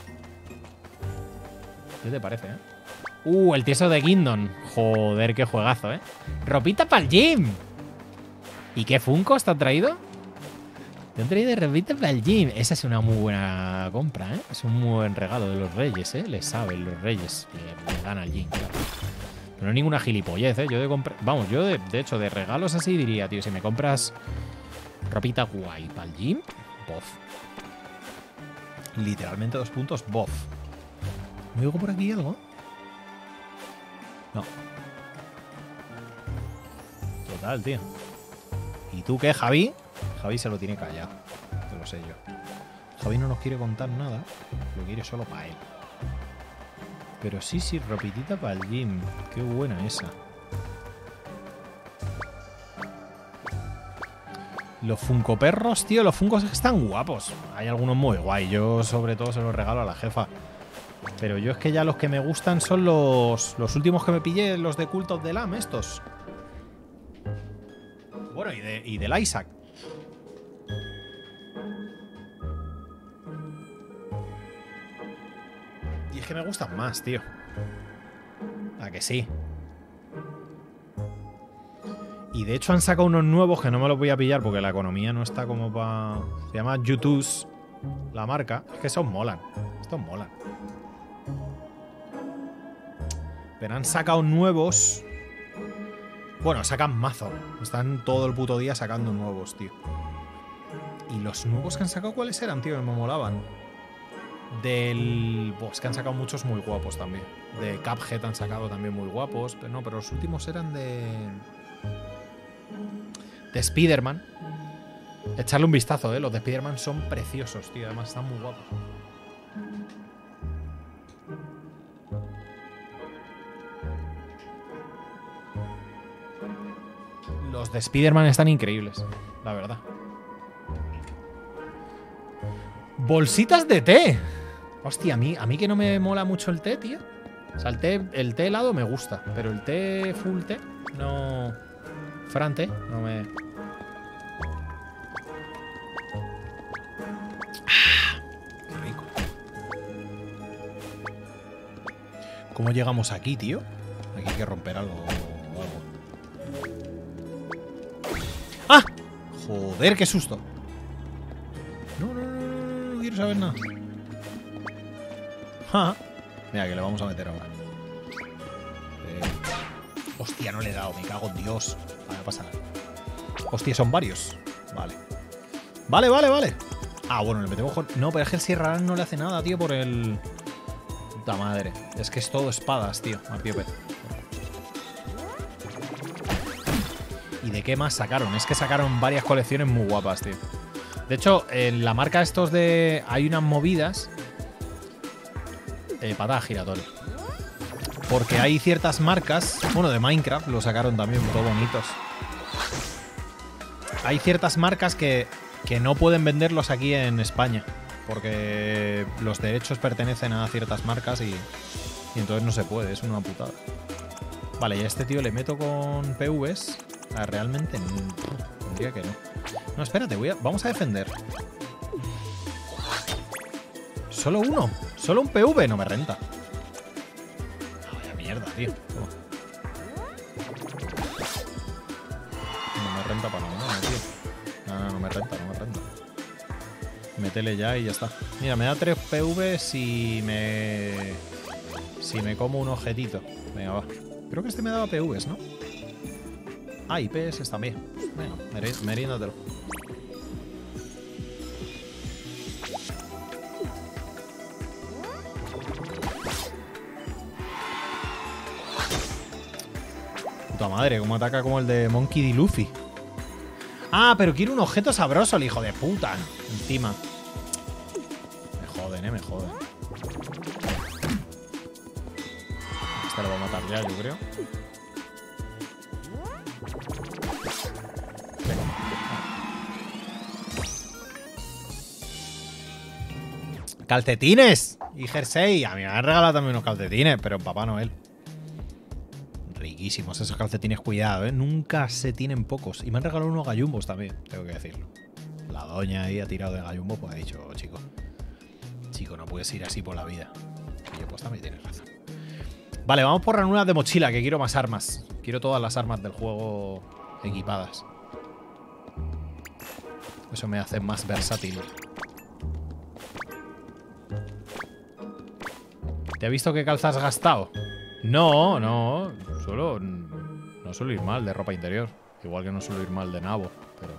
¿Qué te parece, eh? Uh, el tieso de Guindon. Joder, qué juegazo, eh. Ropita para el gym. ¿Y qué Funkos te han traído? Te han traído ropita para el gym. Esa es una muy buena compra, eh. Es un muy buen regalo de los reyes, eh. Le saben los reyes. Le, le dan al gym, claro. No es ninguna gilipollez, ¿eh? Yo de comprar... Vamos, yo de, de hecho de regalos así diría, tío, si me compras ropita guay para el gym, bof. Literalmente dos puntos, bof. ¿Me oigo por aquí algo? No. Total, tío. ¿Y tú qué, Javi? Javi se lo tiene callado. Te lo sé yo. Javi no nos quiere contar nada. Lo quiere solo para él. Pero sí, sí, ropitita para el gym. Qué buena esa. Los Funko perros, tío, los Funkos están guapos. Hay algunos muy guay. Yo sobre todo se los regalo a la jefa. Pero yo es que ya los que me gustan son los, los últimos que me pillé, los de Cult of the Lamb, estos. Bueno, y, de, y del Isaac. Y es que me gustan más, tío. ¿A que sí? Y de hecho han sacado unos nuevos que no me los voy a pillar porque la economía no está como para... Se llama YouTube's, la marca. Es que esos molan. Estos molan. Pero han sacado nuevos. Bueno, sacan mazo. Están todo el puto día sacando nuevos, tío. ¿Y los nuevos que han sacado cuáles eran, tío? Que me molaban. Del... Pues que han sacado muchos muy guapos también. De Cuphead han sacado también muy guapos. Pero no, pero los últimos eran de... De Spider-Man. Echarle un vistazo, eh. Los de Spider-Man son preciosos, tío. Además están muy guapos. Los de Spider-Man están increíbles, la verdad. Bolsitas de té. Hostia, a mí, a mí que no me mola mucho el té, tío. O sea, el té, el té helado me gusta, pero el té full té no... Fran té no me... ¡Ah! Qué rico. ¿Cómo llegamos aquí, tío? Aquí hay que romper algo o algo. ¡Ah! Joder, qué susto. No, no, no, no, no quiero saber nada. ¡Ja! Mira, que le vamos a meter ahora. Eh... Hostia, no le he dado, me cago en Dios. Vale, no pasa nada. Hostia, son varios. Vale. Vale, vale, vale. Ah, bueno, le metemos con... No, pero es que el Sierra no le hace nada, tío, por el... Puta madre. Es que es todo espadas, tío. A pie. ¿Y de qué más sacaron? Es que sacaron varias colecciones muy guapas, tío. De hecho, en la marca estos de... Hay unas movidas... Eh, patada giratoria. Porque hay ciertas marcas... Bueno, de Minecraft lo sacaron también, todo bonitos. Hay ciertas marcas que, que no pueden venderlos aquí en España. Porque los derechos pertenecen a ciertas marcas y, y entonces no se puede, es una putada. Vale, y a este tío le meto con P Vs. Ah, realmente no, tendría que no. No, espérate, voy a, vamos a defender. Solo uno, solo un P V, no me renta. No, vaya mierda, tío. Toma. No me renta para nada, tío. No, no, no me renta, no me renta. Métele ya y ya está. Mira, me da tres P Vs si me... Si me como un objetito. Venga, va. Creo que este me daba P Vs, ¿no? Ah, y P S también. Venga, meri meriéndatelo. Puta madre, cómo ataca como el de Monkey D. Luffy. Ah, pero quiero un objeto sabroso, el hijo de puta. Encima. Me joden, eh, me joden. Este lo va a matar ya, yo creo. Venga. ¡Calcetines! Y jersey. A mí me han regalado también unos calcetines, pero en Papá Noel. Riquísimos esos calcetines, cuidado, ¿eh? Nunca se tienen pocos. Y me han regalado unos gallumbos también, tengo que decirlo. La doña ahí ha tirado de gallumbo, pues ha dicho, chico, chico, no puedes ir así por la vida. Y yo, pues también tienes razón. Vale, vamos por ranuras de mochila, que quiero más armas. Quiero todas las armas del juego equipadas. Eso me hace más versátil. ¿Te has visto qué calzas has gastado? No, no. Solo... No suelo ir mal de ropa interior. Igual que no suelo ir mal de nabo. Pero...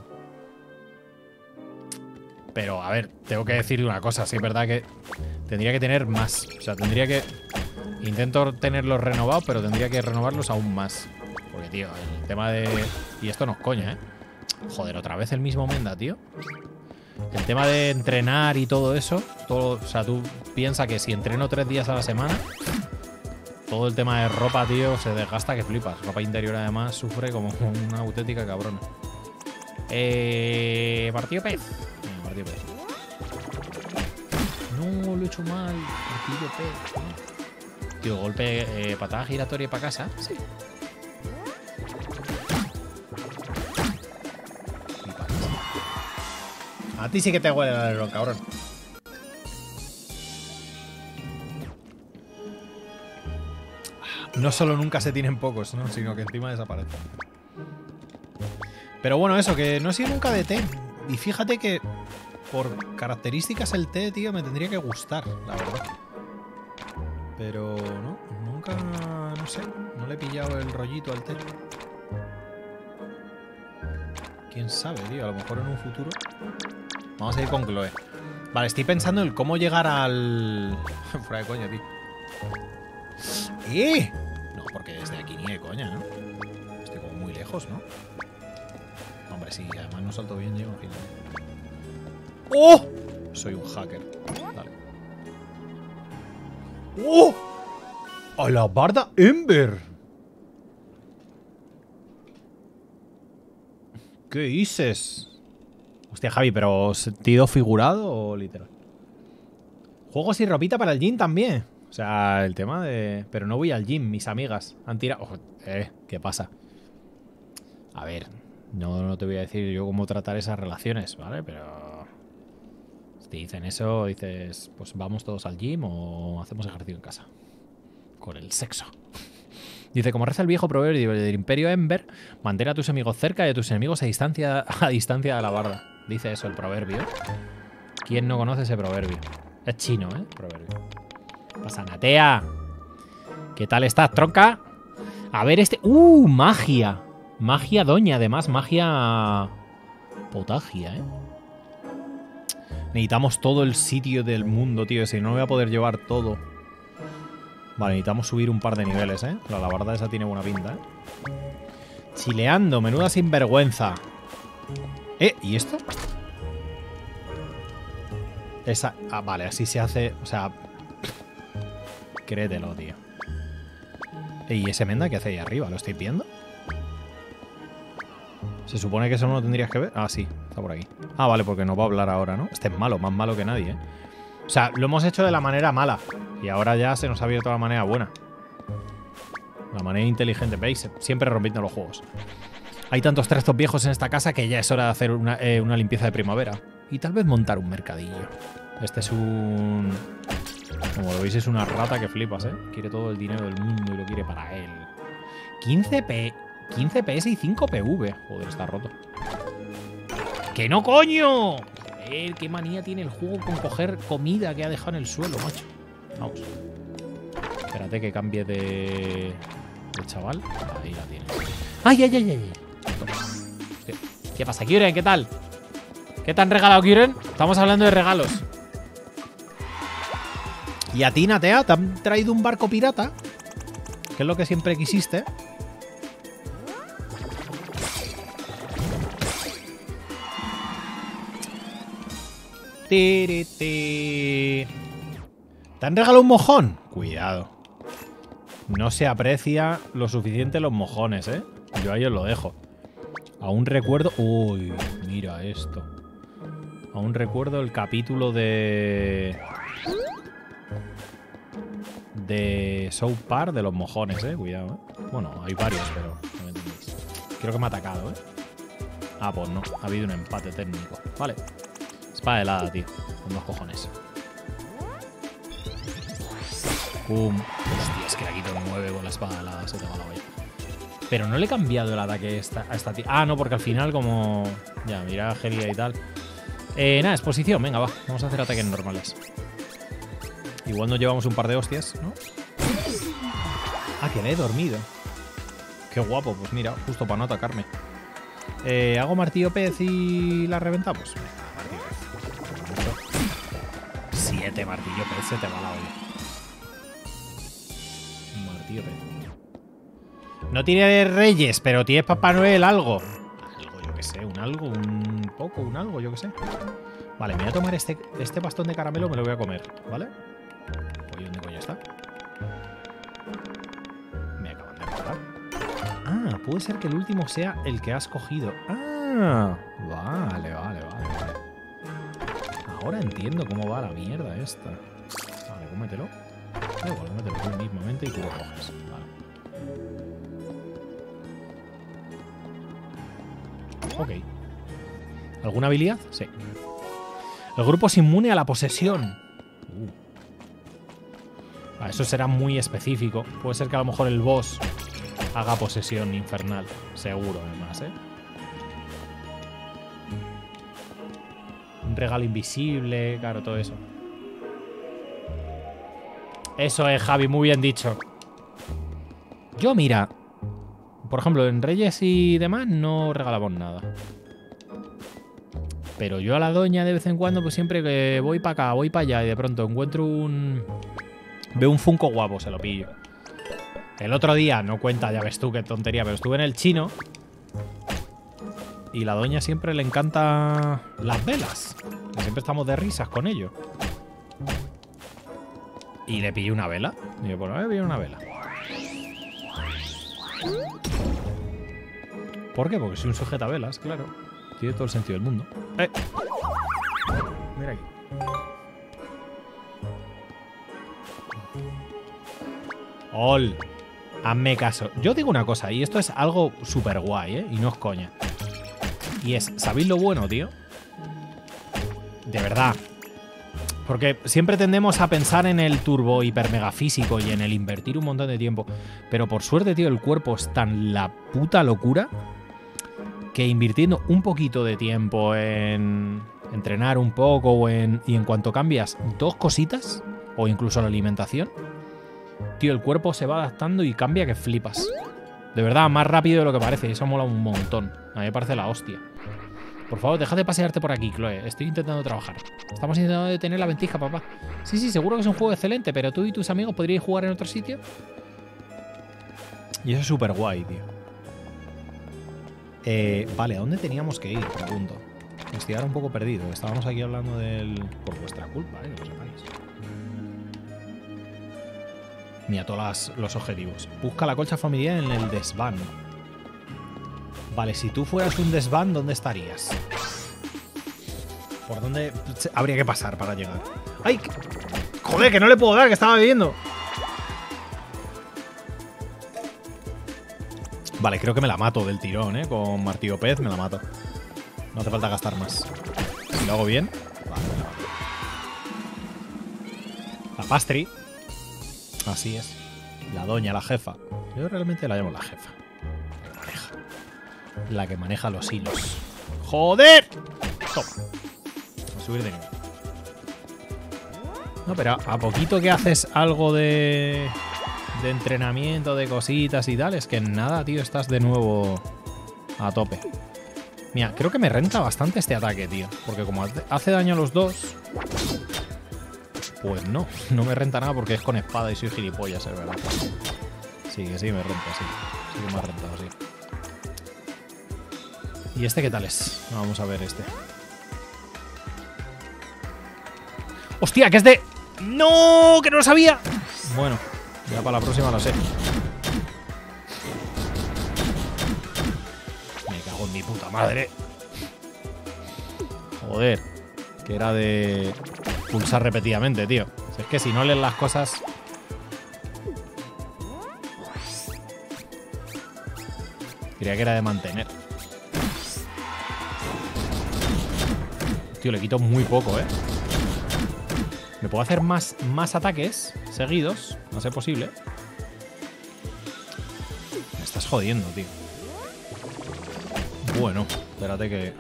Pero, a ver, tengo que decir una cosa. Sí, es verdad que tendría que tener más. O sea, tendría que... Intento tenerlos renovados, pero tendría que renovarlos aún más. Porque, tío, el tema de... Y esto no es coña, ¿eh? Joder, otra vez el mismo Menda, tío. El tema de entrenar y todo eso, todo, o sea, tú piensas que si entreno tres días a la semana, todo el tema de ropa, tío, se desgasta que flipas. Ropa interior, además, sufre como una auténtica cabrona. Eh... Partido pez. Venga, partido pez. No, lo he hecho mal. Partido pez. Tío, golpe, eh, patada giratoria para casa. Sí. A ti sí que te huele el alerón, cabrón. No solo nunca se tienen pocos, ¿no? Sino que encima desaparecen. Pero bueno, eso, que no he sido nunca de té. Y fíjate que por características el té, tío, me tendría que gustar, la verdad. Pero no, nunca, no sé, no le he pillado el rollito al té. Quién sabe, tío, a lo mejor en un futuro. Vamos a ir con Chloe. Vale, estoy pensando en cómo llegar al... Fuera de coña, tío. ¡Eh! No, porque desde aquí ni de coña, ¿no? Estoy como muy lejos, ¿no? Hombre, sí, además no salto bien, llego al final. ¡Oh! Soy un hacker. Vale. ¡Oh! ¡A la barda Ember! ¿Qué dices? Hostia, Javi, ¿pero sentido figurado o literal? Juegos y ropita para el gym también. O sea, el tema de... Pero no voy al gym, mis amigas han tirado... Oh, eh, ¿qué pasa? A ver, no, no te voy a decir yo cómo tratar esas relaciones, ¿vale? Pero... Si te dicen eso, dices... Pues vamos todos al gym o hacemos ejercicio en casa. Con el sexo. Dice, como reza el viejo proverbio del Imperio Ember, mantén a tus amigos cerca y a tus enemigos a distancia, a distancia de la barda. Dice eso el proverbio. ¿Quién no conoce ese proverbio? Es chino, ¿eh? Proverbio. ¿Qué pasa, Natea? ¿Qué tal estás, tronca? A ver este... ¡Uh! Magia. Magia doña, además. Magia... Potagia, ¿eh? Necesitamos todo el sitio del mundo, tío. Si no voy a poder llevar todo. Vale, necesitamos subir un par de niveles, ¿eh? La alabarda esa tiene buena pinta, ¿eh? Chileando, menuda sinvergüenza. ¿Eh? ¿Y esto? Esa... Ah, vale, así se hace... O sea... Créetelo, tío. ¿Y ese menda que hace ahí arriba? ¿Lo estáis viendo? Se supone que eso no lo tendrías que ver. Ah, sí, está por aquí. Ah, vale, porque no va a hablar ahora, ¿no? Este es malo, más malo que nadie, ¿eh? O sea, lo hemos hecho de la manera mala. Y ahora ya se nos ha abierto la manera buena. La manera inteligente. ¿Veis? Siempre rompiendo los juegos. Hay tantos trastos viejos en esta casa que ya es hora de hacer una, eh, una limpieza de primavera. Y tal vez montar un mercadillo. Este es un... Como lo veis, es una rata que flipas, ¿eh? Quiere todo el dinero del mundo y lo quiere para él. quince P... quince P S y cinco P V. Joder, está roto. ¡Que no, coño! Joder, qué manía tiene el juego con coger comida que ha dejado en el suelo, macho. Vamos. Espérate que cambie de... de chaval. Ahí la tienes. ¡Ay, ay, ay, ay! ¿Qué, ¿Qué pasa, Kyuren? ¿Qué tal? ¿Qué te han regalado, Kyuren? Estamos hablando de regalos. ¿Y a ti, Natea? ¿Te han traído un barco pirata? Que es lo que siempre quisiste. Tiri, ti. ¿Te han regalado un mojón? Cuidado. No se aprecia lo suficiente los mojones, ¿eh? Yo ahí os lo dejo. Aún recuerdo... Uy, mira esto. Aún recuerdo el capítulo de... De South Park de los mojones, ¿eh? Cuidado, ¿eh? Bueno, hay varios, pero... No me entendéis. Creo que me ha atacado, ¿eh? Ah, pues no. Ha habido un empate técnico. Vale. Espada helada, tío. Con dos cojones. Pum. Hostia, es que le quito nueve con la espada helada. Se te va la olla. Pero no le he cambiado el ataque esta, a esta tía. Ah, no, porque al final como... Ya, mira, Gelia y tal. Eh, nada, exposición. Venga, va. Vamos a hacer ataques normales. Igual nos llevamos un par de hostias, ¿no? Ah, que le he dormido. Qué guapo. Pues mira, justo para no atacarme. Eh, ¿Hago martillo pez y la reventamos? Venga, martillo pez. Siete martillo pez, se te va la olla. Martillo pez. No tiene reyes, pero tiene Papá Noel algo. Algo, yo que sé, un algo, un poco, un algo, yo que sé. Vale, me voy a tomar este, este bastón de caramelo, me lo voy a comer, ¿vale? Oye, ¿dónde coño está? Me acaban de robar. Ah, puede ser que el último sea el que has cogido. Ah, vale, vale, vale, vale. Ahora entiendo cómo va la mierda esta. Vale, cómetelo. Da igual, cómetelo tú mismamente y tú lo coges. Vale. Ok. ¿Alguna habilidad? Sí. El grupo es inmune a la posesión. Uh. Ah, eso será muy específico. Puede ser que a lo mejor el boss haga posesión infernal. Seguro, además, ¿eh? Un regalo invisible, claro, todo eso. Eso es, Javi, muy bien dicho. Yo, mira, por ejemplo, en Reyes y demás no regalamos nada. Pero yo a la doña de vez en cuando, pues siempre que voy para acá, voy para allá y de pronto encuentro un... Veo un Funko guapo, se lo pillo. El otro día, no cuenta, ya ves tú qué tontería, pero estuve en el chino y la doña siempre le encanta las velas. Y siempre estamos de risas con ello. Y le pillé una vela. Y yo, pues me pillé una vela. ¿Por qué? Porque soy un sujetavelas, claro. Tiene todo el sentido del mundo. ¡Eh! Mira aquí. ¡Ol! Hazme caso. Yo digo una cosa, y esto es algo súper guay, ¿eh? Y no es coña. Y es, ¿sabéis lo bueno, tío? De verdad. Porque siempre tendemos a pensar en el turbo hiper mega físico y en el invertir un montón de tiempo. Pero por suerte, tío, el cuerpo es tan la puta locura que invirtiendo un poquito de tiempo en entrenar un poco o en, y en cuanto cambias dos cositas, o incluso la alimentación, tío, el cuerpo se va adaptando y cambia que flipas. De verdad, más rápido de lo que parece. Y eso mola un montón. A mí me parece la hostia. Por favor, deja de pasearte por aquí, Chloe. Estoy intentando trabajar. Estamos intentando detener la ventisca, papá. Sí, sí, seguro que es un juego excelente, pero tú y tus amigos podríais jugar en otro sitio. Y eso es súper guay, tío. Eh, vale, ¿a dónde teníamos que ir? Pregunto. Estoy ahora un poco perdido. Estábamos aquí hablando del... Por vuestra culpa, ¿eh? Que lo sepáis. Mira, todos las- los objetivos. Busca la colcha familiar en el desván. Vale, si tú fueras un desván, ¿dónde estarías? ¿Por dónde habría que pasar para llegar? ¡Ay! ¡Joder, que no le puedo dar, que estaba bebiendo! Vale, creo que me la mato del tirón, ¿eh? Con martillo pez me la mato. No hace falta gastar más. Si lo hago bien... Vale, me la mato. La pastry. Así es. La doña, la jefa. Yo realmente la llamo la jefa. La que maneja. La que maneja los hilos. ¡Joder! Toma. A subir de nivel. No, pero a poquito que haces algo de... de entrenamiento, de cositas y tal, es que nada, tío, estás de nuevo a tope. Mira, creo que me renta bastante este ataque, tío. Porque como hace daño a los dos... Pues no, no me renta nada porque es con espada y soy gilipollas, es verdad. Sí, que sí me renta, sí. Sí que me ha rentado, sí. ¿Y este qué tal es? Vamos a ver este. ¡Hostia, que es de... ¡No! ¡Que no lo sabía! Bueno, ya para la próxima lo sé. Me cago en mi puta madre. Joder. Que era de... pulsar repetidamente, tío. Si es que si no lees las cosas... Creía que era de mantener. Tío, le quito muy poco, ¿eh? Me puedo hacer más, más ataques seguidos, a ser posible. Me estás jodiendo, tío. Bueno, espérate que...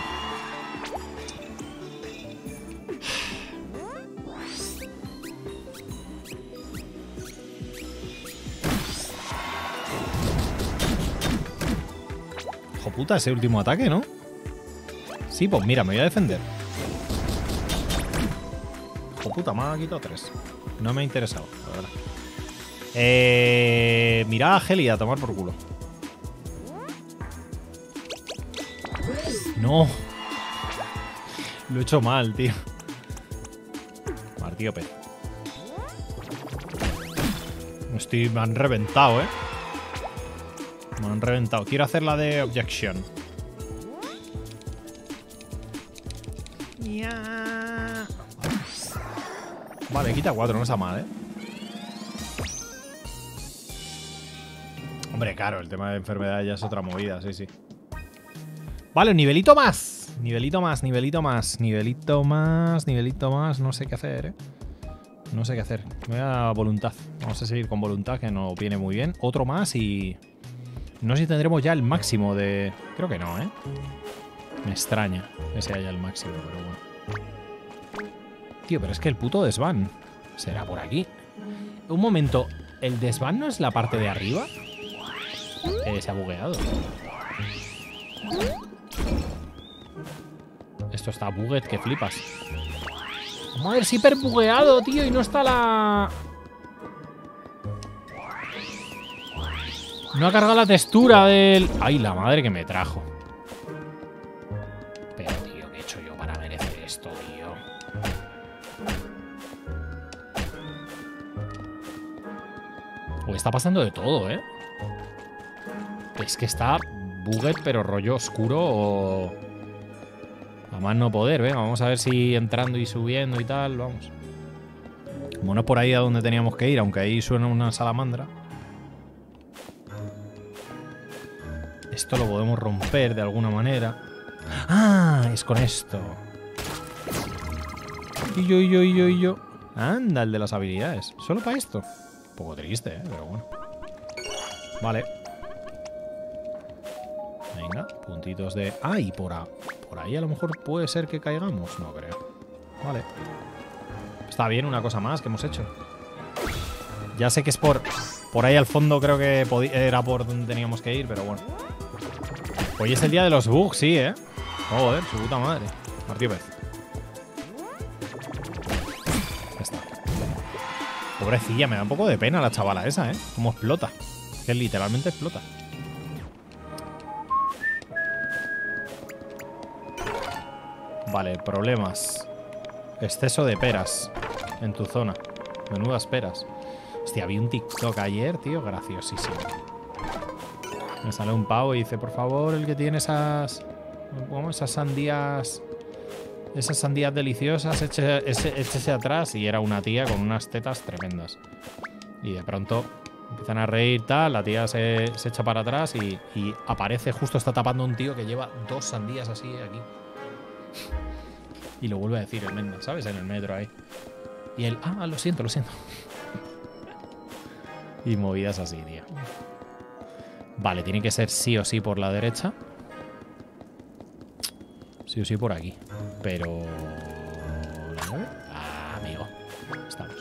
Hijo puta, ese último ataque, ¿no? Sí, pues mira, me voy a defender. Hijo puta, me ha quitado tres. No me ha interesado, la verdad. Eh... Mira a Heli a tomar por culo. No. Lo he hecho mal, tío. Martillo pez. Estoy... Me han reventado, ¿eh? Me han reventado. Quiero hacer la de Objection. Ya. Vale, quita cuatro, no está mal, ¿eh? Hombre, claro, el tema de enfermedad ya es otra movida, sí, sí. Vale, un nivelito más. Nivelito más, nivelito más, nivelito más, nivelito más. No sé qué hacer, ¿eh? No sé qué hacer. Me voy a voluntad. Vamos a seguir con voluntad, que nos viene muy bien. Otro más y... No sé si tendremos ya el máximo de... Creo que no, ¿eh? Me extraña que sea ya el máximo, pero bueno. Tío, pero es que el puto desván será por aquí. Un momento. ¿El desván no es la parte de arriba? Eh, se ha bugueado. Esto está bugged que flipas. Vamos a ver si hiper bugueado, tío, y no está la... No ha cargado la textura del... Ay, la madre que me trajo. Pero, tío, ¿qué he hecho yo para merecer esto, tío? O está pasando de todo, ¿eh? Es que está bugged, pero rollo oscuro o... A más no poder, venga, vamos a ver si entrando y subiendo y tal, vamos. Como no es por ahí a donde teníamos que ir, aunque ahí suena una salamandra. Esto lo podemos romper de alguna manera. ¡Ah! Es con esto. Y yo, y yo, y yo, y yo. Anda, el de las habilidades. ¿Solo para esto? Un poco triste, ¿eh? Pero bueno. Vale. Venga, puntitos de... ¡Ah! Y por, a... por ahí a lo mejor puede ser que caigamos. No creo. Vale. Está bien, una cosa más que hemos hecho. Ya sé que es por... Por ahí al fondo creo que era por donde teníamos que ir, pero bueno. Hoy es el día de los bugs, sí, ¿eh? Joder, su puta madre. Martillo pez. Ya está. Pobrecilla, me da un poco de pena la chavala esa, ¿eh? Cómo explota. Que literalmente explota. Vale, problemas. Exceso de peras en tu zona. Menudas peras. Hostia, vi un TikTok ayer, tío, graciosísimo. Me sale un pavo y dice, por favor, el que tiene esas... ¿Cómo? Esas sandías... Esas sandías deliciosas, échese, échese atrás. Y era una tía con unas tetas tremendas. Y de pronto empiezan a reír, tal. La tía se, se echa para atrás y, y aparece, justo está tapando un tío que lleva dos sandías así aquí. Y lo vuelve a decir el Menda, ¿sabes? En el metro ahí. Y él, ah, lo siento, lo siento. Y movidas así, tío. Vale, tiene que ser sí o sí por la derecha. Sí o sí por aquí. Pero... Ah, amigo. Estamos.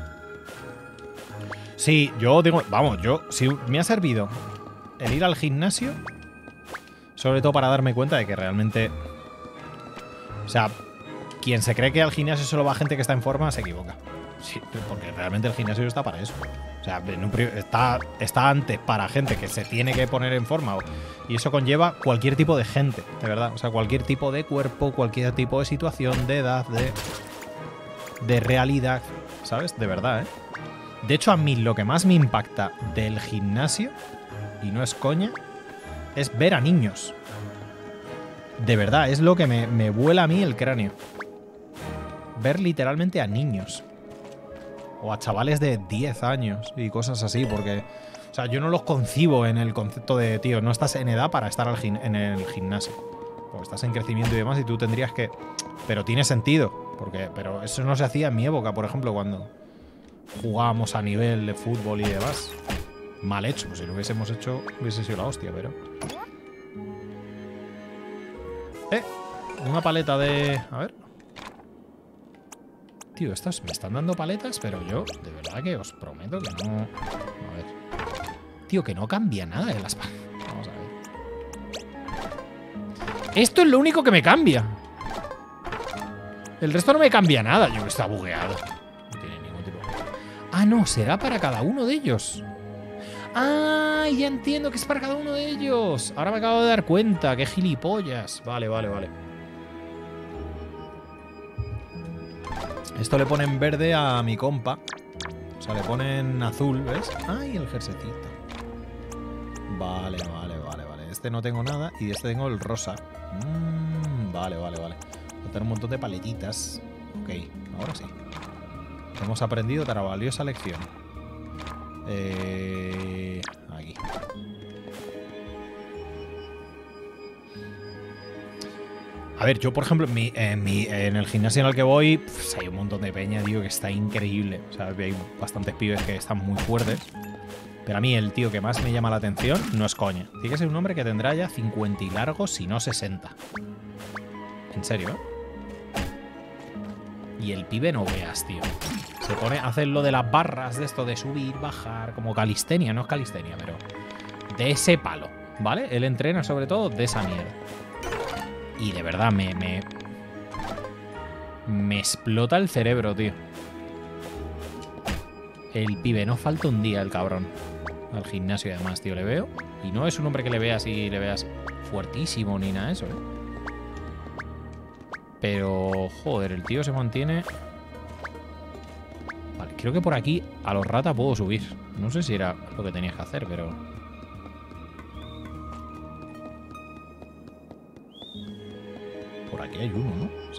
Sí, yo digo... Vamos, yo... Si me ha servido el ir al gimnasio, sobre todo para darme cuenta de que realmente... O sea, quien se cree que al gimnasio solo va gente que está en forma, se equivoca. Sí, porque realmente el gimnasio está para eso. O sea, en un está, está antes para gente que se tiene que poner en forma. Y eso conlleva cualquier tipo de gente, de verdad. O sea, cualquier tipo de cuerpo, cualquier tipo de situación, de edad, de, de realidad. ¿Sabes? De verdad, ¿eh? De hecho, a mí lo que más me impacta del gimnasio, y no es coña, es ver a niños. De verdad, es lo que me, me vuela a mí el cráneo. Ver literalmente a niños. O a chavales de diez años y cosas así, porque... O sea, yo no los concibo en el concepto de, tío, no estás en edad para estar al en el gimnasio. Porque estás en crecimiento y demás y tú tendrías que... Pero tiene sentido, porque pero eso no se hacía en mi época, por ejemplo, cuando jugábamos a nivel de fútbol y demás. Mal hecho, pues si lo hubiésemos hecho hubiese sido la hostia, pero... Eh, una paleta de... A ver... Tío, estas me están dando paletas, pero yo de verdad que os prometo que no... A ver. Tío, que no cambia nada de las paletas. Vamos a ver. Esto es lo único que me cambia. El resto no me cambia nada. Yo está bugueado. No tiene ningún tipo... Ah, no, será para cada uno de ellos. Ah, ya entiendo que es para cada uno de ellos. Ahora me acabo de dar cuenta. Qué gilipollas. Vale, vale, vale. Esto le ponen verde a mi compa. O sea, le ponen azul, ¿ves? ¡Ay, el jerseycito! Vale, vale, vale, vale. Este no tengo nada y este tengo el rosa. Mm, vale, vale, vale. Voy a tener un montón de paletitas. Ok, ahora sí. Hemos aprendido otra valiosa lección. Eh... Aquí. A ver, yo por ejemplo, en, mi, en, mi, en el gimnasio en el que voy, pues hay un montón de peña, tío, que está increíble. O sea, hay bastantes pibes que están muy fuertes. Pero a mí el tío que más me llama la atención no es coña. Tiene que ser un hombre que tendrá ya cincuenta y largos, si no sesenta. En serio, ¿eh? Y el pibe no veas, tío. Se pone a hacer lo de las barras, de esto de subir, bajar, como calistenia, no es calistenia, pero de ese palo, ¿vale? Él entrena sobre todo de esa mierda. Y de verdad me, me... Me explota el cerebro, tío. El pibe, no falta un día el cabrón al gimnasio y además, tío, le veo. Y no es un hombre que le veas y le veas fuertísimo ni nada de eso, ¿eh? Pero, joder, el tío se mantiene... Vale, creo que por aquí a los rata puedo subir. No sé si era lo que tenías que hacer, pero... Por aquí hay uno, ¿no? Sí.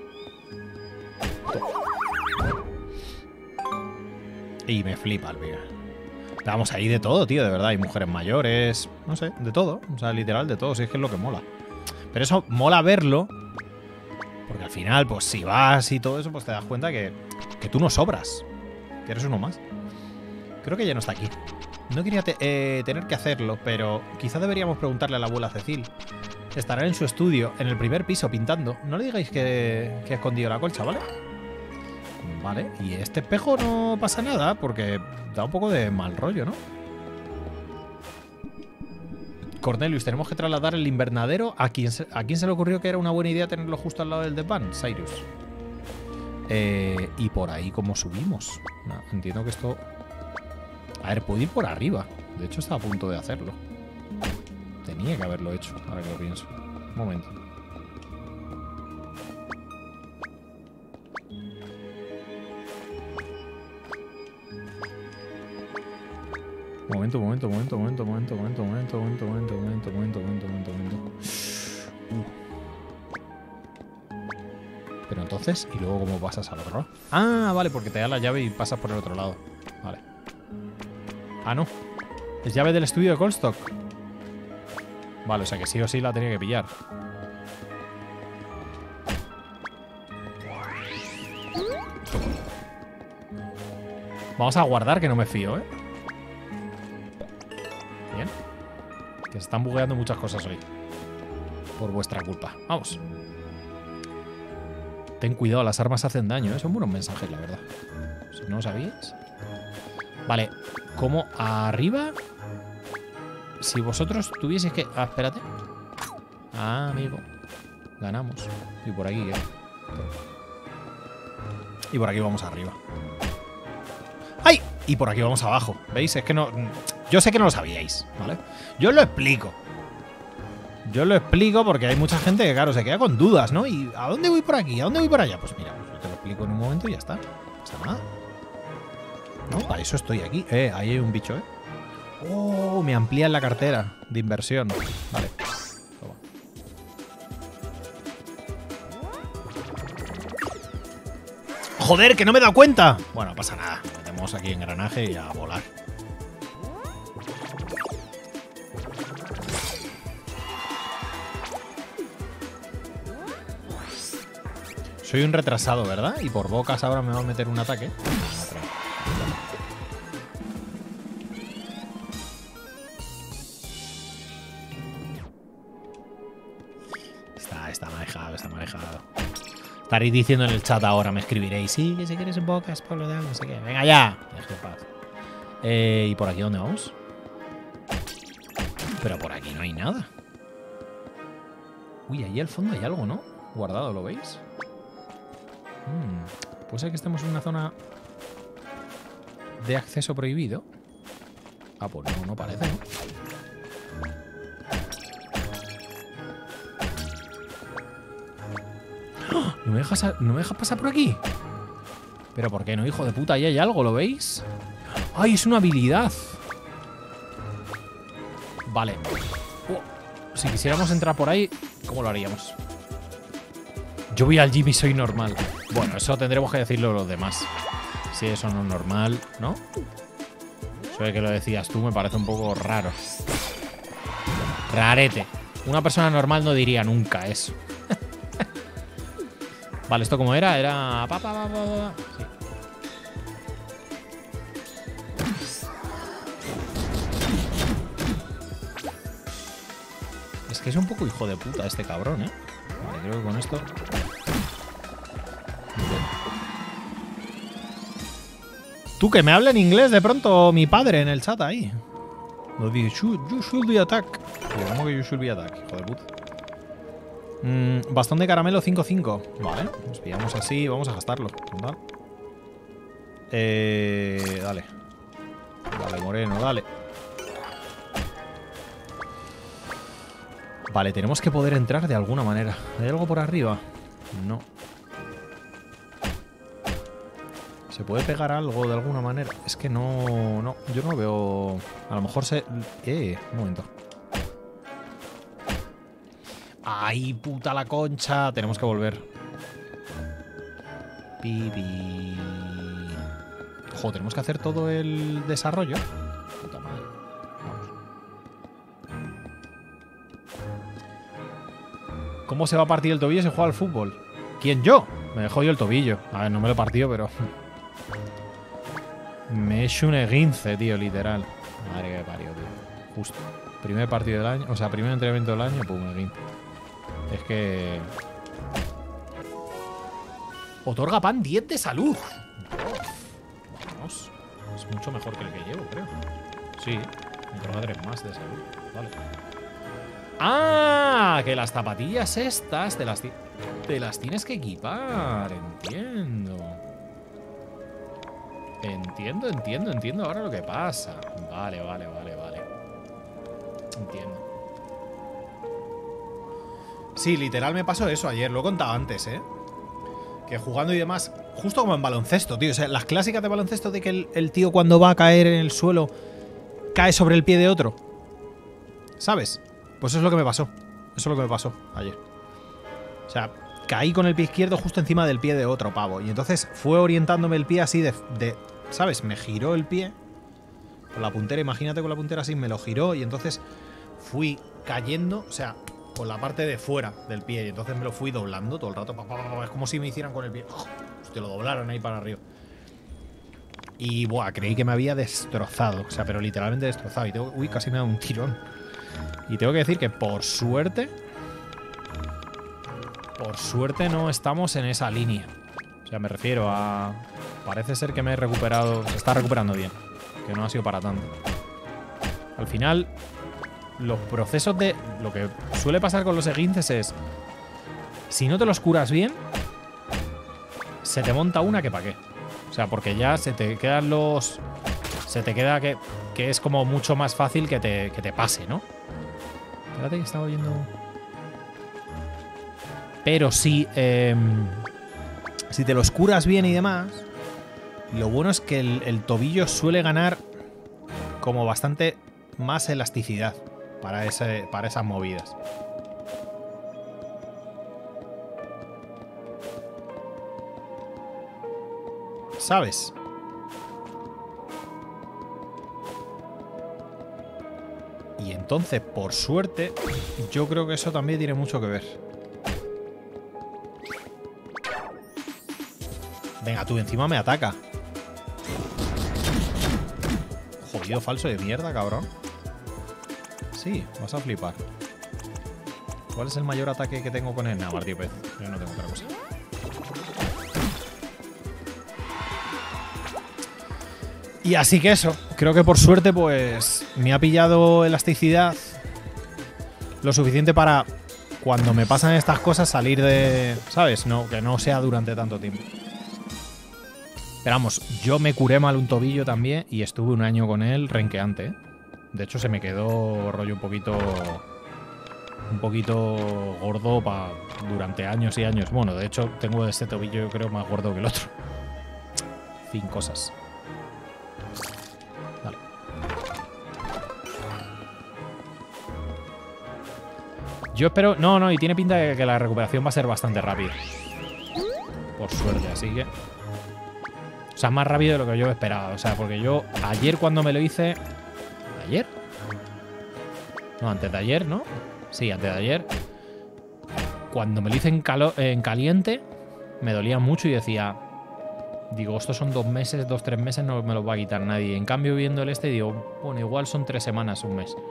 Y me flipa el pibe. Vamos, ahí de todo, tío, de verdad. Hay mujeres mayores, no sé, de todo. O sea, literal, de todo. Si es que es lo que mola. Pero eso mola verlo. Porque al final, pues si vas y todo eso, pues te das cuenta que, que tú no sobras. Que eres uno más. Creo que ya no está aquí. No quería te eh, tener que hacerlo, pero quizá deberíamos preguntarle a la abuela Cecil. Estará en su estudio, en el primer piso, pintando. No le digáis que, que he escondido la colcha, ¿vale? Vale, y este espejo no pasa nada, porque da un poco de mal rollo, ¿no? Cornelius, tenemos que trasladar el invernadero. ¿A quién se, a quién se le ocurrió que era una buena idea tenerlo justo al lado del desván? Cyrus. Eh, y por ahí, ¿cómo subimos? No, entiendo que esto... A ver, puedo ir por arriba. De hecho, estaba a punto de hacerlo. Tenía que haberlo hecho, ahora que lo pienso. Un momento. Momento, momento, momento, momento, momento, momento, momento, momento, momento, momento, momento, momento, momento, momento. Pero entonces, ¿y luego cómo pasas al otro lado? Ah, vale, porque te da la llave y pasas por el otro lado. Vale. Ah, no. Es llave del estudio de Comstock. Vale, o sea que sí o sí la tenía que pillar. Vamos a guardar, que no me fío, ¿eh? Bien. Que se están bugueando muchas cosas hoy. Por vuestra culpa. Vamos. Ten cuidado, las armas hacen daño, ¿eh? Son buenos mensajes, la verdad. Si no lo sabíais. Vale. ¿Cómo? Arriba. Si vosotros tuvieseis que... Ah, espérate. Ah, amigo. Ganamos. Y por aquí, ¿qué? Y por aquí vamos arriba. ¡Ay! Y por aquí vamos abajo. ¿Veis? Es que no... Yo sé que no lo sabíais, ¿vale? Yo os lo explico. Yo lo explico porque hay mucha gente que, claro, se queda con dudas, ¿no? ¿Y a dónde voy por aquí? ¿A dónde voy por allá? Pues mira, pues yo te lo explico en un momento y ya está. No pasa nada. No, para eso estoy aquí. Eh, ahí hay un bicho, ¿eh? Oh, me amplían la cartera de inversión. Vale. Toma. ¡Joder, que no me he dado cuenta! Bueno, no pasa nada. Metemos aquí engranaje y a volar. Soy un retrasado, ¿verdad? Y por bocas ahora me va a meter un ataque. Está, está manejado, está manejado. Estaréis diciendo en el chat ahora, me escribiréis. Sí, que si quieres en bocas, Pablo de no sé qué. Venga ya. Deje paz. Eh, ¿Y por aquí dónde vamos? Pero por aquí no hay nada. Uy, ahí al fondo hay algo, ¿no? Guardado, ¿lo veis? Hmm. Puede ser que estemos en una zona de acceso prohibido. Ah, pues no, no parece, ¿no? ¡Oh! ¿No me dejas, ¿No me dejas pasar por aquí? ¿Pero por qué no, hijo de puta? Ahí hay algo, ¿lo veis? ¡Ay, es una habilidad! Vale. Oh, si quisiéramos entrar por ahí, ¿cómo lo haríamos? Yo voy al gym y soy normal. Bueno, eso tendremos que decirlo los demás. Si eso no es normal, ¿no? Eso de que lo decías tú me parece un poco raro. Rarete. Una persona normal no diría nunca eso. Vale, ¿esto cómo era? Era... Pa, pa, pa, pa, pa. Sí. Es que es un poco hijo de puta este cabrón, ¿eh? Vale, creo que con esto... Tú, que me habla en inglés de pronto mi padre en el chat ahí. Lo dice, you should be attack. ¿Cómo que you should be attack? Hijo de puta. Mm, bastón de caramelo cinco cinco. Vale, nos pillamos así. Vamos a gastarlo. ¿Vale? Eh, dale. Dale, moreno, dale. Vale, tenemos que poder entrar de alguna manera. ¿Hay algo por arriba? No. ¿Se puede pegar algo de alguna manera? Es que no... No, yo no veo... A lo mejor se... Eh, un momento. ¡Ay, puta la concha! Tenemos que volver. Pipi. Joder, tenemos que hacer todo el desarrollo. Puta madre. Vamos. ¿Cómo se va a partir el tobillo si juega al fútbol? ¿Quién? ¿Yo? Me dejó yo el tobillo. A ver, no me lo he partido, pero... Me he hecho un esguince, tío, literal. Madre que me parió, tío. Justo. Primer partido del año. O sea, primer entrenamiento del año, pum, esguince. Es que... Otorga pan diez de salud. Vamos. Es mucho mejor que el que llevo, creo. Sí. Me otorga tres más de salud. Vale. ¡Ah! Que las zapatillas estas te las, te las tienes que equipar. Entiendo. Entiendo, entiendo, entiendo ahora lo que pasa. Vale, vale, vale, vale. Entiendo. Sí, literal me pasó eso ayer. Lo he contado antes, ¿eh? Que jugando y demás, justo como en baloncesto, tío. O sea, las clásicas de baloncesto de que el, el tío cuando va a caer en el suelo cae sobre el pie de otro. ¿Sabes? Pues eso es lo que me pasó. Eso es lo que me pasó ayer. O sea, caí con el pie izquierdo justo encima del pie de otro pavo. Y entonces fue orientándome el pie así de... de ¿sabes? Me giró el pie con la puntera. Imagínate con la puntera así. Me lo giró y entonces fui cayendo. O sea, con la parte de fuera del pie. Y entonces me lo fui doblando todo el rato. Es como si me hicieran con el pie. Te lo doblaron ahí para arriba. Y, buah, creí que me había destrozado. O sea, pero literalmente destrozado. Y tengo... Uy, casi me da un tirón. Y tengo que decir que por suerte... Por suerte no estamos en esa línea. O sea, me refiero a... Parece ser que me he recuperado... Se está recuperando bien. Que no ha sido para tanto. Al final, los procesos de... Lo que suele pasar con los esguinces es... Si no te los curas bien... Se te monta una que pa' qué. O sea, porque ya se te quedan los... Se te queda que, que es como mucho más fácil que te, que te pase, ¿no? Espérate que estaba oyendo... Pero si... Eh, si te los curas bien y demás... Lo bueno es que el, el tobillo suele ganar como bastante más elasticidad para, ese, para esas movidas. ¿Sabes? Y entonces, por suerte, yo creo que eso también tiene mucho que ver. Venga, tú, encima me ataca. Jodido falso de mierda, cabrón. Sí, vas a flipar. ¿Cuál es el mayor ataque que tengo con él? Nada, martillo pez. Yo no tengo otra cosa. Y así que eso, creo que por suerte pues me ha pillado elasticidad lo suficiente para cuando me pasan estas cosas salir de... ¿Sabes? No, que no sea durante tanto tiempo. Pero vamos, yo me curé mal un tobillo también y estuve un año con él renqueante, ¿eh? De hecho se me quedó rollo un poquito... Un poquito gordo pa, durante años y años. Bueno, de hecho tengo este tobillo yo creo más gordo que el otro. Fin, cosas. Vale. Yo espero... No, no, y tiene pinta de que la recuperación va a ser bastante rápida. Por suerte, así que... O sea, más rápido de lo que yo esperaba. O sea, porque yo ayer cuando me lo hice... ¿Ayer? No, antes de ayer, ¿no? Sí, antes de ayer. Cuando me lo hice en, calo en caliente, me dolía mucho y decía... Digo, estos son dos meses, dos, tres meses, no me los va a quitar nadie. En cambio, viendo el este, digo, bueno, igual son tres semanas, un mes.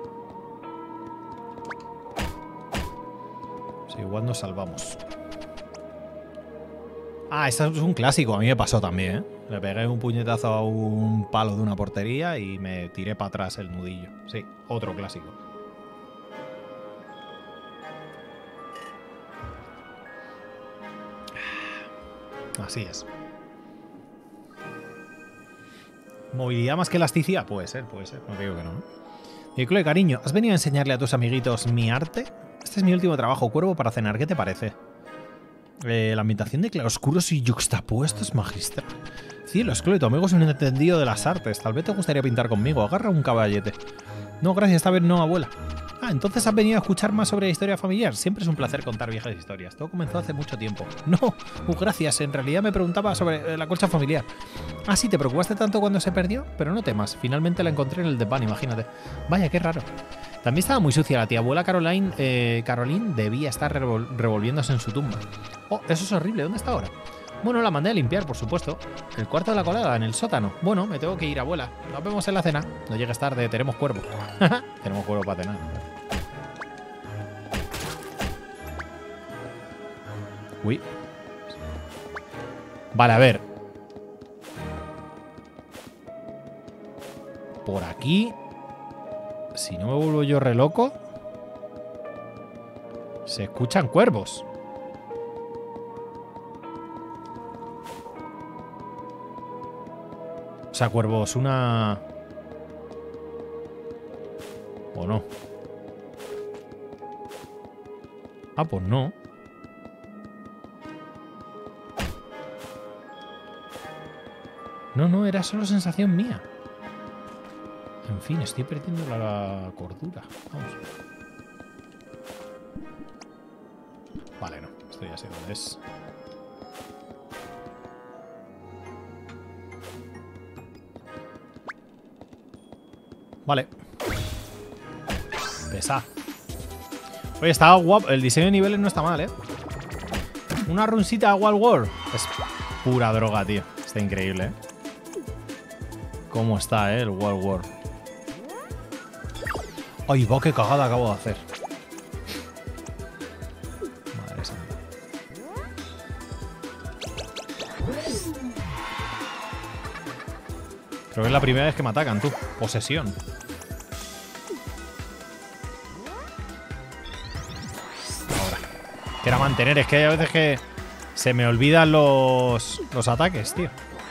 O sea, igual nos salvamos. Ah, esto es un clásico. A mí me pasó también, ¿eh? Le pegué un puñetazo a un palo de una portería y me tiré para atrás el nudillo. Sí, otro clásico. Así es. ¿Movilidad más que elasticidad? Puede ser, puede ser. No te digo que no, ¿eh? Y Chloe, cariño, ¿has venido a enseñarle a tus amiguitos mi arte? Este es mi último trabajo, Cuervo, para cenar. ¿Qué te parece? Eh, la ambientación de claroscuros y yuxtapuestos magistral. Cielos, Chloe, tu amigo es un entendido de las artes. Tal vez te gustaría pintar conmigo. Agarra un caballete. No, gracias, esta vez no, abuela. Ah, entonces has venido a escuchar más sobre la historia familiar. Siempre es un placer contar viejas historias. Todo comenzó hace mucho tiempo. No, uh, gracias. En realidad me preguntaba sobre eh, la colcha familiar. Ah, sí, te preocupaste tanto cuando se perdió. Pero no temas. Finalmente la encontré en el desván, imagínate. Vaya, qué raro. También estaba muy sucia la tía abuela Caroline. Eh, Caroline debía estar revol revolviéndose en su tumba. Oh, eso es horrible. ¿Dónde está ahora? Bueno, la mandé a limpiar, por supuesto. El cuarto de la colada, en el sótano. Bueno, me tengo que ir, abuela. Nos vemos en la cena. No llegues tarde, tenemos cuervo. Tenemos cuervo para cenar. Uy. Vale, a ver. Por aquí... Si no me vuelvo yo re loco... Se escuchan cuervos. O sea, cuervos, una... ¿O no? Ah, pues no. No, no, era solo sensación mía. En fin, estoy perdiendo la cordura. Vamos. Vale, no. Esto ya sé dónde es. Vale. Pesa. Oye, está guapo. El diseño de niveles no está mal, ¿eh? Una runcita a Wild World. Es pura droga, tío. Está increíble, ¿eh? Cómo está, ¿eh? El Wild World. Ay, va, qué cagada acabo de hacer. Madre santa. Creo que es la primera vez que me atacan, tú. Posesión. Ahora. Que era mantener. Es que hay a veces que se me olvidan los, los ataques, tío.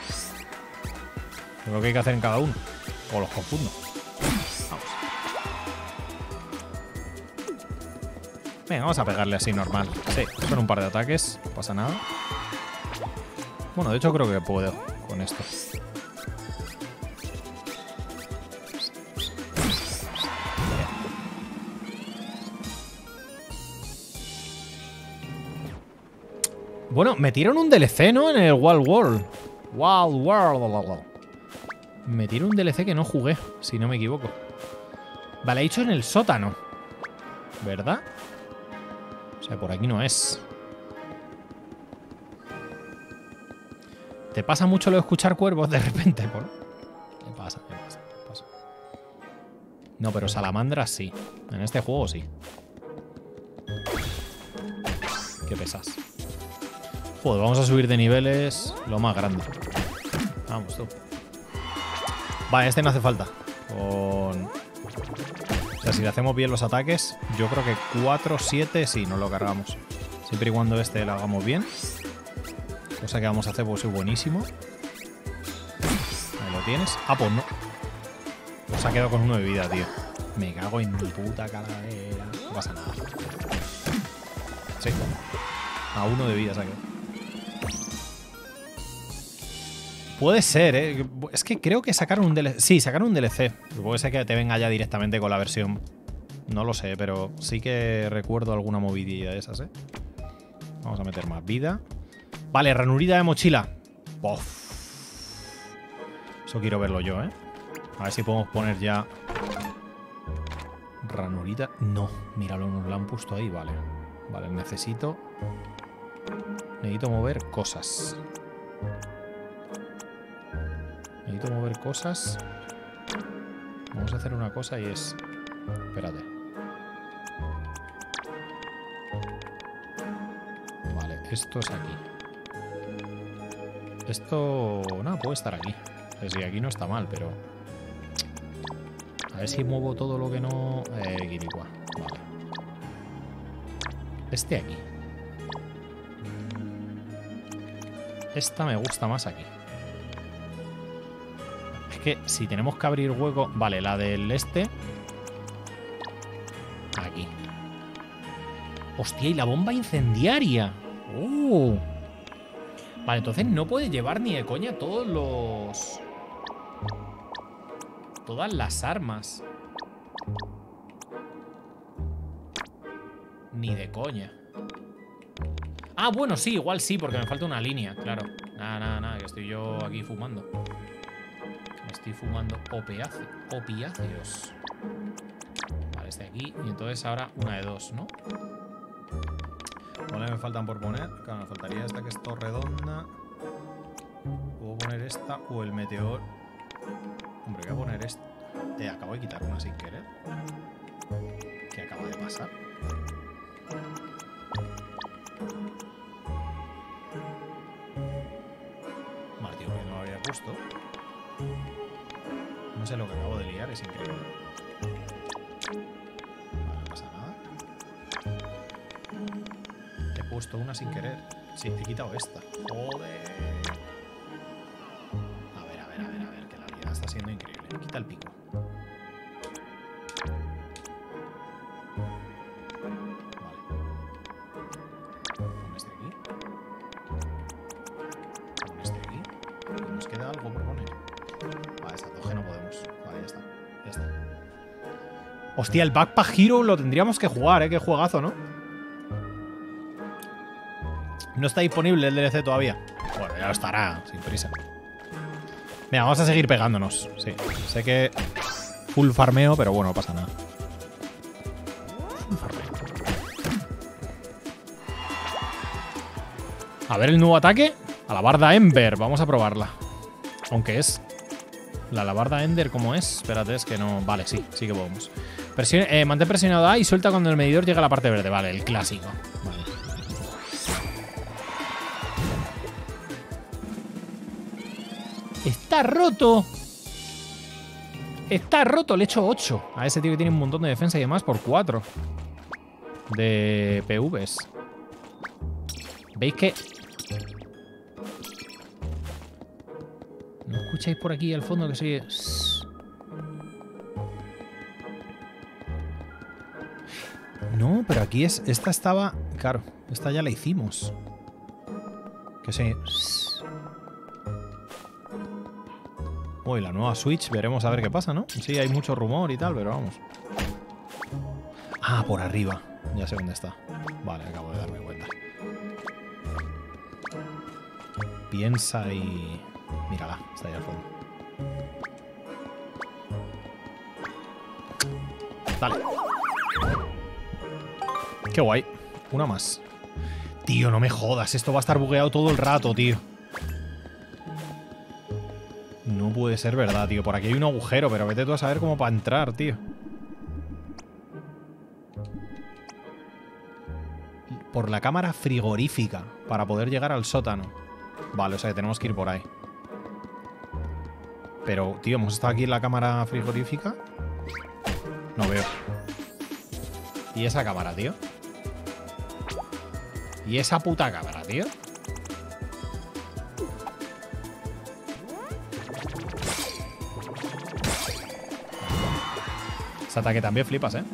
Lo que hay que hacer en cada uno. O los confundo. Vamos. Venga, vamos a pegarle así normal. Sí, son un par de ataques. No pasa nada. Bueno, de hecho creo que puedo con esto. Bueno, metieron un D L C, ¿no? En el Wild World. Wild World. Metieron un D L C que no jugué, si no me equivoco. Vale, he dicho en el sótano. ¿Verdad? O sea, por aquí no es. ¿Te pasa mucho lo de escuchar cuervos de repente? ¿Por? ¿Qué pasa? ¿Qué pasa? ¿Qué pasa? No, pero salamandras sí. En este juego sí. Qué pesas. Joder, vamos a subir de niveles lo más grande. Vamos, tú. Vale, este no hace falta. Con... O sea, si le hacemos bien los ataques, yo creo que cuatro, siete sí, nos lo cargamos. Siempre y cuando este lo hagamos bien. Cosa que vamos a hacer porque soy buenísimo. Ahí lo tienes. Ah, pues no. Nos ha quedado con uno de vida, tío. Me cago en mi puta calavera. No pasa nada. Sí. A uno de vida se ha quedado. Puede ser, ¿eh? Es que creo que sacaron un D L C. Sí, sacaron un D L C. Puede ser que te venga ya directamente con la versión. No lo sé, pero sí que recuerdo alguna movidilla de esas, ¿eh? Vamos a meter más vida. Vale, ranurita de mochila. Uf. Eso quiero verlo yo, ¿eh? A ver si podemos poner ya... Ranurita... No, míralo, nos la han puesto ahí, vale. Vale, necesito... Necesito mover cosas. Necesito mover cosas. Vamos a hacer una cosa y es... Espérate. Vale, esto es aquí. Esto... No, puede estar aquí. Es decir, aquí no está mal, pero... A ver si muevo todo lo que no... Eh, Guirigua. Vale. Este aquí. Esta me gusta más aquí. Es que si tenemos que abrir hueco... Vale, la del este... Aquí. Hostia, y la bomba incendiaria. ¡Uh! Vale, entonces no puede llevar ni de coña todos los... Todas las armas. Ni de coña. Ah, bueno, sí, igual sí, porque me falta una línea, claro. Nada, nada, nada, que estoy yo aquí fumando. Me estoy fumando opiáceos. Opiáceos. Vale, este aquí. Y entonces ahora una de dos, ¿no? ¿Cuáles me faltan por poner? Claro, me faltaría esta que es todo redonda. Puedo poner esta o el meteor. Hombre, voy a poner esta. Te acabo de quitar una sin querer. ¿Qué acaba de pasar? Vale, tío, que no lo había puesto. No sé lo que acabo de liar, es increíble. Vale, no pasa nada. He puesto una sin querer. Sí, he quitado esta. Joder. A ver, a ver, a ver, a ver, que la vida está siendo increíble. Quita el pico. Vale. Pon este aquí. Pon este aquí. ¿Y nos queda algo por poner? Vale, estas dos que no podemos. Vale, ya está. Ya está. Hostia, el Backpack Hero lo tendríamos que jugar, ¿eh? Qué juegazo, ¿no? No está disponible el D L C todavía. Bueno, ya lo estará, sin prisa. Venga, vamos a seguir pegándonos. Sí, sé que full farmeo, pero bueno, no pasa nada. Full farmeo. A ver el nuevo ataque. Alabarda Ember. Vamos a probarla. Aunque es... La alabarda Ender, ¿cómo es? Espérate, es que no... Vale, sí, sí que podemos. Presione, eh, mantén presionado A y suelta cuando el medidor llega a la parte verde. Vale, el clásico. Vale. ¡Está roto! ¡Está roto! Le echo ocho. A ese tío que tiene un montón de defensa y demás por cuatro. De P Vs. ¿Veis que...? ¿No escucháis por aquí al fondo que soy...? No, pero aquí es... Esta estaba... Claro, esta ya la hicimos. Que se... Uy, la nueva Switch, veremos a ver qué pasa, ¿no? Sí, hay mucho rumor y tal, pero vamos. Ah, por arriba. Ya sé dónde está. Vale, acabo de darme cuenta. Piensa y... Mírala, está ahí al fondo. Dale. Qué guay. Una más. Tío, no me jodas. Esto va a estar bugueado todo el rato, tío. No puede ser verdad, tío. Por aquí hay un agujero, pero vete tú a saber cómo para entrar, tío. Por la cámara frigorífica para poder llegar al sótano. Vale, o sea que tenemos que ir por ahí. Pero, tío, ¿hemos estado aquí en la cámara frigorífica? No veo. ¿Y esa cámara, tío? ¿Y esa puta cámara, tío? Ese ataque también flipas, ¿eh?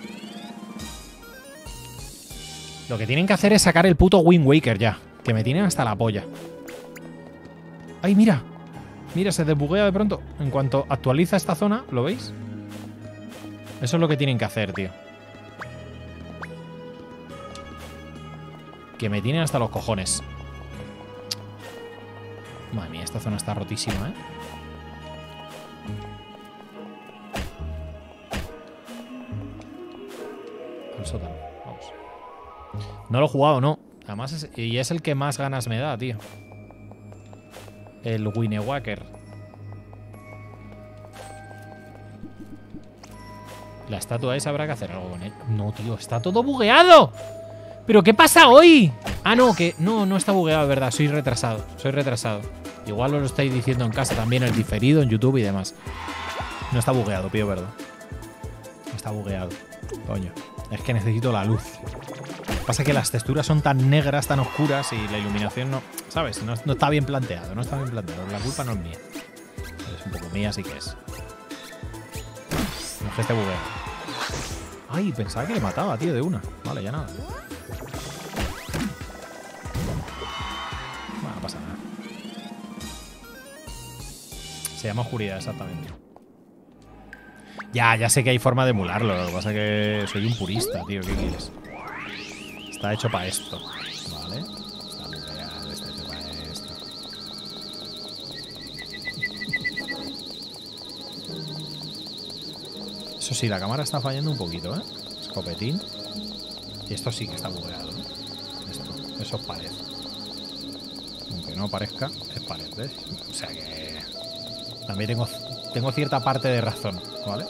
Lo que tienen que hacer es sacar el puto Wind Waker ya. Que me tienen hasta la polla. ¡Ay, mira! Mira, se desbuguea de pronto. En cuanto actualiza esta zona, ¿lo veis? Eso es lo que tienen que hacer, tío. Que me tienen hasta los cojones. Madre mía, esta zona está rotísima, ¿eh? Al sótano, vamos. No lo he jugado, no. Además, es, y es el que más ganas me da, tío. El Wind Waker. La estatua esa habrá que hacer algo con él. No, tío, está todo bugueado. ¿Pero qué pasa hoy? Ah, no, que no, no está bugueado, de verdad. Soy retrasado, soy retrasado. Igual os lo estáis diciendo en casa también, el diferido, en YouTube y demás. No está bugueado, pido perdón. No está bugueado. Coño, es que necesito la luz. Pasa que las texturas son tan negras, tan oscuras y la iluminación no... ¿Sabes? No, no está bien planteado, no está bien planteado. La culpa no es mía. Es un poco mía, sí que es. No es que esté bugueado. Ay, pensaba que le mataba, tío, de una. Vale, ya nada. Bueno, no pasa nada. Se llama oscuridad, exactamente. Ya, ya sé que hay forma de emularlo. Lo que pasa es que soy un purista, tío. ¿Qué quieres? Está hecho para esto. Vale. Está bugueado, está hecho para esto. Eso sí, la cámara está fallando un poquito, ¿eh? Escopetín. Y esto sí que está bugueado, ¿eh? Esto, eso es pared. Aunque no parezca, es pared, ¿ves? O sea que... También tengo, tengo cierta parte de razón, ¿vale?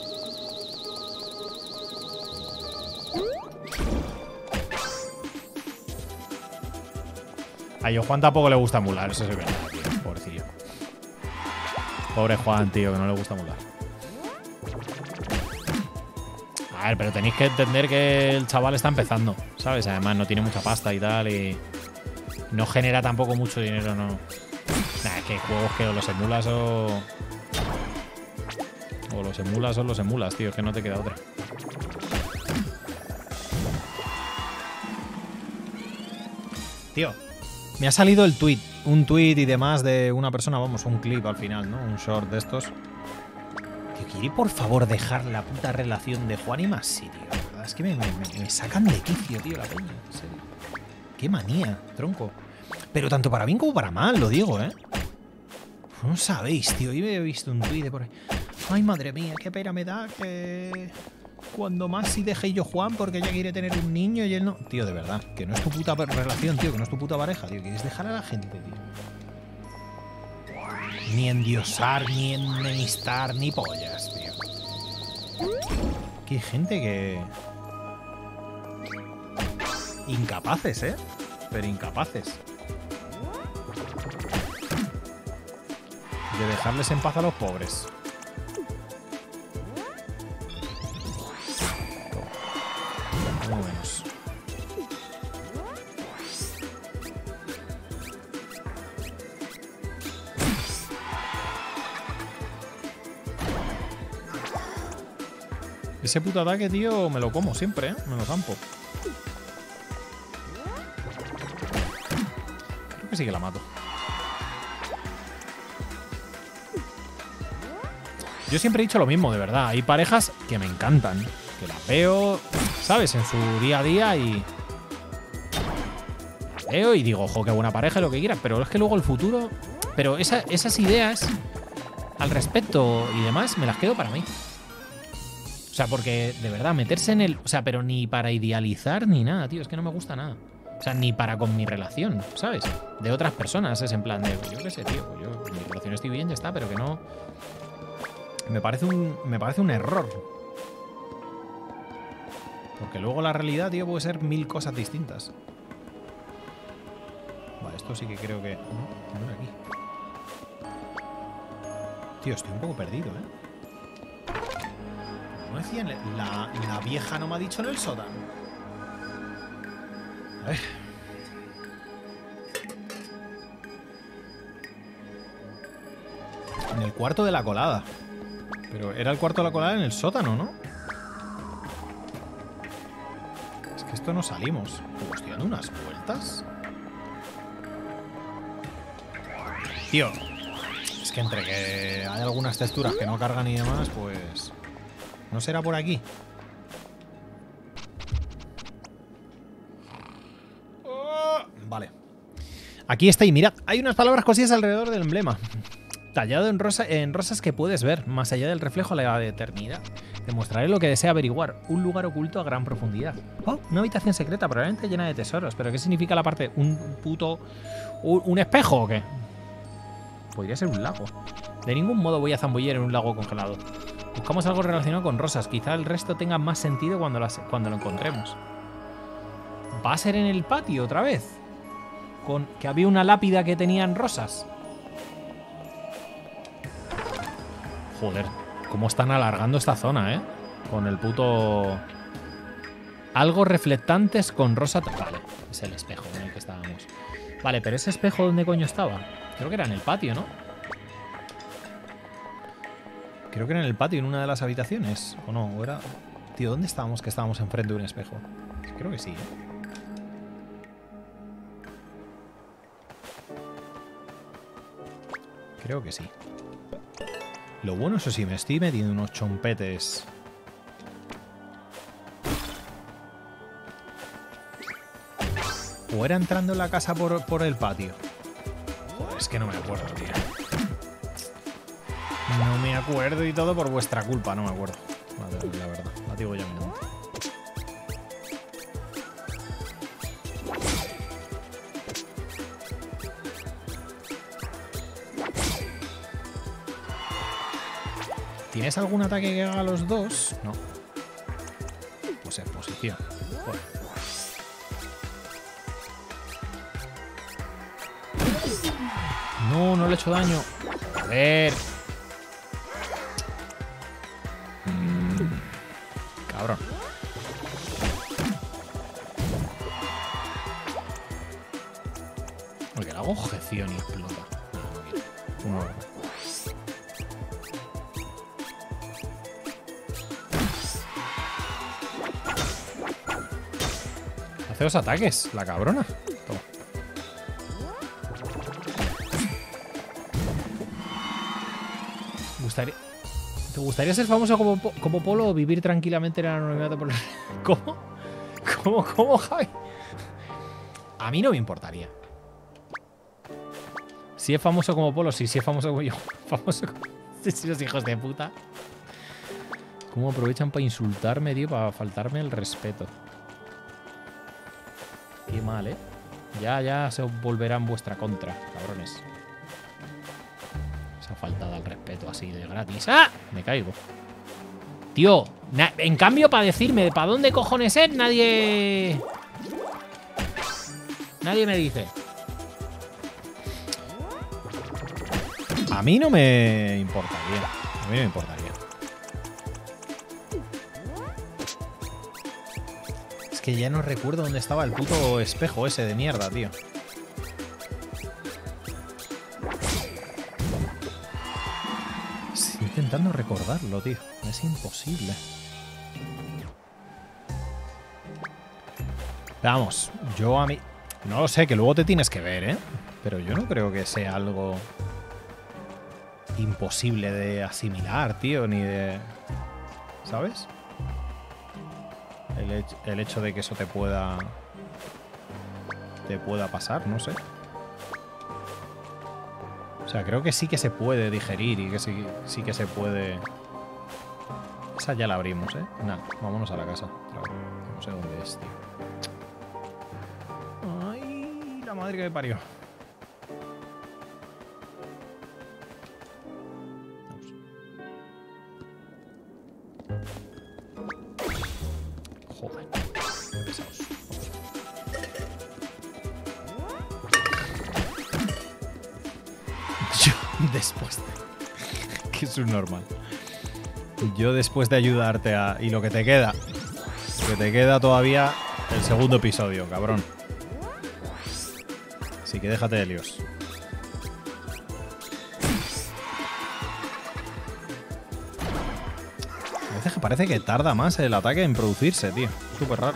A yo Juan tampoco le gusta emular, eso es verdad, tío. Pobrecillo. Pobre Juan, tío, que no le gusta emular. A ver, pero tenéis que entender que el chaval está empezando, ¿sabes? Además no tiene mucha pasta y tal y... No genera tampoco mucho dinero, no. Nah, es que hay juegos que o los emulas o... O los emulas o los emulas, tío. Es que no te queda otra. Tío, me ha salido el tweet. Un tweet y demás de una persona, vamos, un clip al final, ¿no? Un short de estos. Tío, ¿quiere por favor dejar la puta relación de Juan y Masi, tío? La verdad es que me, me, me sacan de quicio, tío, la peña. En serio. Qué manía, tronco. Pero tanto para bien como para mal, lo digo, ¿eh? No sabéis, tío. Yo he visto un tuit de por ahí. Ay, madre mía, qué pena me da que... Cuando Masi deje yo Juan porque ella quiere tener un niño y él no... Tío, de verdad, que no es tu puta relación, tío, que no es tu puta pareja, tío. Quieres dejar a la gente, tío. Ni endiosar, ni enemistar, ni pollas, tío. Que hay gente que... Incapaces, ¿eh? Pero incapaces. De dejarles en paz a los pobres. Muy menos. Ese puto ataque, tío, me lo como siempre, ¿eh? Me lo zampo. Creo que sí que la mato. Yo siempre he dicho lo mismo, de verdad. Hay parejas que me encantan. Que las veo, ¿sabes? En su día a día y... Las veo y digo, ojo, qué buena pareja, lo que quieras. Pero es que luego el futuro... Pero esa, esas ideas al respecto y demás me las quedo para mí. O sea, porque, de verdad, meterse en el... O sea, pero ni para idealizar ni nada, tío. Es que no me gusta nada. O sea, ni para con mi relación, ¿sabes? De otras personas. Es en plan de... Yo qué sé, tío. Yo en mi relación estoy bien, ya está, pero que no... Me parece un... Me parece un error. Porque luego la realidad, tío, puede ser mil cosas distintas. Vale, esto sí que creo que... No, no era aquí. Tío, estoy un poco perdido, ¿eh? ¿No decían? La, la vieja no me ha dicho en el sótano. A ver. En el cuarto de la colada. Pero era el cuarto de la colada en el sótano, ¿no? Es que esto no salimos. Pero estoy dando unas vueltas. Tío. Es que entre que hay algunas texturas que no cargan y demás, pues... ¿No será por aquí? Oh, vale. Aquí está y mirad, hay unas palabras cosidas alrededor del emblema. Tallado en, rosa, en rosas que puedes ver, más allá del reflejo a la eternidad. Te mostraré lo que desea averiguar. Un lugar oculto a gran profundidad. Oh, una habitación secreta, probablemente llena de tesoros. ¿Pero qué significa la parte? ¿Un puto... un, un espejo o qué? Podría ser un lago. De ningún modo voy a zambullir en un lago congelado. Buscamos algo relacionado con rosas. Quizá el resto tenga más sentido cuando, las, cuando lo encontremos. ¿Va a ser en el patio otra vez? Con que había una lápida que tenían rosas. Joder, cómo están alargando esta zona, ¿eh? Con el puto... Algo reflectantes con rosa... Vale, es el espejo en el que estábamos. Vale, pero ese espejo, ¿dónde coño estaba? Creo que era en el patio, ¿no? Creo que era en el patio, en una de las habitaciones. ¿O no? ¿O era...? Tío, ¿dónde estábamos que estábamos enfrente de un espejo? Creo que sí, ¿eh? Creo que sí. Lo bueno, eso sí, me estoy metiendo unos chompetes. ¿O era entrando en la casa por, por el patio? Joder, es que no me acuerdo, tío. No me acuerdo y todo por vuestra culpa, no me acuerdo. Madre, la verdad, la digo ya mismo. ¿Tienes algún ataque que haga a los dos? No. Pues en posición. Joder. No, no le he hecho daño. A ver. Mm, cabrón. Porque le hago objeción y explota. No, no, no. Hace dos ataques, la cabrona. Toma. Me gustaría, ¿Te gustaría ser famoso como, como Polo o vivir tranquilamente en el anonimato por el... ¿Cómo? ¿Cómo, cómo, Javi? A mí no me importaría. Si es famoso como Polo, sí. Si es famoso como yo. Famoso como... Si los hijos de puta. ¿Cómo aprovechan para insultarme, tío? Para faltarme el respeto. Qué mal, ¿eh? Ya, ya se volverá en vuestra contra, cabrones. Esa faltada al respeto así de gratis. ¡Ah! Me caigo. Tío, en cambio para decirme para dónde cojones es, nadie... Nadie me dice. A mí no me importaría. A mí no me importaría. Es que ya no recuerdo dónde estaba el puto espejo ese de mierda, tío. Estoy intentando recordarlo, tío. Es imposible. Vamos, yo a mí... No lo sé, que luego te tienes que ver, ¿eh? Pero yo no creo que sea algo imposible de asimilar, tío, ni de... ¿Sabes? El hecho, el hecho de que eso te pueda... Te pueda pasar, no sé. O sea, creo que sí que se puede digerir y que sí, sí que se puede... Esa ya la abrimos, ¿eh? Nada, vámonos a la casa. No sé dónde es, tío. Ay, la madre que me parió. Joder, qué pesados. Yo después de... que es un normal. Yo después de ayudarte a... Y lo que te queda. Lo que te queda todavía el segundo episodio, cabrón. Así que déjate de líos. A veces que parece que tarda más el ataque en producirse, tío. Súper raro.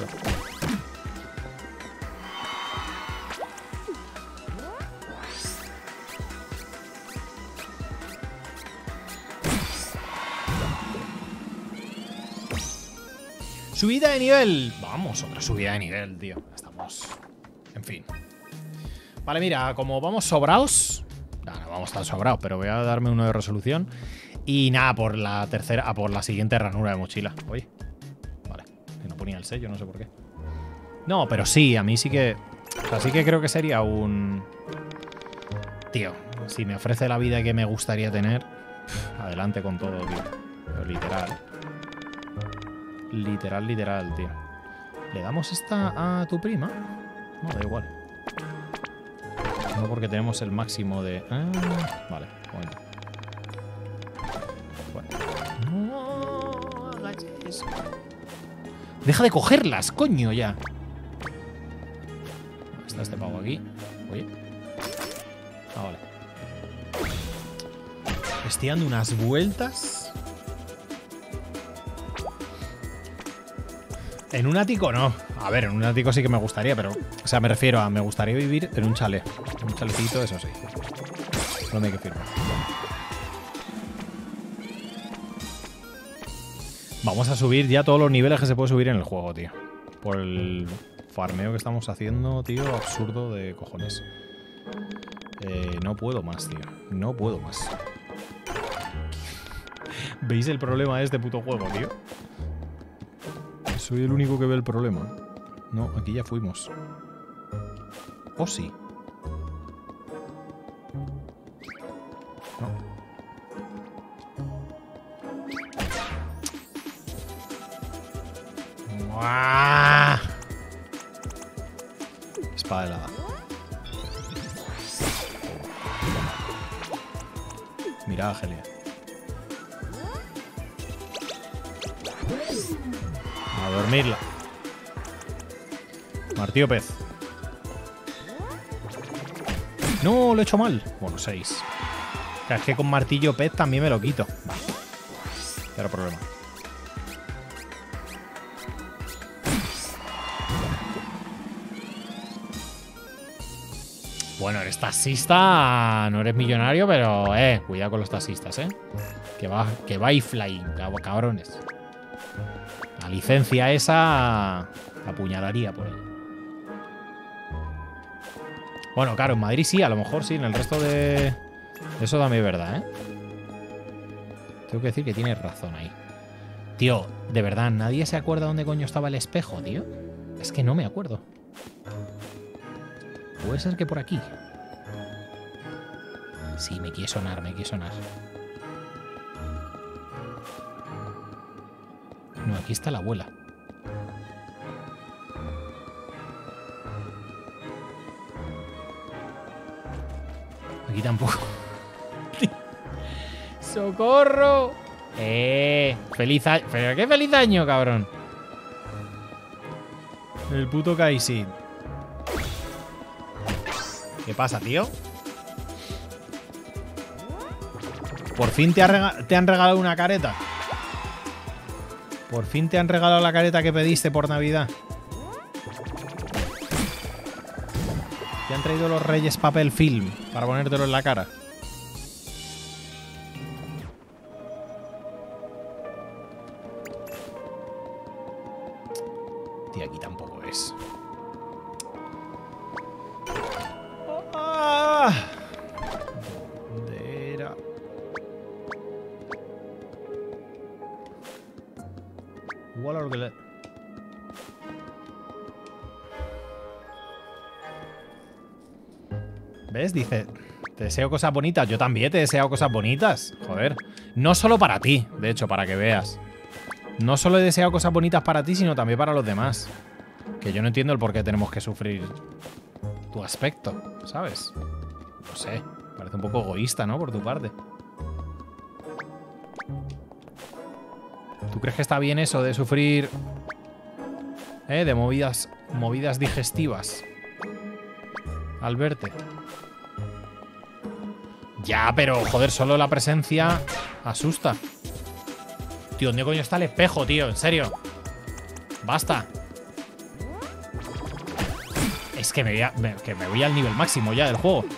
Subida de nivel. Vamos, otra subida de nivel, tío. Estamos... En fin. Vale, mira, como vamos sobraos... No, no vamos tan sobraos, pero voy a darme uno de resolución. Y nada, por la tercera... Ah, por la siguiente ranura de mochila. Oye. Vale. Que no ponía el sello, no sé por qué. No, pero sí, a mí sí que... O sea, sí que creo que sería un... Tío, si me ofrece la vida que me gustaría tener... Adelante con todo, tío. Pero literal. Literal, literal, tío. ¿Le damos esta a tu prima? No, da igual. No, porque tenemos el máximo de... Ah, vale, bueno. Bueno. No hagas eso. Deja de cogerlas, coño, ya. Está este pavo aquí. Oye. Ah, vale. Estoy dando unas vueltas... En un ático no. A ver, en un ático sí que me gustaría, pero... O sea, me refiero a... Me gustaría vivir en un chalet. Un chalecito, eso sí. ¿Dónde hay que firmar? Vamos a subir ya todos los niveles que se puede subir en el juego, tío. Por el farmeo que estamos haciendo, tío. Absurdo de cojones. Eh, no puedo más, tío. No puedo más. ¿Veis el problema de este puto juego, tío? Soy el único que ve el problema. No, aquí ya fuimos. ¿O sí? No. ¡Uah! Espada helada. Mira, Angelia. A dormirla. Martillo pez. No, lo he hecho mal. Bueno, seis. O sea, es que con martillo pez también me lo quito. Vale. Cero problema. Bueno, eres taxista, no eres millonario, pero eh, cuidado con los taxistas, eh. Que va, que va y flying, cabrones. La licencia esa apuñalaría por ahí. Bueno, claro, en Madrid sí, a lo mejor sí, en el resto de... Eso también es verdad, ¿eh? Tengo que decir que tienes razón ahí. Tío, de verdad, ¿nadie se acuerda dónde coño estaba el espejo, tío? Es que no me acuerdo. Puede ser que por aquí. Sí, me quiere sonar, me quiere sonar. No, aquí está la abuela. Aquí tampoco. ¡Socorro! ¡Eh! ¡Feliz año! ¿Pero qué feliz año, cabrón? El puto Kaisin. ¿Qué pasa, tío? ¿Por fin te, ha rega- te han regalado una careta? ¿Por fin te han regalado la careta que pediste por Navidad? Te han traído los Reyes papel film para ponértelo en la cara. Tío, aquí tampoco es. Ah. ¿Dónde era? Igual a lo que le... ¿Ves? Dice, te deseo cosas bonitas. Yo también te deseo cosas bonitas. Joder. No solo para ti, de hecho, para que veas. No solo he deseado cosas bonitas para ti, sino también para los demás. Que yo no entiendo el por qué tenemos que sufrir tu aspecto, ¿sabes? No sé. Parece un poco egoísta, ¿no? Por tu parte. ¿Tú crees que está bien eso de sufrir... ¿Eh? De movidas, movidas digestivas al verte? Ya, pero, joder, solo la presencia asusta. Tío, ¿dónde coño está el espejo, tío? En serio. Basta. Es que me voy, a, me, que me voy al nivel máximo ya del juego.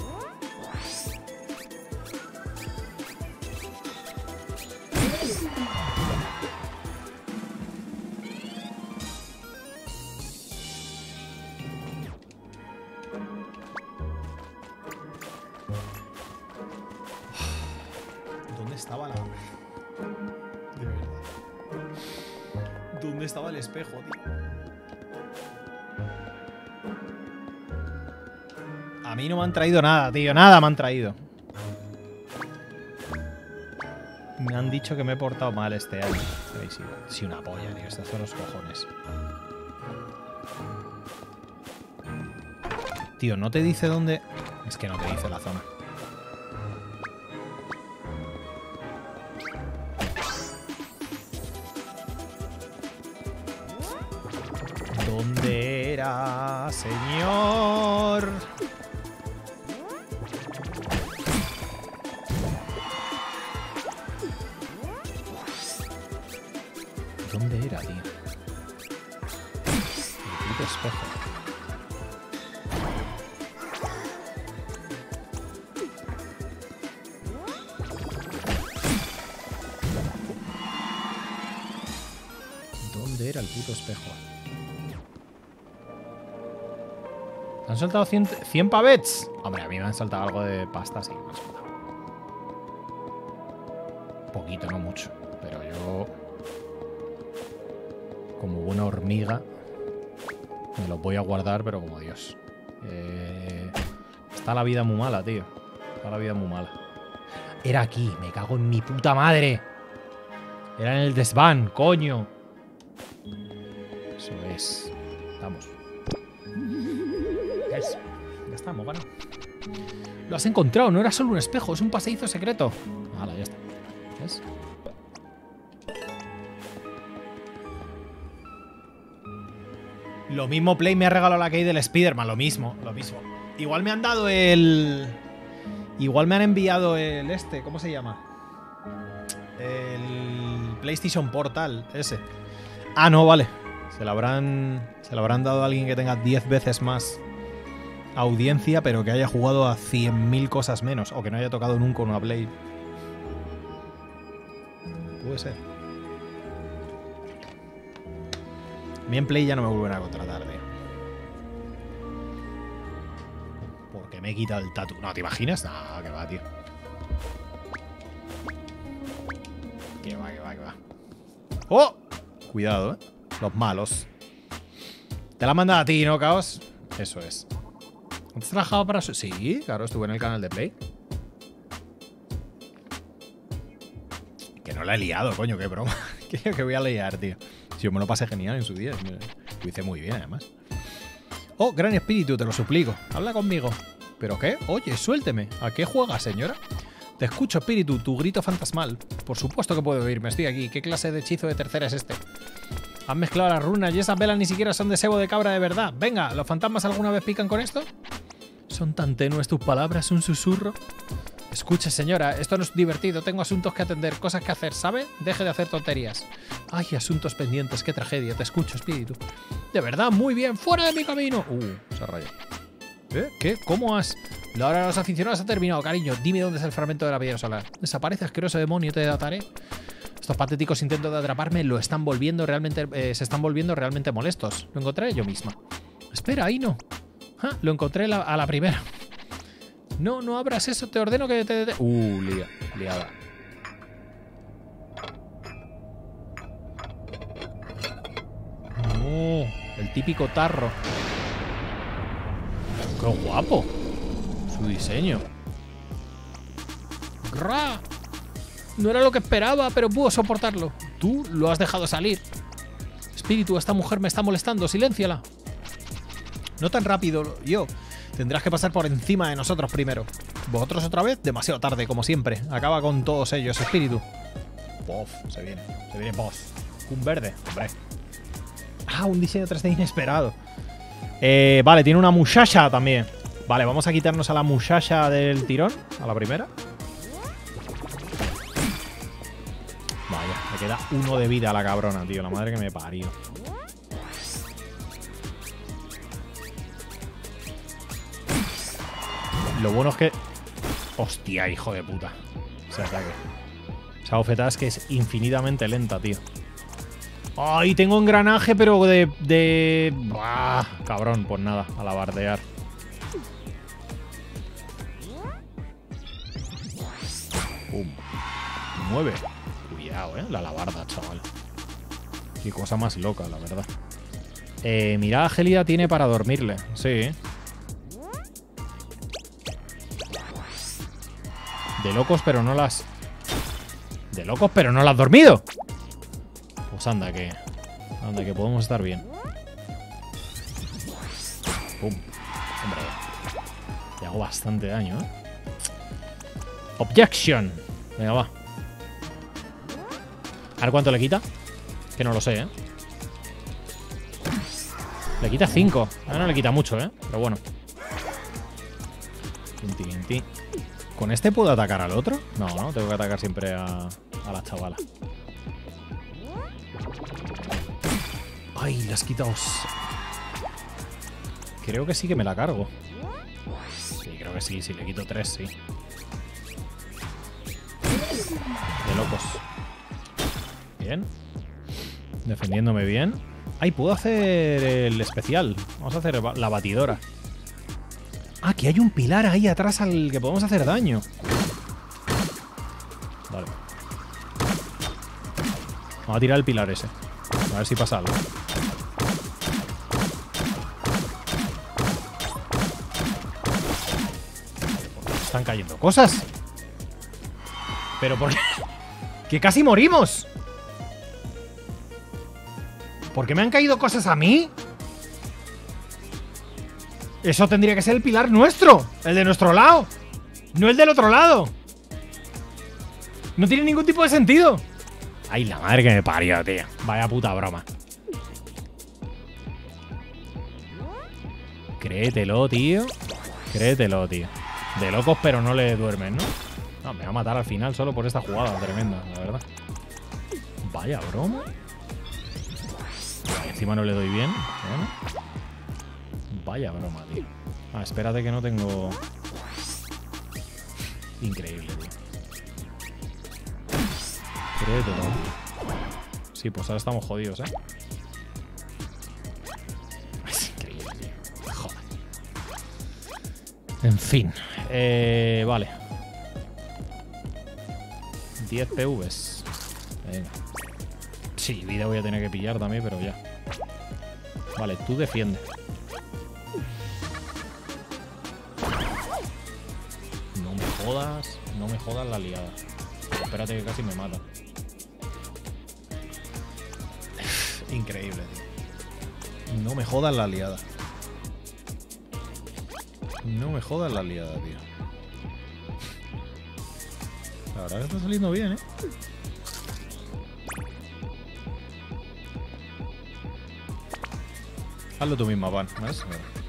¿Dónde estaba la...? De verdad. ¿Dónde estaba el espejo, tío? A mí no me han traído nada, tío. Nada me han traído. Me han dicho que me he portado mal este año. Sí, sí, una polla, tío. Estos son los cojones. Tío, ¿no te dice dónde...? Es que no te dice la zona. ¿Dónde era, señor? ¿Dónde era, tío? El puto espejo. ¿Dónde era el puto espejo? ¿Te han soltado cien, cien pavets? Hombre, a mí me han soltado algo de pasta, sí, me han soltado. Poquito, no mucho. Pero yo... como buena hormiga me los voy a guardar, pero como Dios. Eh, está la vida muy mala, tío. Está la vida muy mala. Era aquí, me cago en mi puta madre. Era en el desván, coño. Eso es. Vamos. ¿Ves? Ya estamos, ganado. Lo has encontrado, no era solo un espejo, es un pasadizo secreto. Hala, ya está. ¿Ves? Lo mismo Play me ha regalado la key del Spider-Man, lo mismo, lo mismo. Igual me han dado el... Igual me han enviado el este, ¿cómo se llama? El PlayStation Portal, ese. Ah, no, vale. Se lo habrán, se lo habrán dado a alguien que tenga diez veces más audiencia, pero que haya jugado a cien mil cosas menos, o que no haya tocado nunca una Play. puede ser. Mi en Play ya no me vuelven a contratar, tío. Porque me he quitado el tatu. No, ¿te imaginas? No, que va, tío. Que va, que va, que va. ¡Oh! Cuidado, ¿eh? Los malos. Te la han mandado a ti, ¿no, Caos? Eso es. ¿Has trabajado para eso? Sí, claro, estuve en el canal de Play. Que no la he liado, coño, qué broma. Que voy a liar, tío. Si yo me lo pasé genial en su día. Lo hice muy bien, además. Oh, gran espíritu, te lo suplico. Habla conmigo. ¿Pero qué? Oye, suélteme. ¿A qué juegas, señora? Te escucho, espíritu, tu grito fantasmal. Por supuesto que puedo oírme, estoy aquí. ¿Qué clase de hechizo de tercera es este? Han mezclado las runas y esas velas ni siquiera son de sebo de cabra de verdad. Venga, ¿los fantasmas alguna vez pican con esto? ¿Son tan tenues tus palabras, un susurro? Escuche, señora, esto no es divertido. Tengo asuntos que atender, cosas que hacer, ¿sabe? Deje de hacer tonterías. Ay, asuntos pendientes, qué tragedia. Te escucho, espíritu. De verdad, muy bien, fuera de mi camino. Uh, se raya. ¿Eh? ¿Qué? ¿Cómo has...? La hora de los aficionados ha terminado, cariño. Dime dónde es el fragmento de la piedra solar. Desaparece, asqueroso demonio, te dataré. Estos patéticos intentos de atraparme lo están volviendo realmente, eh, se están volviendo realmente molestos. Lo encontraré yo misma. Espera, ahí no. Ah, lo encontré la, a la primera. No, no abras eso, te ordeno que te... te... Uh, lía, liada. Oh, el típico tarro. ¡Qué guapo! Su diseño. ¡Ra! No era lo que esperaba, pero puedo soportarlo. Tú lo has dejado salir. Espíritu, esta mujer me está molestando. Silénciala. No tan rápido, yo. Tendrás que pasar por encima de nosotros primero. ¿Vosotros otra vez? Demasiado tarde, como siempre. Acaba con todos ellos, espíritu. Bof, se viene. Se viene boss. Un verde, hombre. Ah, un diseño tres D inesperado. Eh, vale, tiene una muchacha también. Vale, vamos a quitarnos a la muchacha del tirón. A la primera. Vaya, me queda uno de vida a la cabrona, tío. La madre que me parió. Lo bueno es que... Hostia, hijo de puta. Ese ataque. Esa bofetada es que es infinitamente lenta, tío. ¡Ay! Tengo engranaje, pero de... de... ¡Bah! Cabrón, pues nada, a la bardear. Pum. Nueve. Cuidado, eh. La alabarda, chaval. Qué cosa más loca, la verdad. Eh, mirada gélida tiene para dormirle. Sí. De locos, pero no las... De locos, pero no las has dormido. Pues anda, que... Anda, que podemos estar bien. Pum. Hombre. Le hago bastante daño, ¿eh? Objection. Venga, va. A ver cuánto le quita. Que no lo sé, ¿eh? Le quita cinco. Ahora no le quita mucho, ¿eh? Pero bueno. Tinti, tinti. ¿Con este puedo atacar al otro? No, no, tengo que atacar siempre a, a la chavala. Ay, le has quitado. Creo que sí que me la cargo. Sí, creo que sí, si le quito tres, sí. De locos. Bien. Defendiéndome bien. Ay, puedo hacer el especial. Vamos a hacer la batidora. Ah, que hay un pilar ahí atrás al que podemos hacer daño. Vale. Vamos a tirar el pilar ese. A ver si pasa algo. Están cayendo cosas. Pero por qué... ¡Que casi morimos! ¿Por qué me han caído cosas a mí? Eso tendría que ser el pilar nuestro. El de nuestro lado. No el del otro lado. No tiene ningún tipo de sentido. Ay, la madre que me parió, tío. Vaya puta broma. Créetelo, tío. Créetelo, tío. De locos, pero no le duermen, ¿no? No, me va a matar al final solo por esta jugada tremenda, la verdad. Vaya broma. Ay, encima no le doy bien. Bueno. Vaya broma, tío. Ah, espérate que no tengo... Increíble, tío. Créetelo. Sí, pues ahora estamos jodidos, ¿eh? Es increíble, tío. Joder. En fin. Eh, vale. diez P Vs. Venga. Sí, vida voy a tener que pillar también, pero ya. Vale, tú defiende. No me jodas. No me jodas la liada. Espérate que casi me mata. Increíble, tío. No me jodas la liada. No me jodas la liada, tío. La verdad que está saliendo bien, ¿eh? Hazlo tú misma, Van. ¿Ves?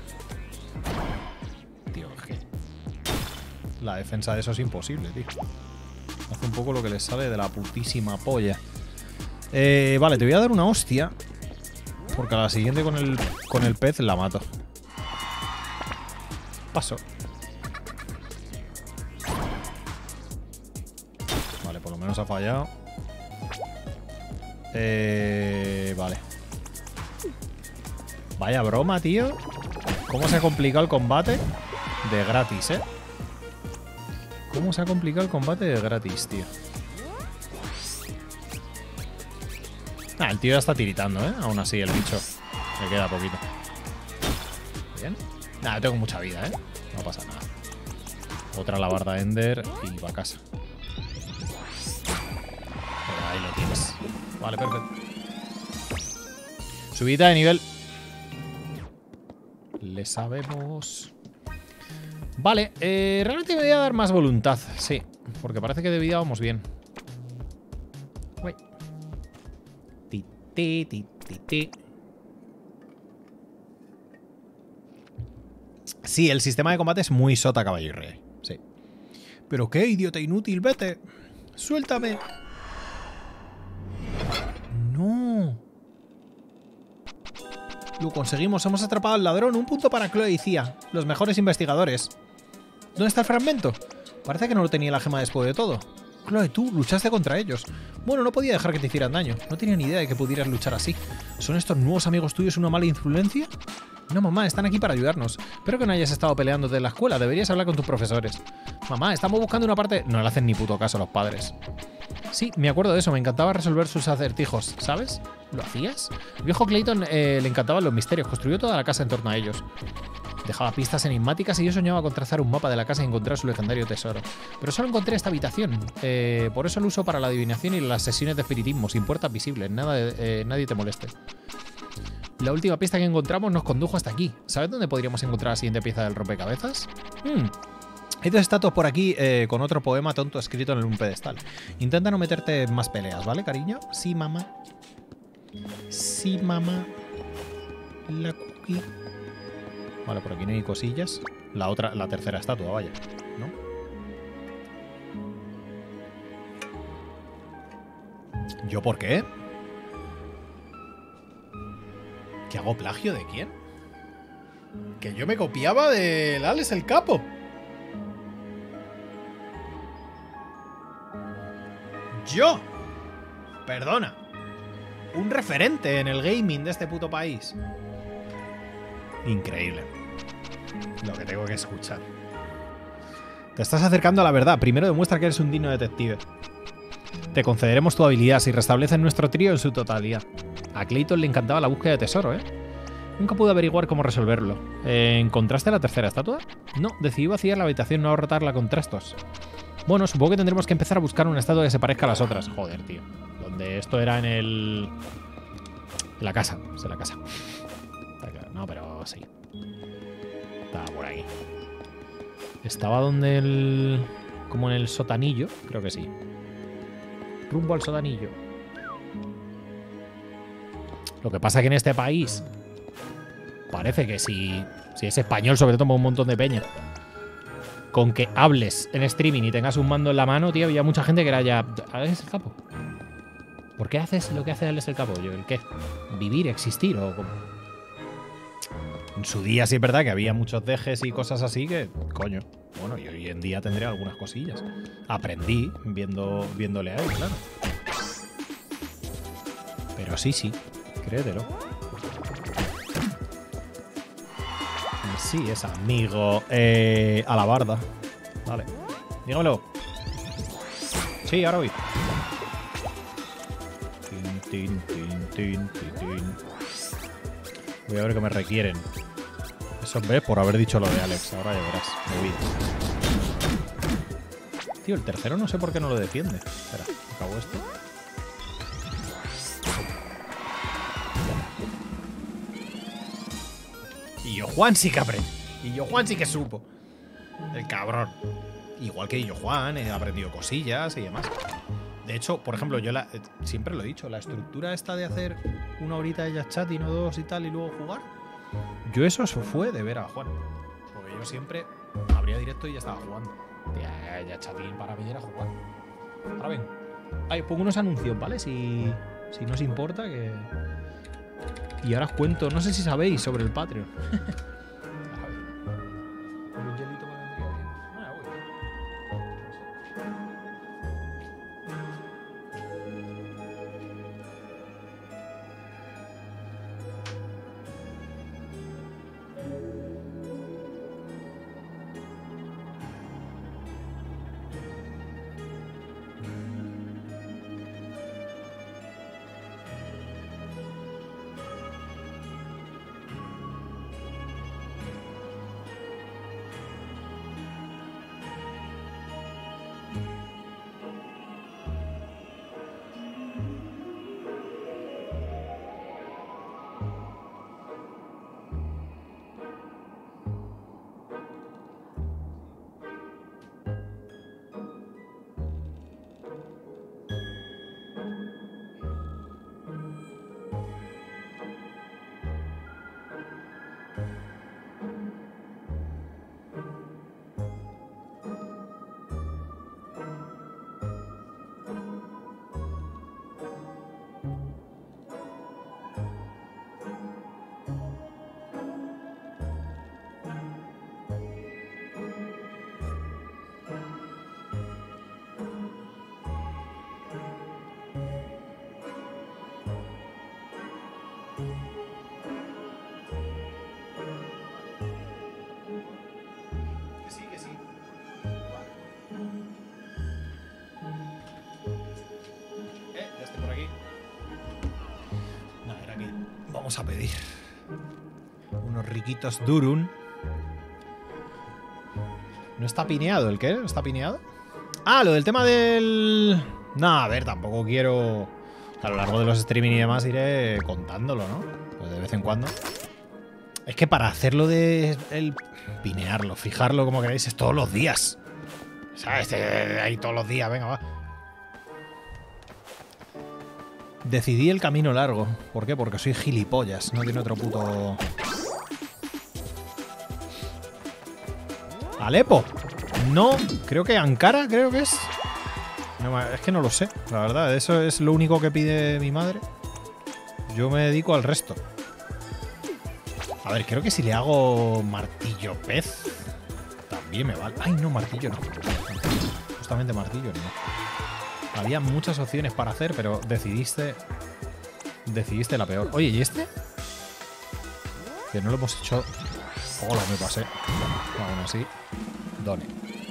Tío, es que... La defensa de eso es imposible, tío. Hace un poco lo que les sale de la putísima polla. Eh, vale, te voy a dar una hostia. Porque a la siguiente con el, con el pez la mato. Paso. Vale, por lo menos ha fallado. Eh, vale. Vaya broma, tío. ¿Cómo se ha complicado el combate? De gratis, ¿eh? ¿Cómo se ha complicado el combate de gratis, tío? Ah, el tío ya está tiritando, ¿eh? Aún así, el bicho. Le queda poquito. Bien. Nada, tengo mucha vida, ¿eh? No pasa nada. Otra alabarda Ender y va a casa. Pero ahí lo tienes. Vale, perfecto. Subida de nivel. Le sabemos. Vale, eh, realmente me voy a dar más voluntad. Sí, porque parece que de vida vamos bien. Uy. Ti, ti, ti, ti, ti. Sí, el sistema de combate es muy sota, caballo y rey. Sí. Pero qué idiota inútil, vete. Suéltame. No. Lo conseguimos, hemos atrapado al ladrón. Un punto para Chloe y Cia, los mejores investigadores. ¿Dónde está el fragmento? Parece que no lo tenía la gema después de todo. Chloe, tú luchaste contra ellos. Bueno, no podía dejar que te hicieran daño. No tenía ni idea de que pudieras luchar así. ¿Son estos nuevos amigos tuyos una mala influencia? No, mamá, están aquí para ayudarnos. Espero que no hayas estado peleándote en la escuela. Deberías hablar con tus profesores. Mamá, estamos buscando una parte... No le hacen ni puto caso a los padres. Sí, me acuerdo de eso. Me encantaba resolver sus acertijos, ¿sabes? ¿Lo hacías? El viejo Clayton eh, le encantaban los misterios. Construyó toda la casa en torno a ellos. Dejaba pistas enigmáticas y yo soñaba con trazar un mapa de la casa y encontrar su legendario tesoro. Pero solo encontré esta habitación. Eh, por eso lo uso para la adivinación y las sesiones de espiritismo, sin puertas visibles. Nada de, eh, nadie te moleste. La última pista que encontramos nos condujo hasta aquí. ¿Sabes dónde podríamos encontrar la siguiente pieza del rompecabezas? Hmm. Hay dos estatuas por aquí eh, con otro poema tonto escrito en un pedestal. Intenta no meterte en más peleas, ¿vale, cariño? Sí, mamá. Sí, mamá. La cookie. Vale, por aquí no hay cosillas. La otra, la tercera estatua, vaya, ¿no? ¿Yo por qué? ¿Que hago plagio de quién? Que yo me copiaba del Alex el Capo. Yo. Perdona. Un referente en el gaming de este puto país. Increíble. Lo que tengo que escuchar. Te estás acercando a la verdad. Primero demuestra que eres un digno detective. Te concederemos tu habilidad si restableces nuestro trío en su totalidad. A Clayton le encantaba la búsqueda de tesoro, ¿eh? Nunca pude averiguar cómo resolverlo. Eh, ¿Encontraste la tercera estatua? No, decidí vaciar la habitación, no rotarla con trastos. Bueno, supongo que tendremos que empezar a buscar una estatua que se parezca a las otras. Joder, tío. Donde esto era en el... En la casa. Es en la casa. No, pero sí. Estaba por ahí. Estaba donde el... Como en el sotanillo. Creo que sí. Rumbo al sotanillo. Lo que pasa es que en este país parece que si, si es español, sobre todo un montón de peña, con que hables en streaming y tengas un mando en la mano, tío, había mucha gente que era ya... ¿Alex el Capo? ¿Por qué haces lo que hace Alex el Capo? Yo, ¿el qué? ¿Vivir, existir o cómo? En su día sí es verdad que había muchos dejes y cosas así que, coño, bueno, y hoy en día tendré algunas cosillas. Aprendí viendo, viéndole a él, claro. Pero sí, sí. Créetelo. Sí, es amigo. Eh, a la barda. Vale. Dígamelo. Sí, ahora voy. Tin, tin, tin, tin, tin, tin. Voy a ver qué me requieren. Eso ves por haber dicho lo de Alex. Ahora ya verás. Movidas. Tío, el tercero no sé por qué no lo defiende. Espera, acabo esto. Y yo Juan sí que aprende. Y yo Juan sí que supo. El cabrón. Igual que yo Juan, he aprendido cosillas y demás. De hecho, por ejemplo, yo la, siempre lo he dicho, la estructura esta de hacer una horita de Just Chat y no dos y tal y luego jugar. Yo eso fue de ver a Juan. Porque yo siempre abría directo y ya estaba jugando. Ya, ya chatín para mí era jugar. Ahora ven. Ahí pongo unos anuncios, ¿vale? Si, si no os importa que... Y ahora os cuento, no sé si sabéis sobre el Patreon. A ver. Un hielito me vendría bien. Ah, voy. Vamos a pedir unos riquitos Durun. ¿No está pineado el qué? ¿No está pineado? Ah, lo del tema del... No, a ver, tampoco quiero... A lo largo de los streaming y demás iré contándolo, ¿no? Pues de vez en cuando. Es que para hacerlo de... El pinearlo, fijarlo como queráis, es todos los días. ¿Sabes? Ahí todos los días, venga, va. Decidí el camino largo. ¿Por qué? Porque soy gilipollas. No tiene otro puto... Alepo. No, creo que Ankara, creo que es. No, es que no lo sé, la verdad. Eso es lo único que pide mi madre. Yo me dedico al resto. A ver, creo que si le hago martillo pez también me vale. Ay, no, martillo no. Justamente martillo no. Había muchas opciones para hacer, pero decidiste... Decidiste la peor. Oye, ¿y este? Que no lo hemos hecho... Hola, me pasé. Aún así. Done.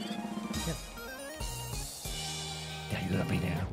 Te ayuda a pinear.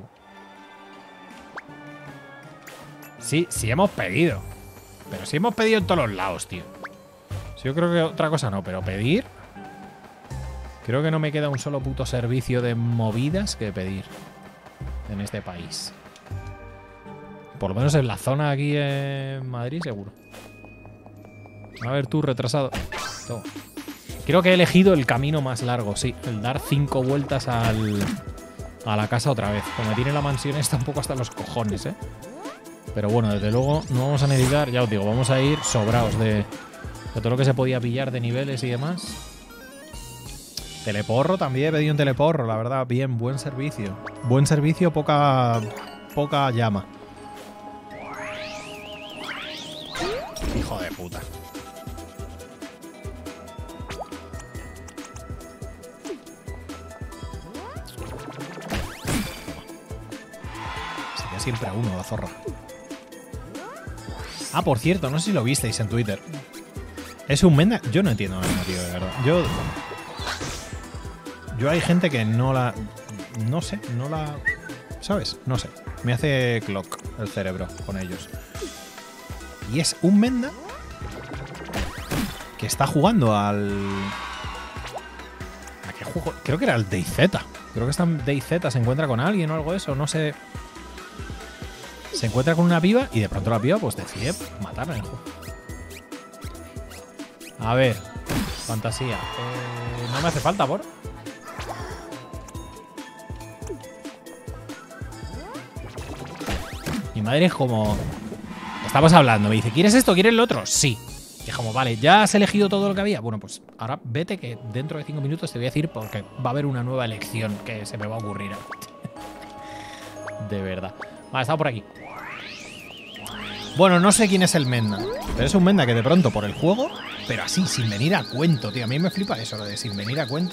Sí, sí hemos pedido. Pero sí hemos pedido en todos los lados, tío. Sí, yo creo que otra cosa no, pero pedir... Creo que no me queda un solo puto servicio de movidas que pedir en este país. Por lo menos en la zona aquí en Madrid, seguro. A ver tú, retrasado. Toma. Creo que he elegido el camino más largo, sí. El dar cinco vueltas al, a la casa otra vez. Como tiene la mansión esta un poco hasta los cojones, ¿eh? Pero bueno, desde luego no vamos a necesitar, ya os digo, vamos a ir sobraos de, de todo lo que se podía pillar de niveles y demás. Teleporro también, he pedido un teleporro, la verdad. Bien, buen servicio. Buen servicio, poca, poca llama. Hijo de puta. Sería siempre a uno, la zorra. Ah, por cierto, no sé si lo visteis en Twitter. Es un Menda. Yo no entiendo nada, tío, de verdad. Yo. Yo hay gente que no la. No sé, no la. ¿Sabes? No sé. Me hace clock el cerebro con ellos. Y es un Menda que está jugando al. ¿A qué juego? Creo que era el DayZ. Creo que está en DayZ, se encuentra con alguien o algo de eso, no sé. Se encuentra con una piba y de pronto la piba pues decide matarla en el juego. A ver, fantasía. Eh, no me hace falta, por. Mi madre es como. Estamos hablando, me dice, ¿quieres esto? ¿Quieres lo otro? Sí. Y es como, vale, ¿ya has elegido todo lo que había? Bueno, pues ahora vete que dentro de cinco minutos te voy a decir porque va a haber una nueva elección que se me va a ocurrir. De verdad. Vale, está por aquí. Bueno, no sé quién es el Menda, pero es un Menda que de pronto por el juego, pero así, sin venir a cuento, tío. A mí me flipa eso, lo de sin venir a cuento.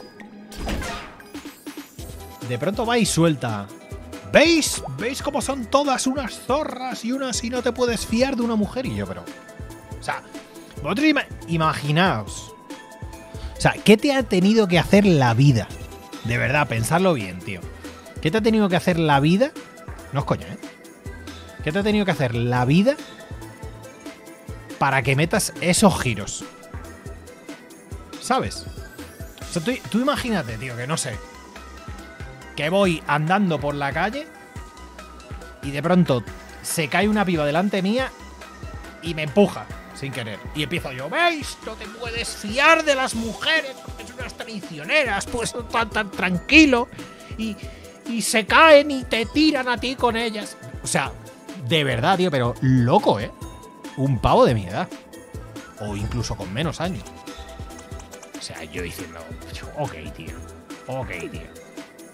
De pronto va y suelta. ¿Veis? ¿Veis cómo son todas unas zorras y unas y no te puedes fiar de una mujer? Y yo, pero... O sea, vosotros ima imaginaos. O sea, ¿qué te ha tenido que hacer la vida? De verdad, pensarlo bien, tío. ¿Qué te ha tenido que hacer la vida? No es coña, ¿eh? ¿Qué te ha tenido que hacer la vida para que metas esos giros? ¿Sabes? O sea, tú, tú imagínate, tío, que no sé. Que voy andando por la calle y de pronto se cae una piba delante mía y me empuja sin querer. Y empiezo yo, ¿veis? No te puedes fiar de las mujeres porque son unas traicioneras, pues son tan, tan tranquilo. Y, y se caen y te tiran a ti con ellas. O sea, de verdad, tío, pero loco, ¿eh? Un pavo de mi edad. O incluso con menos años. O sea, yo diciendo, ok, tío. Ok, tío.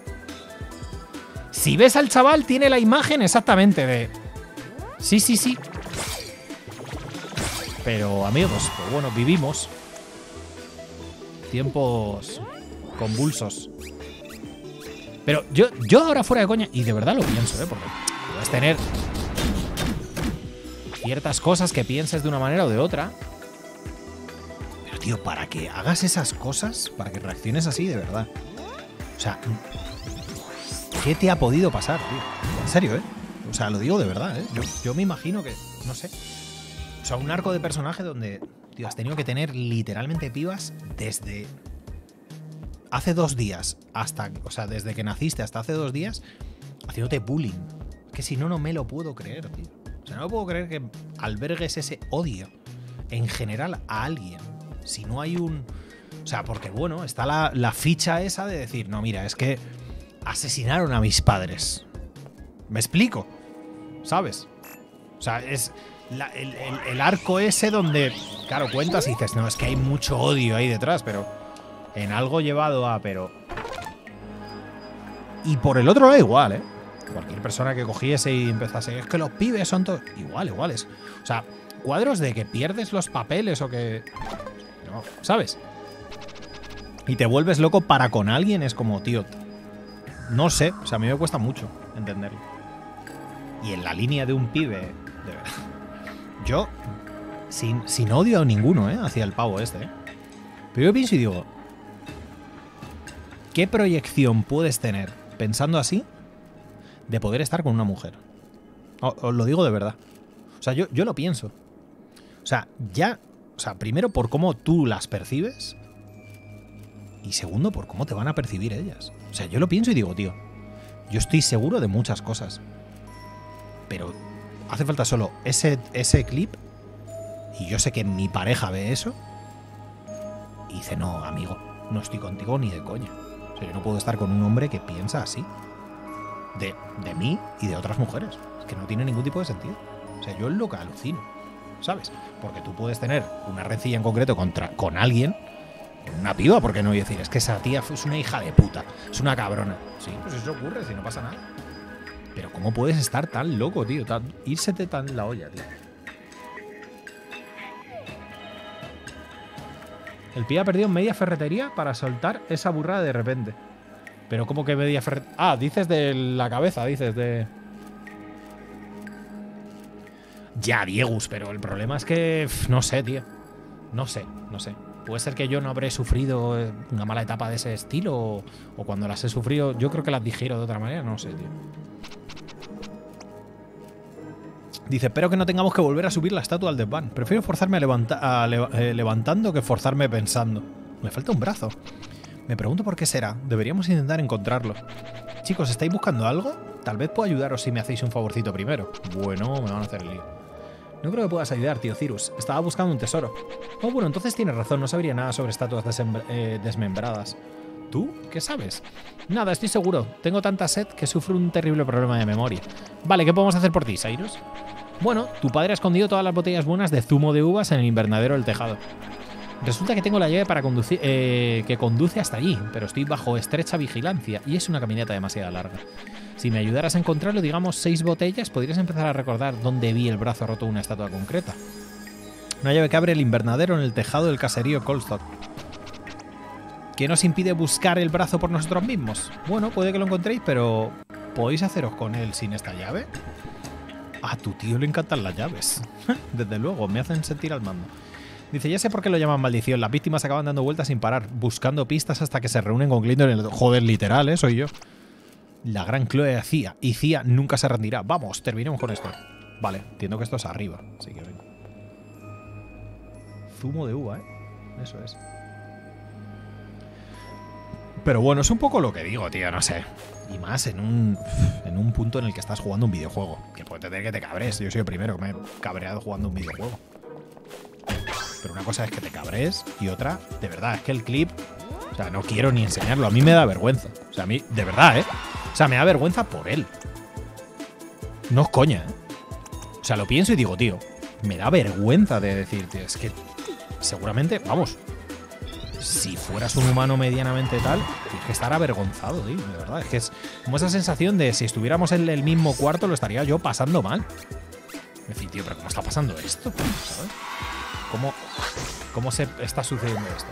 Si ves al chaval, tiene la imagen exactamente de... Sí, sí, sí. Pero, amigos, pues bueno, vivimos tiempos convulsos. Pero yo, yo ahora fuera de coña, y de verdad lo pienso, ¿eh? Porque puedes tener ciertas cosas que pienses de una manera o de otra. Pero, tío, para que hagas esas cosas, para que reacciones así, de verdad. O sea... ¿Qué te ha podido pasar, tío? En serio, ¿eh? O sea, lo digo de verdad, ¿eh? Yo, yo me imagino que, no sé. O sea, un arco de personaje donde, tío, has tenido que tener literalmente pibas desde hace dos días hasta, o sea, desde que naciste hasta hace dos días, haciéndote bullying. Que si no, no me lo puedo creer, tío. O sea, no me puedo creer que albergues ese odio en general a alguien. Si no hay un... O sea, porque, bueno, está la, la ficha esa de decir, no, mira, es que asesinaron a mis padres. ¿Me explico? ¿Sabes? O sea, es la, el, el, el arco ese donde, claro, cuentas y dices, no, es que hay mucho odio ahí detrás, pero en algo llevado a, pero... Y por el otro lado igual, ¿eh? Cualquier persona que cogiese y empezase, es que los pibes son todos... Igual, iguales. O sea, cuadros de que pierdes los papeles o que... No, ¿sabes? Y te vuelves loco para con alguien, es como, tío... No sé, o sea, a mí me cuesta mucho entenderlo. Y en la línea de un pibe, de verdad. Yo, sin, sin odio a ninguno, ¿eh? Hacia el pavo este, ¿eh? Pero yo pienso y digo, ¿qué proyección puedes tener, pensando así, de poder estar con una mujer? O, os lo digo de verdad. O sea, yo, yo lo pienso. O sea, ya... O sea, primero por cómo tú las percibes. Y segundo, por cómo te van a percibir ellas. O sea, yo lo pienso y digo, tío, yo estoy seguro de muchas cosas. Pero hace falta solo ese, ese clip. Y yo sé que mi pareja ve eso. Y dice, no, amigo, no estoy contigo ni de coña. O sea, yo no puedo estar con un hombre que piensa así. De, de mí y de otras mujeres. Es que no tiene ningún tipo de sentido. O sea, yo es lo que alucino, ¿sabes? Porque tú puedes tener una rencilla en concreto contra, con alguien... Una piba, ¿por qué no? Y decir, es que esa tía es una hija de puta, es una cabrona. Sí, pues eso ocurre, si no pasa nada. Pero ¿cómo puedes estar tan loco, tío? Tan, írsete tan la olla, tío. El pie ha perdido media ferretería para soltar esa burrada de repente. Pero ¿cómo que media ferretería? Ah, dices de la cabeza, dices de... Ya, Diegus, pero el problema es que... pff, no sé, tío. No sé, no sé. Puede ser que yo no habré sufrido una mala etapa de ese estilo o, o cuando las he sufrido yo creo que las digiero de otra manera, no sé, tío. Dice, espero que no tengamos que volver a subir la estatua al desván. Prefiero forzarme a levanta a leva eh, levantando que forzarme pensando. Me falta un brazo. Me pregunto por qué será. Deberíamos intentar encontrarlo. Chicos, ¿estáis buscando algo? Tal vez puedo ayudaros si me hacéis un favorcito primero. Bueno, me van a hacer el lío. No creo que puedas ayudar, tío Cirrus. Estaba buscando un tesoro. Oh, bueno, entonces tienes razón. No sabría nada sobre estatuas eh, desmembradas. ¿Tú? ¿Qué sabes? Nada, estoy seguro. Tengo tanta sed que sufro un terrible problema de memoria. Vale, ¿qué podemos hacer por ti, Cyrus? Bueno, tu padre ha escondido todas las botellas buenas de zumo de uvas en el invernadero del tejado. Resulta que tengo la llave para conducir, eh, que conduce hasta allí, pero estoy bajo estrecha vigilancia y es una caminata demasiado larga. Si me ayudaras a encontrarlo, digamos, seis botellas, podrías empezar a recordar dónde vi el brazo roto de una estatua concreta. Una llave que abre el invernadero en el tejado del caserío Colstock. ¿Qué nos impide buscar el brazo por nosotros mismos? Bueno, puede que lo encontréis, pero ¿podéis haceros con él sin esta llave? A tu tío le encantan las llaves. Desde luego, me hacen sentir al mando. Dice, ya sé por qué lo llaman maldición. Las víctimas acaban dando vueltas sin parar, buscando pistas hasta que se reúnen con Clinton en el... Joder, literal, ¿eh? Soy yo. La gran Chloe de Cía. Y Cía nunca se rendirá. Vamos, terminemos con esto. Vale, entiendo que esto es arriba. Así que venga. Zumo de uva, ¿eh? Eso es. Pero bueno, es un poco lo que digo, tío, no sé. Y más en un, en un punto en el que estás jugando un videojuego. Que puede tener que te cabres. Yo soy el primero que me he cabreado jugando un videojuego. Pero una cosa es que te cabres y otra, de verdad, es que el clip... O sea, no quiero ni enseñarlo. A mí me da vergüenza. O sea, a mí, de verdad, ¿eh? O sea, me da vergüenza por él. No es coña, ¿eh? O sea, lo pienso y digo, tío, me da vergüenza de decir, tío, es que seguramente, vamos... Si fueras un humano medianamente tal, tienes que estar avergonzado, tío, de verdad. Es que es como esa sensación de si estuviéramos en el mismo cuarto lo estaría yo pasando mal. Es decir, tío, pero ¿cómo está pasando esto? ¿Sabes? ¿Cómo, cómo se está sucediendo esto?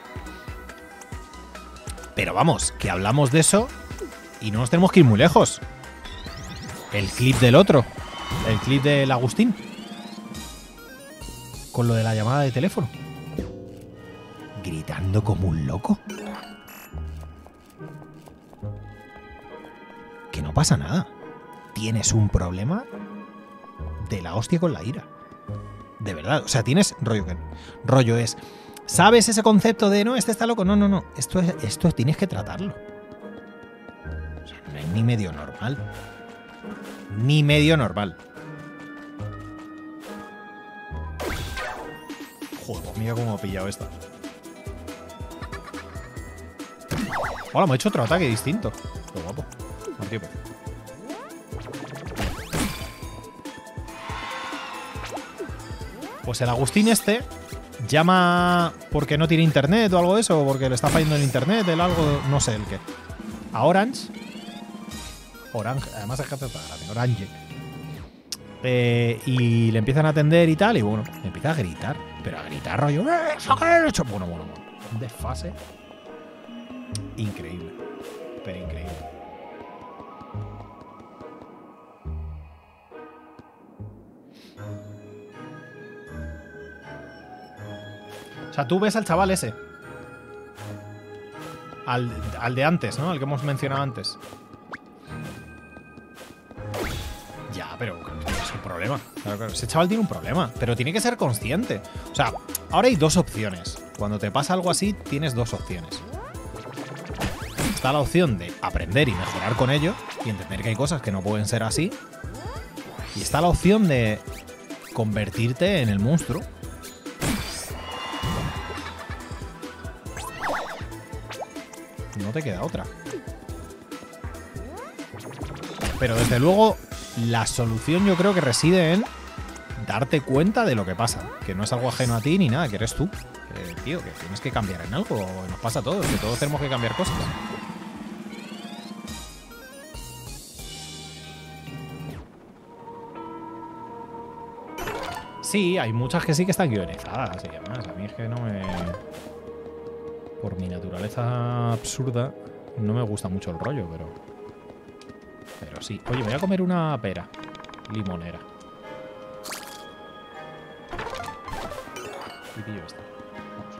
Pero vamos, que hablamos de eso y no nos tenemos que ir muy lejos. El clip del otro. El clip del Agustín. Con lo de la llamada de teléfono. Gritando como un loco. Que no pasa nada. Tienes un problema de la hostia con la ira. De verdad. O sea, tienes rollo que rollo es. ¿Sabes ese concepto de no, este está loco? No, no, no. Esto es, esto tienes que tratarlo. O sea, no es ni medio normal. Ni medio normal. Joder, mira cómo ha pillado esta. Hola, me ha hecho otro ataque distinto. Qué guapo. Martillo. Pues el Agustín este llama porque no tiene internet o algo de eso, o porque le está fallando el internet, el algo, no sé el qué. A Orange. Orange, además es que hace Orange. Eh, y le empiezan a atender y tal, y bueno, empieza a gritar. Pero a gritar rollo. ¡Eh, bueno, bueno, bueno. Un desfase. Increíble. Pero increíble. O sea, tú ves al chaval ese. Al, al de antes, ¿no? Al que hemos mencionado antes. Ya, pero es un problema. Claro, claro. Ese chaval tiene un problema, pero tiene que ser consciente. O sea, ahora hay dos opciones. Cuando te pasa algo así, tienes dos opciones. Está la opción de aprender y mejorar con ello y entender que hay cosas que no pueden ser así. Y está la opción de convertirte en el monstruo. No te queda otra. Pero desde luego la solución yo creo que reside en darte cuenta de lo que pasa. Que no es algo ajeno a ti ni nada, que eres tú. Que, tío, que tienes que cambiar en algo. Nos pasa a todos, que todos tenemos que cambiar cosas. Sí, hay muchas que sí que están guionizadas y demás. A mí es que no me... Por mi naturaleza absurda, no me gusta mucho el rollo, pero... Pero sí. Oye, voy a comer una pera limonera. Y pillo esta. Vamos.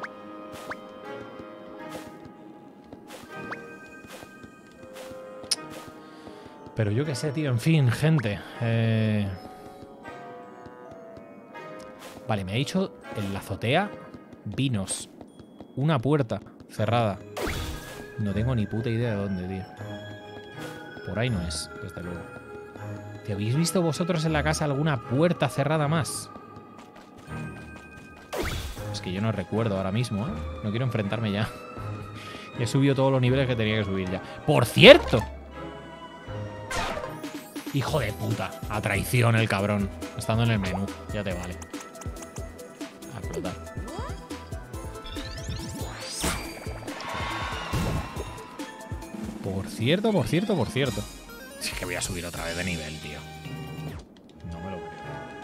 Pero yo qué sé, tío. En fin, gente. Eh... Vale, me ha dicho en la azotea vinos. Una puerta cerrada. No tengo ni puta idea de dónde, tío. Por ahí no es, desde luego. ¿Te habéis visto vosotros en la casa alguna puerta cerrada más? Es que yo no recuerdo ahora mismo, ¿eh? No quiero enfrentarme ya. He subido todos los niveles que tenía que subir ya. ¡Por cierto! Hijo de puta. A traición el cabrón. Estando en el menú. Ya te vale. A explotar. Por cierto, por cierto, por cierto. Es que voy a subir otra vez de nivel, tío. No me lo creo.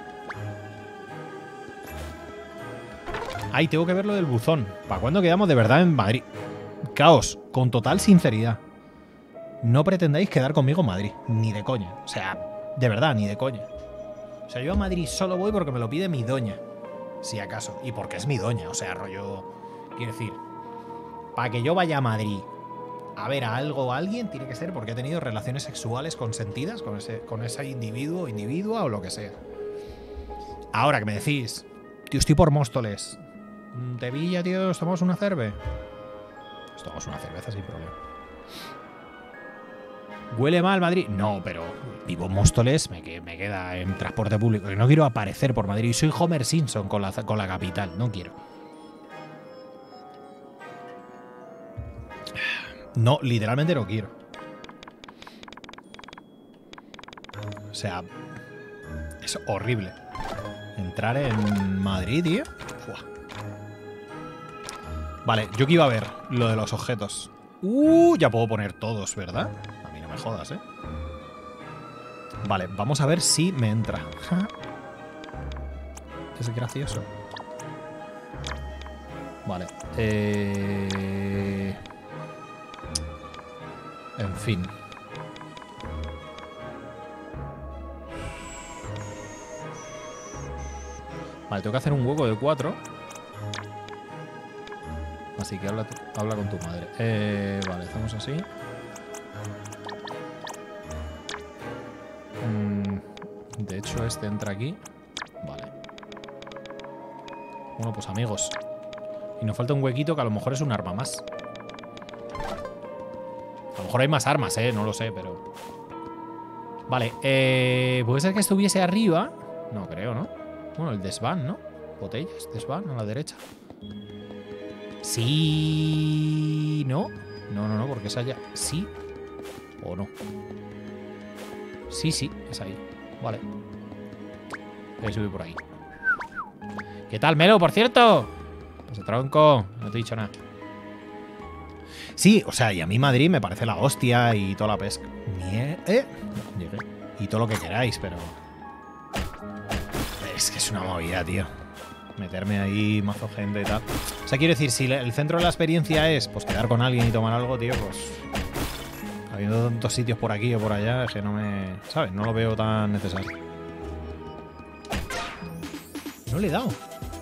Ay, tengo que ver lo del buzón. ¿Para cuándo quedamos de verdad en Madrid? Caos, con total sinceridad. No pretendáis quedar conmigo en Madrid. Ni de coña. O sea, de verdad, ni de coña. O sea, yo a Madrid solo voy porque me lo pide mi doña. Si acaso. Y porque es mi doña. O sea, rollo... Quiero decir... Para que yo vaya a Madrid a ver a algo o a alguien, tiene que ser porque he tenido relaciones sexuales consentidas con ese, con ese individuo o individua o lo que sea. Ahora que me decís, tío, estoy por Móstoles. ¿Te Villa, tío? ¿Nos tomamos una cerve? Nos tomamos una cerveza sin problema. ¿Huele mal Madrid? No, pero vivo en Móstoles, me, me queda en transporte público. No quiero aparecer por Madrid. Soy Homer Simpson con la, con la capital. No quiero. No, literalmente no quiero. O sea, es horrible. Entrar en Madrid, tío. Fua. Vale, yo que iba a ver lo de los objetos. Uh, ya puedo poner todos, ¿verdad? A mí no me jodas, ¿eh? Vale, vamos a ver si me entra. Es gracioso. Vale. Eh... En fin. Vale, tengo que hacer un hueco de cuatro. Así que habla, habla con tu madre. Eh, vale, hacemos así. Mm, de hecho, este entra aquí. Vale. Bueno, pues amigos. Y nos falta un huequito que a lo mejor es un arma más. A lo mejor hay más armas, ¿eh? No lo sé, pero... Vale, eh... puede ser que estuviese arriba. No creo, ¿no? Bueno, el desván, ¿no? Botellas, desván, a la derecha. Sí... ¿No? No, no, no, porque esa ya... ¿Sí? ¿O no? Sí, sí, es ahí. Vale. Voy a subir por ahí. ¿Qué tal, Melo, por cierto? Pues tronco, no te he dicho nada. Sí, o sea, y a mí Madrid me parece la hostia y toda la pesca. Mier ¿Eh? Llegué. Y todo lo que queráis, pero... Es que es una movida, tío. Meterme ahí, mazo gente y tal. O sea, quiero decir, si el centro de la experiencia es pues quedar con alguien y tomar algo, tío, pues... Habiendo tantos sitios por aquí o por allá, es que no me... ¿Sabes? No lo veo tan necesario. No le he dado.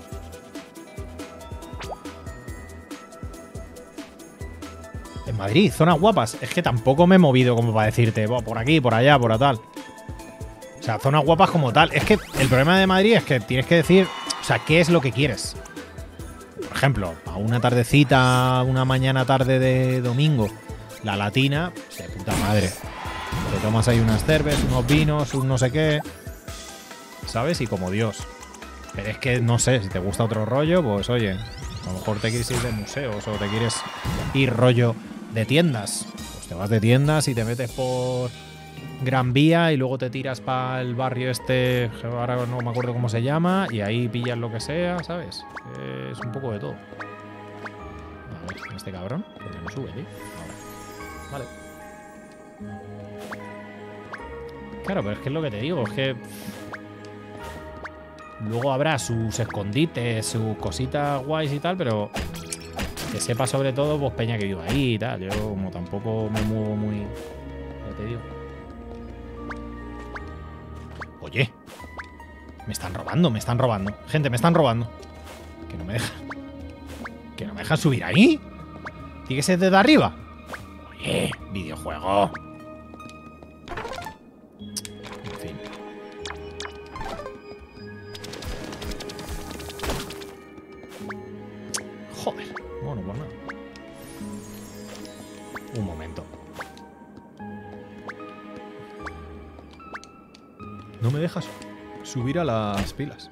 En Madrid, zonas guapas. Es que tampoco me he movido como para decirte, por aquí, por allá, por tal. O sea, zonas guapas como tal. Es que el problema de Madrid es que tienes que decir, o sea, ¿qué es lo que quieres? Por ejemplo, a una tardecita, una mañana tarde de domingo, la Latina, de puta madre. Te tomas ahí unas cervezas, unos vinos, un no sé qué, ¿sabes? Y como Dios. Pero es que, no sé, si te gusta otro rollo, pues oye, a lo mejor te quieres ir de museos o te quieres ir rollo de tiendas. Pues te vas de tiendas y te metes por Gran Vía y luego te tiras para el barrio este, ahora no me acuerdo cómo se llama, y ahí pillas lo que sea, ¿sabes? Es un poco de todo. A ver, este cabrón, porque no sube, tío. Ahora. Vale. Claro, pero es que es lo que te digo, es que... Luego habrá sus escondites, sus cositas guays y tal, pero que sepa sobre todo, pues peña que viva ahí y tal. Yo como tampoco me muevo muy... Ya te digo. Oye. Me están robando, me están robando. Gente, me están robando. Que no me dejan. Que no me dejan subir ahí. Tiene que ser desde arriba. Oye, videojuego. En fin. Joder. Bueno, pues nada. Un momento. No me dejas subir a las pilas.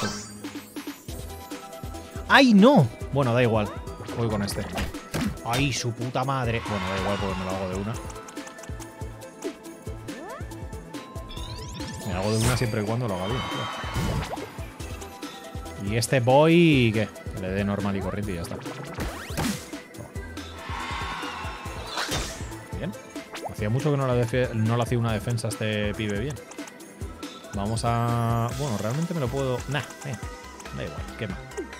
¡Ay, no! Bueno, da igual. Voy con este. ¡Ay, su puta madre! Bueno, da igual porque me lo hago de una. Me hago de una siempre y cuando lo haga bien. Tío. Y este voy... ¿qué? Que le dé normal y corriente y ya está. Bien. Hacía mucho que no le, no le hacía una defensa a este pibe bien. Vamos a... Bueno, realmente me lo puedo... Nah, eh. Da igual, quema.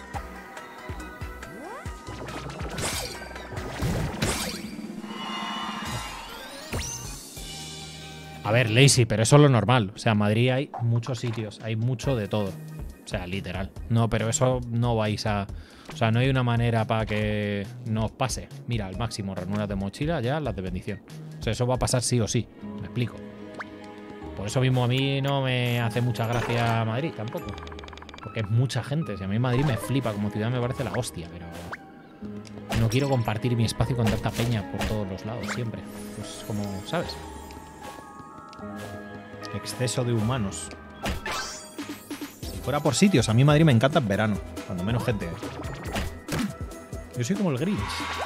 A ver, lazy, pero eso es lo normal. O sea, en Madrid hay muchos sitios, hay mucho de todo. O sea, literal. No, pero eso no vais a... O sea, no hay una manera para que no os pase. Mira, al máximo, ranuras de mochila, ya las de bendición. O sea, eso va a pasar sí o sí. Me explico. Por eso mismo a mí no me hace mucha gracia Madrid tampoco. Porque es mucha gente. O sea, a mí Madrid me flipa. Como ciudad me parece la hostia, pero... No quiero compartir mi espacio con tanta peña por todos los lados, siempre. Pues como, ¿sabes? Exceso de humanos. Si fuera por sitios, a mí Madrid me encanta en verano, cuando menos gente hay. Yo soy como el Grinch.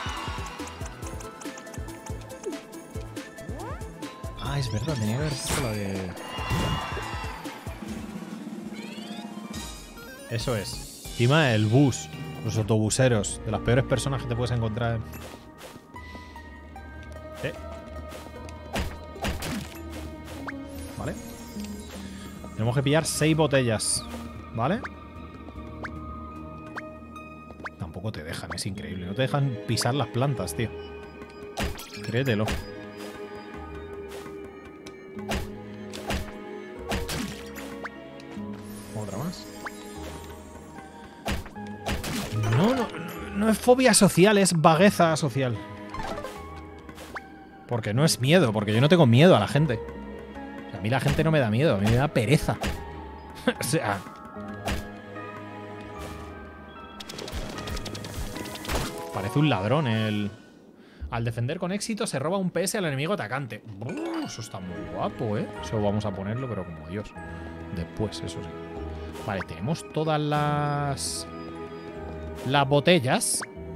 Ah, es verdad, tenía que haber puesto la de... Eso es. Encima el bus, los autobuseros, de las peores personas que te puedes encontrar. ¿Eh? Vale. Tenemos que pillar seis botellas. ¿Vale? Tampoco te dejan, es increíble. No te dejan pisar las plantas, tío. Créetelo. Otra más. No, no, no es fobia social, es vagueza social. Porque no es miedo, porque yo no tengo miedo a la gente. A mí la gente no me da miedo, a mí me da pereza. O sea... Parece un ladrón el... Al defender con éxito se roba un P S al enemigo atacante. Brr, eso está muy guapo, ¿eh? Eso vamos a ponerlo, pero como Dios. Después, eso sí. Vale, tenemos todas las... Las botellas.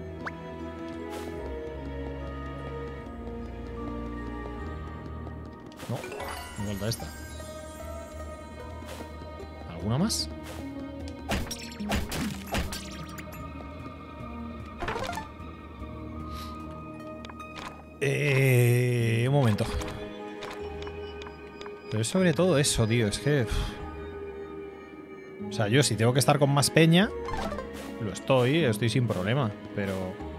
No, me falta esta. ¿Alguna más? Eh, un momento. Pero es sobre todo eso, tío. Es que... O sea, yo si tengo que estar con más peña, lo estoy, estoy sin problema. Pero...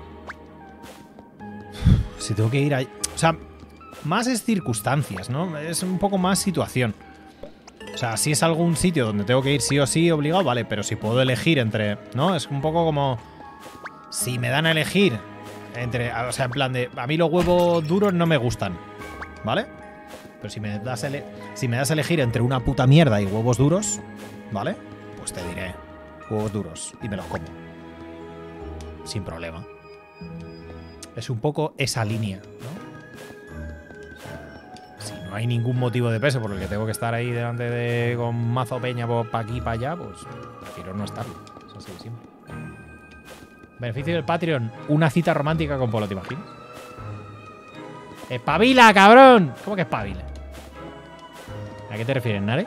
Si tengo que ir ahí... O sea, más es circunstancias, ¿no? Es un poco más situación. O sea, si es algún sitio donde tengo que ir sí o sí obligado, vale. Pero si puedo elegir entre... ¿No? Es un poco como... Si me dan a elegir... Entre, o sea, en plan de... A mí los huevos duros no me gustan, ¿vale? Pero si me das, ele si me das a elegir entre una puta mierda y huevos duros, ¿vale? Pues te diré huevos duros y me los como. Sin problema. Es un poco esa línea, ¿no? O sea, si no hay ningún motivo de peso por el que tengo que estar ahí delante de... Con mazo peña para aquí y para allá, pues prefiero no estarlo. Es así de simple. Beneficio del Patreon. Una cita romántica con Polo, ¿te imaginas? ¡Espabila, cabrón! ¿Cómo que espabila? ¿A qué te refieres, Nare?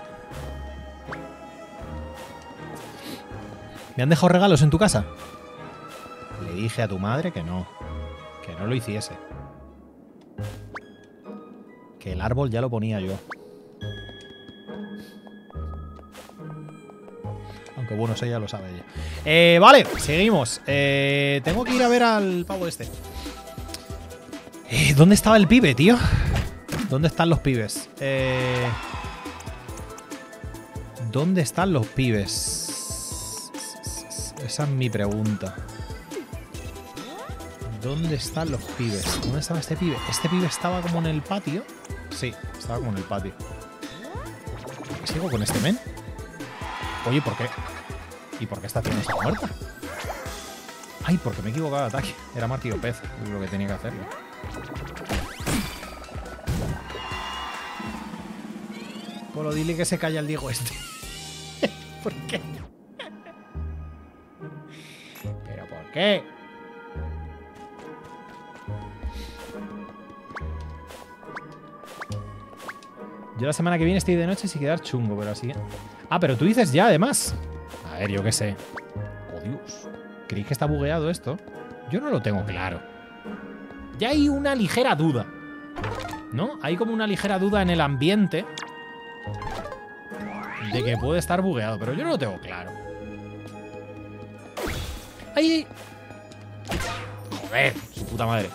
¿Me han dejado regalos en tu casa? Le dije a tu madre que no. Que no lo hiciese. Que el árbol ya lo ponía yo. Aunque bueno, eso ya lo sabe ella. Eh, vale, seguimos. Eh, tengo que ir a ver al pavo este. Eh, ¿Dónde estaba el pibe, tío? ¿Dónde están los pibes? Eh, ¿Dónde están los pibes? Esa es mi pregunta. ¿Dónde están los pibes? ¿Dónde estaba este pibe? ¿Este pibe estaba como en el patio? Sí, estaba como en el patio. ¿Por qué sigo con este men? Oye, ¿por qué? ¿Y por qué esta tía no está muerta? Ay, porque me he equivocado de ataque. Era martillo pez, es lo que tenía que hacerlo. Polo, dile que se calla el Diego este. ¿Por qué? ¿Pero por qué? Yo la semana que viene estoy de noche sin quedar chungo, pero así... Ah, pero tú dices ya, además. A ver, yo qué sé. Oh, Dios. ¿Creéis que está bugueado esto? Yo no lo tengo claro. Ya hay una ligera duda, ¿no? Hay como una ligera duda en el ambiente de que puede estar bugueado, pero yo no lo tengo claro. ¡Ay! Joder, su puta madre.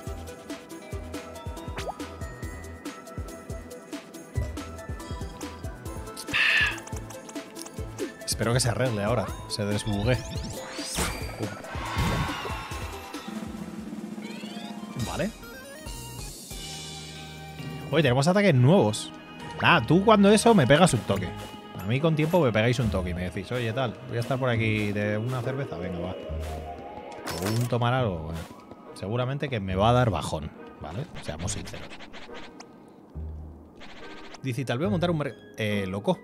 Espero que se arregle ahora, se desbugue. Vale. Oye, tenemos ataques nuevos. Nada, tú cuando eso me pegas un toque. A mí con tiempo me pegáis un toque y me decís, oye, tal, voy a estar por aquí de una cerveza, venga, va. O un tomar algo, bueno. Seguramente que me va a dar bajón, ¿vale? Seamos sinceros. Dice, tal vez montar un... Eh, loco.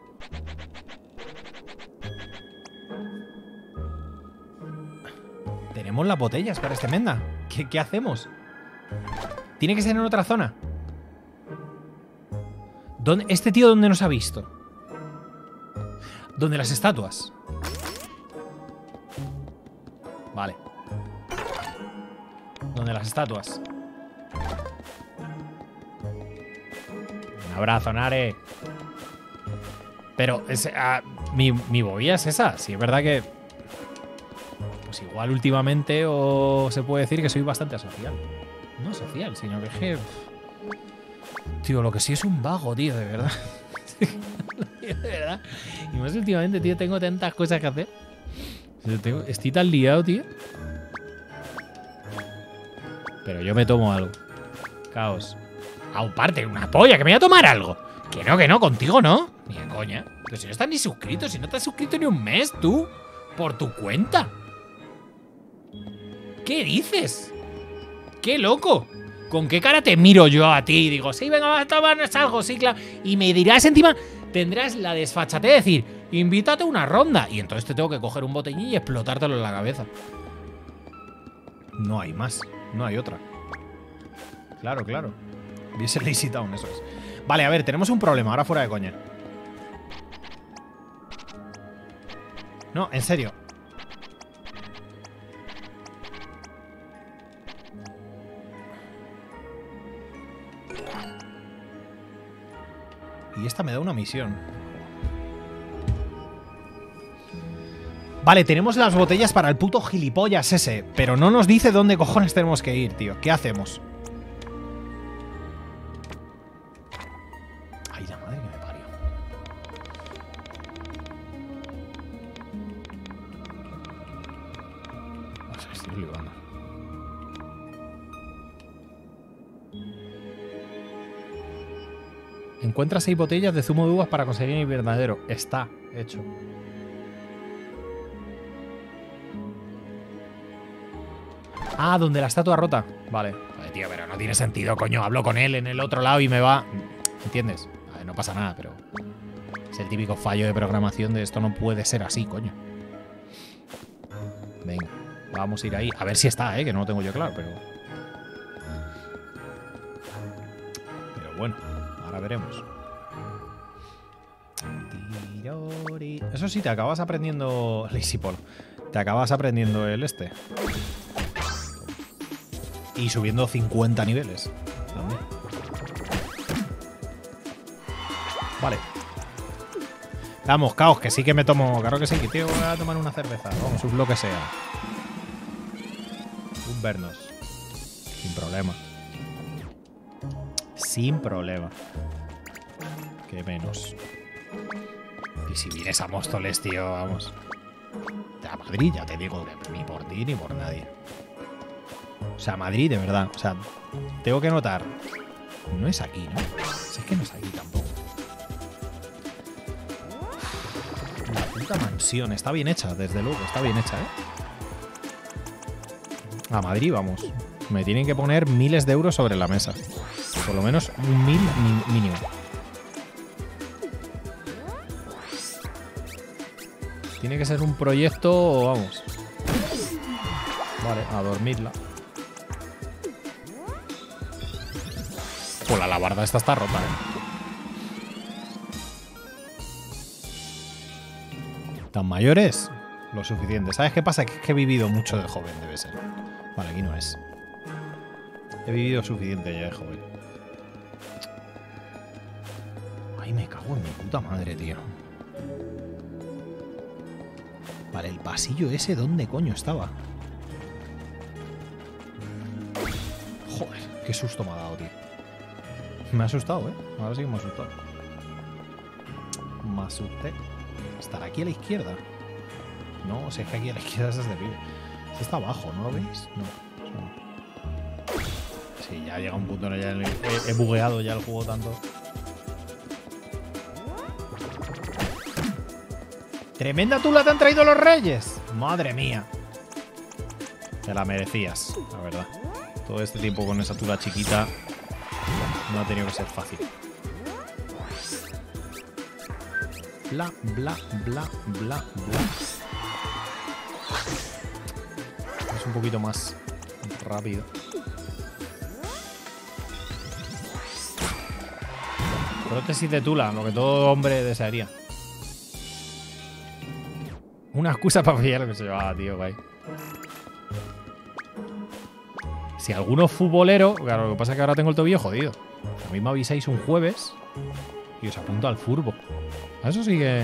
Tenemos las botellas para este Menda. ¿Qué, qué hacemos? Tiene que ser en otra zona. ¿Dónde, ¿Este tío dónde nos ha visto? ¿Dónde las estatuas? Vale. ¿Dónde las estatuas? Un abrazo, Nare. Pero es, uh, mi, mi movida es esa. Sí, es verdad que... Pues igual últimamente o se puede decir que soy bastante asocial. No social, sino que es que... Tío, lo que sí es un vago, tío, de verdad. De verdad. Y más últimamente, tío, tengo tantas cosas que hacer. Tengo, estoy tan liado, tío. Pero yo me tomo algo. Caos. Aparte, una polla, que me voy a tomar algo. Que no, que no, contigo no. Ni de coña. Pero si no estás ni suscrito, si no te has suscrito ni un mes, tú. Por tu cuenta. ¿Qué dices? ¡Qué loco! ¿Con qué cara te miro yo a ti? Y digo, sí, venga, vamos a tomarnos algo, sí, claro. Y me dirás encima, tendrás la desfachatez de decir, invítate a una ronda. Y entonces te tengo que coger un botellín y explotártelo en la cabeza. No hay más, no hay otra. Claro, claro. Hubiese Lazy Town, eso es. Vale, a ver, tenemos un problema, ahora fuera de coña. No, en serio. Y esta me da una misión. Vale, tenemos las botellas para el puto gilipollas ese, pero no nos dice dónde cojones tenemos que ir, tío. ¿Qué hacemos? Ay, la madre que me parió. O sea, estoy flipando. Encuentra seis botellas de zumo de uvas para conseguir el invernadero. Está hecho. Ah, donde la estatua rota. Vale. Joder, tío, pero no tiene sentido, coño. Hablo con él en el otro lado y me va... ¿Entiendes? A ver, no pasa nada, pero... Es el típico fallo de programación de esto no puede ser así, coño. Venga. Vamos a ir ahí. A ver si está, ¿eh? Que no lo tengo yo claro, pero... Pero bueno. Ahora veremos. Eso sí, te acabas aprendiendo... Lazy Paul. Te acabas aprendiendo el este. Y subiendo cincuenta niveles. También. Vale. Vamos, caos, que sí que me tomo... Claro que sí, que tío, voy a tomar una cerveza. Vamos, un lo que sea. Un vernos. Sin problema. Sin problema. Que menos. Y si vienes a Móstoles, tío, vamos. A Madrid, ya te digo, que ni por ti ni por nadie. O sea, Madrid, de verdad. O sea, tengo que notar. No es aquí, ¿no? Si es que no es aquí tampoco. La puta mansión. Está bien hecha, desde luego. Está bien hecha, ¿eh? A Madrid, vamos. Me tienen que poner miles de euros sobre la mesa. Por lo menos un mil mínimo. Tiene que ser un proyecto, vamos. Vale, a dormirla. Pues la alabarda esta está rota, ¿eh? ¿Tan mayores? Lo suficiente. ¿Sabes qué pasa? Que es que he vivido mucho de joven, debe ser. Vale, aquí no es. He vivido suficiente ya de joven. Ay, me cago en mi puta madre, tío. Vale, el pasillo ese, ¿dónde coño estaba? Joder, qué susto me ha dado, tío. Me ha asustado, ¿eh? Ahora sí que me ha asustado. Me asusté. ¿Estará aquí a la izquierda? No, o sea, es que aquí a la izquierda es desde pibe. Esto está abajo, ¿no lo veis? No. no. Sí, ya llega un punto en el ya he, he bugueado ya el juego tanto. ¡Tremenda tula te han traído los reyes! ¡Madre mía! Te la merecías, la verdad. Todo este tiempo con esa tula chiquita no ha tenido que ser fácil. Bla, bla, bla, bla, bla. Es un poquito más rápido. Prótesis de tula, lo que todo hombre desearía. Una excusa para pillar lo que se llevaba, tío, guay. Si alguno es futbolero, claro, lo que pasa es que ahora tengo el tobillo jodido. A mí me avisáis un jueves y os apunto al furbo. A eso sí que...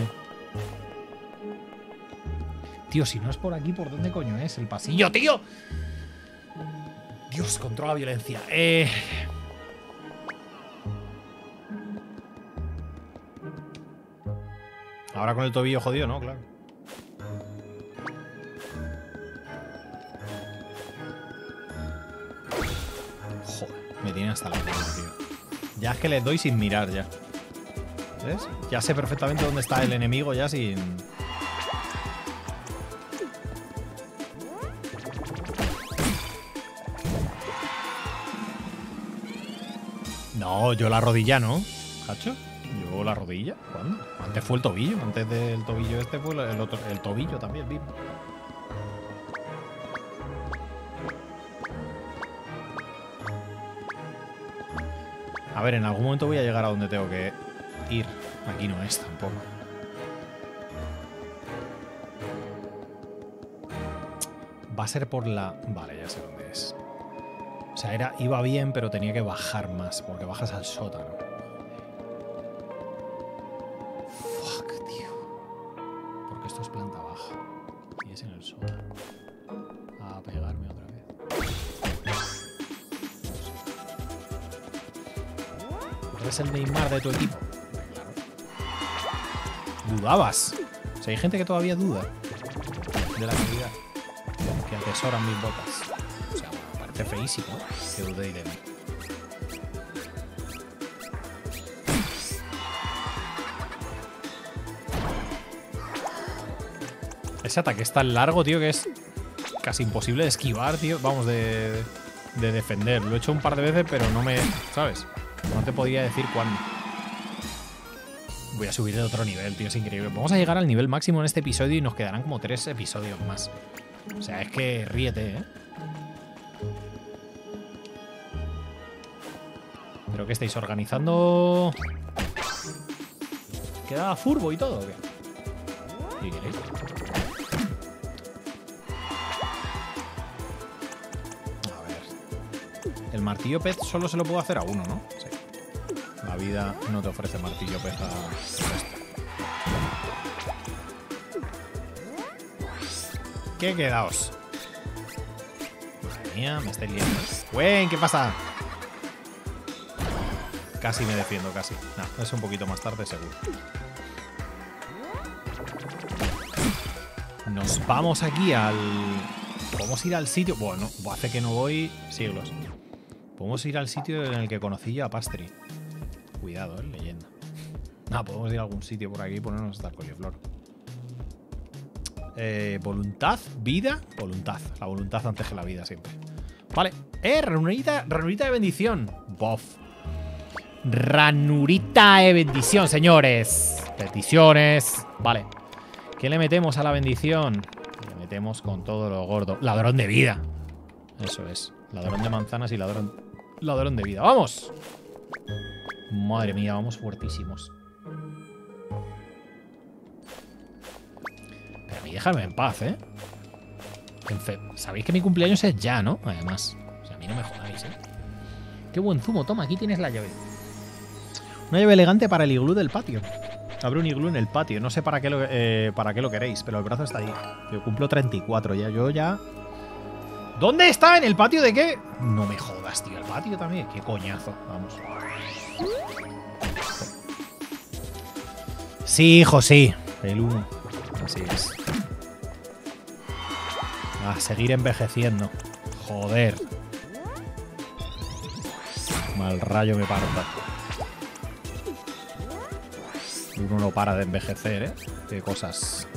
Tío, si no es por aquí, ¿por dónde coño es el pasillo, tío? Dios, controla la violencia. Eh... Ahora con el tobillo jodido, ¿no? Claro. Joder, me tiene hasta la mano, tío. Ya es que les doy sin mirar, ya. ¿Ves? Ya sé perfectamente dónde está el enemigo, ya sin... No, yo la rodilla no, ¿cacho? Yo la rodilla, ¿cuándo? Antes fue el tobillo, antes del tobillo este fue el, otro, el tobillo también mismo. A ver, en algún momento voy a llegar a donde tengo que ir. Aquí no es tampoco. Va a ser por la... Vale, ya sé dónde es. O sea, era, iba bien, pero tenía que bajar más, porque bajas al sótano. Fuck, tío. Porque esto es planta baja. Y es en el sótano. A pegarme otra vez. ¿Eres el Neymar de tu equipo? Claro. Dudabas. O sea, hay gente que todavía duda de la calidad que atesoran mis botas. O sea, bueno, parece feísimo que dudéis de mí. Ese ataque es tan largo, tío, que es casi imposible de esquivar, tío. Vamos, de, de defender. Lo he hecho un par de veces, pero no me... ¿Sabes? No te podía decir cuándo. Voy a subir de otro nivel, tío. Es increíble. Vamos a llegar al nivel máximo en este episodio y nos quedarán como tres episodios más. O sea, es que ríete, ¿eh? ¿Pero qué estáis organizando? ¿Queda furbo y todo o qué? ¿Qué queréis? A ver. El martillo pez solo se lo puedo hacer a uno, ¿no? Sí. La vida no te ofrece martillo pez a esto. ¿Qué quedaos? Madre mía, me estáis liando. ¡Güey! ¿Qué pasa? Casi me defiendo, casi. No, es un poquito más tarde, seguro. Nos vamos aquí al... Podemos ir al sitio... Bueno, hace que no voy siglos. Podemos ir al sitio en el que conocí yo a Pastry. Cuidado, eh, leyenda. No, podemos ir a algún sitio por aquí y ponernos hasta el coliflor. Eh, voluntad, vida, voluntad. La voluntad antes que la vida siempre. Vale. Eh, ranurita, ranurita de bendición. Bof. Ranurita de bendición, señores. Bendiciones. Vale. ¿Qué le metemos a la bendición? Le metemos con todo lo gordo. Ladrón de vida. Eso es. Ladrón de manzanas y ladrón, ladrón de vida. ¡Vamos! Madre mía, vamos fuertísimos. Pero a mí déjame en paz, ¿eh? En fe, sabéis que mi cumpleaños es ya, ¿no? Además. O sea, a mí no me jodáis, ¿eh? Qué buen zumo. Toma, aquí tienes la llave. Una llave elegante para el iglú del patio. Abre un iglú en el patio. No sé para qué lo, eh, para qué lo queréis, pero el brazo está ahí. Yo cumplo treinta y cuatro ya. Yo ya... ¿Dónde está? ¿En el patio de qué? No me jodas, tío. El patio también. Qué coñazo. Vamos. Sí, hijo, sí. El uno. Así es. A seguir envejeciendo. Joder. Mal rayo me parta. Uno no para de envejecer, ¿eh? Qué cosas.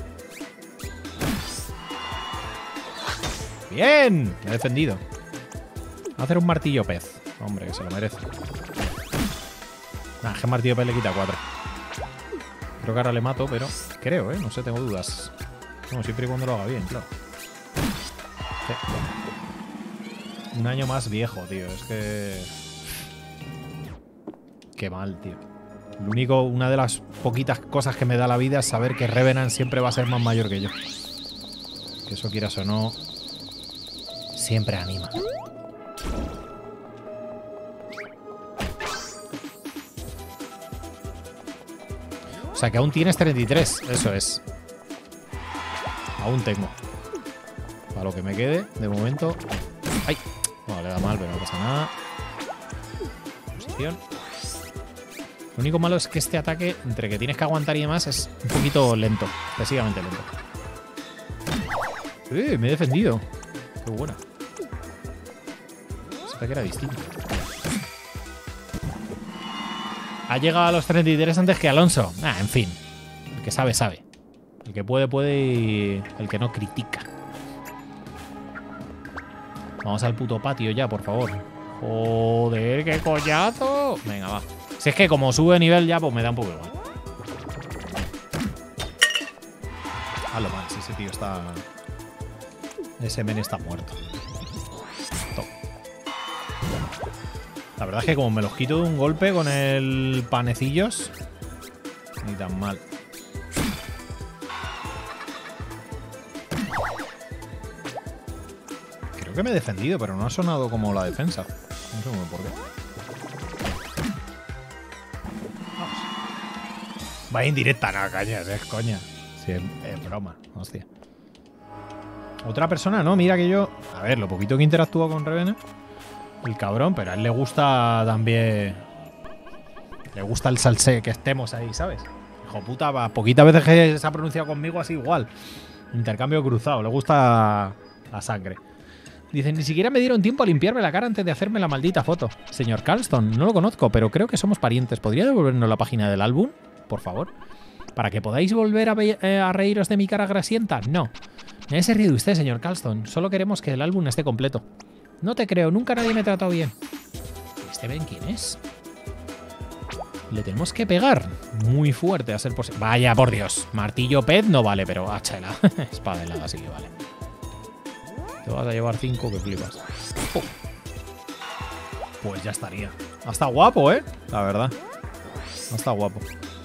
¡Bien! Me he defendido. Voy a hacer un martillo pez. Hombre, que se lo merece. Nah, que martillo pez le quita cuatro. Creo que ahora le mato, pero... Creo, ¿eh? No sé, tengo dudas. No, siempre y cuando lo haga bien, claro. Sí. Un año más viejo, tío. Es que... Qué mal, tío. Lo único, una de las poquitas cosas que me da la vida es saber que Revenant siempre va a ser más mayor que yo. Que eso, quieras o no, siempre anima. O sea, que aún tienes treinta y tres. Eso es. Aún tengo. Para lo que me quede, de momento. ¡Ay! Bueno, le da mal, pero no pasa nada. Posición. Lo único malo es que este ataque, entre que tienes que aguantar y demás, es un poquito lento. Excesivamente lento. ¡Eh! Me he defendido. Qué buena. Ese ataque era distinto. Ha llegado a los treinta y tres antes que Alonso. Ah, en fin. El que sabe, sabe. El que puede, puede y el que no critica. Vamos al puto patio ya, por favor. Joder, qué collazo. Venga, va. Si es que como sube de nivel ya, pues me da un poco igual. Hazlo mal, si ese tío está... Ese men está muerto. Top. La verdad es que como me los quito de un golpe con el panecillos, ni tan mal. Creo que me he defendido, pero no ha sonado como la defensa. No sé por qué. Va indirecta, no, cañas, es coña. Sí, es, es broma, hostia. Otra persona, no, mira que yo... A ver, lo poquito que interactúa con Revenant, el cabrón, pero a él le gusta también... Le gusta el salsé, que estemos ahí, ¿sabes? Hijo puta, va, poquitas veces que se ha pronunciado conmigo así igual. Intercambio cruzado, le gusta la sangre. Dicen, ni siquiera me dieron tiempo a limpiarme la cara antes de hacerme la maldita foto. Señor Carlston, no lo conozco, pero creo que somos parientes. ¿Podría devolvernos la página del álbum? Por favor. ¿Para que podáis volver a, eh, a reíros de mi cara grasienta? No. Nadie se ríe de usted, señor Carlston. Solo queremos que el álbum esté completo. No te creo, nunca nadie me ha tratado bien. ¿Este Ben quién es? Le tenemos que pegar muy fuerte a ser posible. Vaya, por Dios. Martillo pez no vale, pero hacha helada. Espada helada sí que vale. Te vas a llevar cinco que flipas. Oh. Pues ya estaría. Ha estado guapo, ¿eh? La verdad. Ha estado guapo.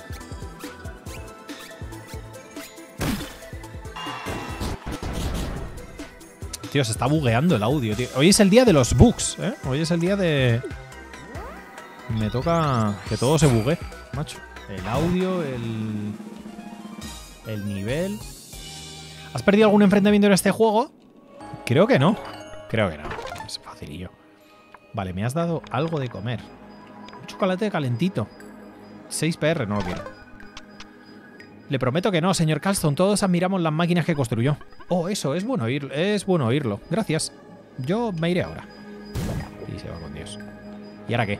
Tío, se está bugueando el audio, tío. Hoy es el día de los bugs, ¿eh? Hoy es el día de... Me toca que todo se bugue, macho. El audio, el... El nivel... ¿Has perdido algún enfrentamiento en este juego? Creo que no. Creo que no. Es facilillo. Vale, me has dado algo de comer. Un chocolate calentito. seis P R, no lo quiero. Le prometo que no, señor Carlstone. Todos admiramos las máquinas que construyó. Oh, eso, es bueno oírlo. Es bueno oírlo. Gracias. Yo me iré ahora. Y se va con Dios. ¿Y ahora qué?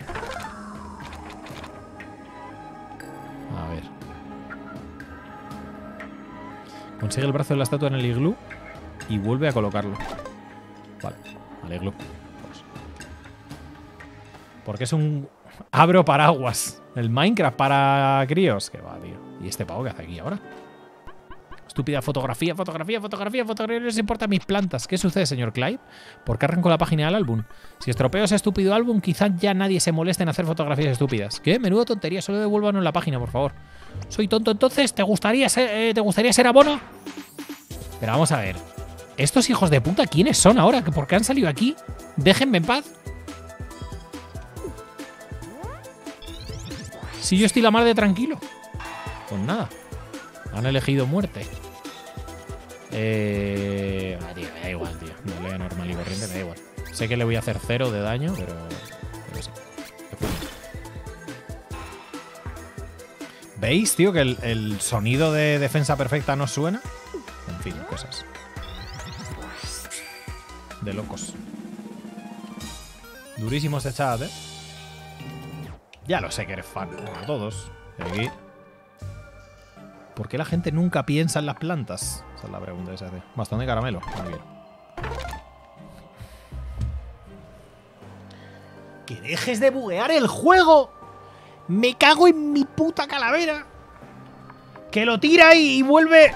A ver. Consigue el brazo de la estatua en el iglú y vuelve a colocarlo. Vale, al iglú. Pues. Porque es un... Abro paraguas. El Minecraft para críos. Que va, tío. ¿Y este pavo qué hace aquí ahora? Estúpida fotografía, fotografía, fotografía, fotografía. No les importa mis plantas. ¿Qué sucede, señor Clive? ¿Por qué arrancó la página del álbum? Si estropeo ese estúpido álbum, quizás ya nadie se moleste en hacer fotografías estúpidas. ¿Qué? Menuda tontería. Solo devuélvanos la página, por favor. ¿Soy tonto entonces? ¿Te gustaría ser, eh, ¿te gustaría ser abono? Pero vamos a ver. ¿Estos hijos de puta quiénes son ahora? ¿Por qué han salido aquí? Déjenme en paz. Si yo estoy la mar de tranquilo. Pues nada. Han elegido muerte. Eh... Ah, tío, me da igual, tío. No leo normal y corriente, me da igual. Sé que le voy a hacer cero de daño, pero... pero sí. ¿Veis, tío, que el, el sonido de defensa perfecta no suena? En fin, cosas. De locos. Durísimo ese chat, ¿eh? Ya lo sé que eres fan, como todos. De aquí. ¿Por qué la gente nunca piensa en las plantas? Esa es la pregunta que se hace. Bastón de caramelo. Muy bien. ¡Que dejes de buguear el juego! ¡Me cago en mi puta calavera! ¡Que lo tira y, y vuelve!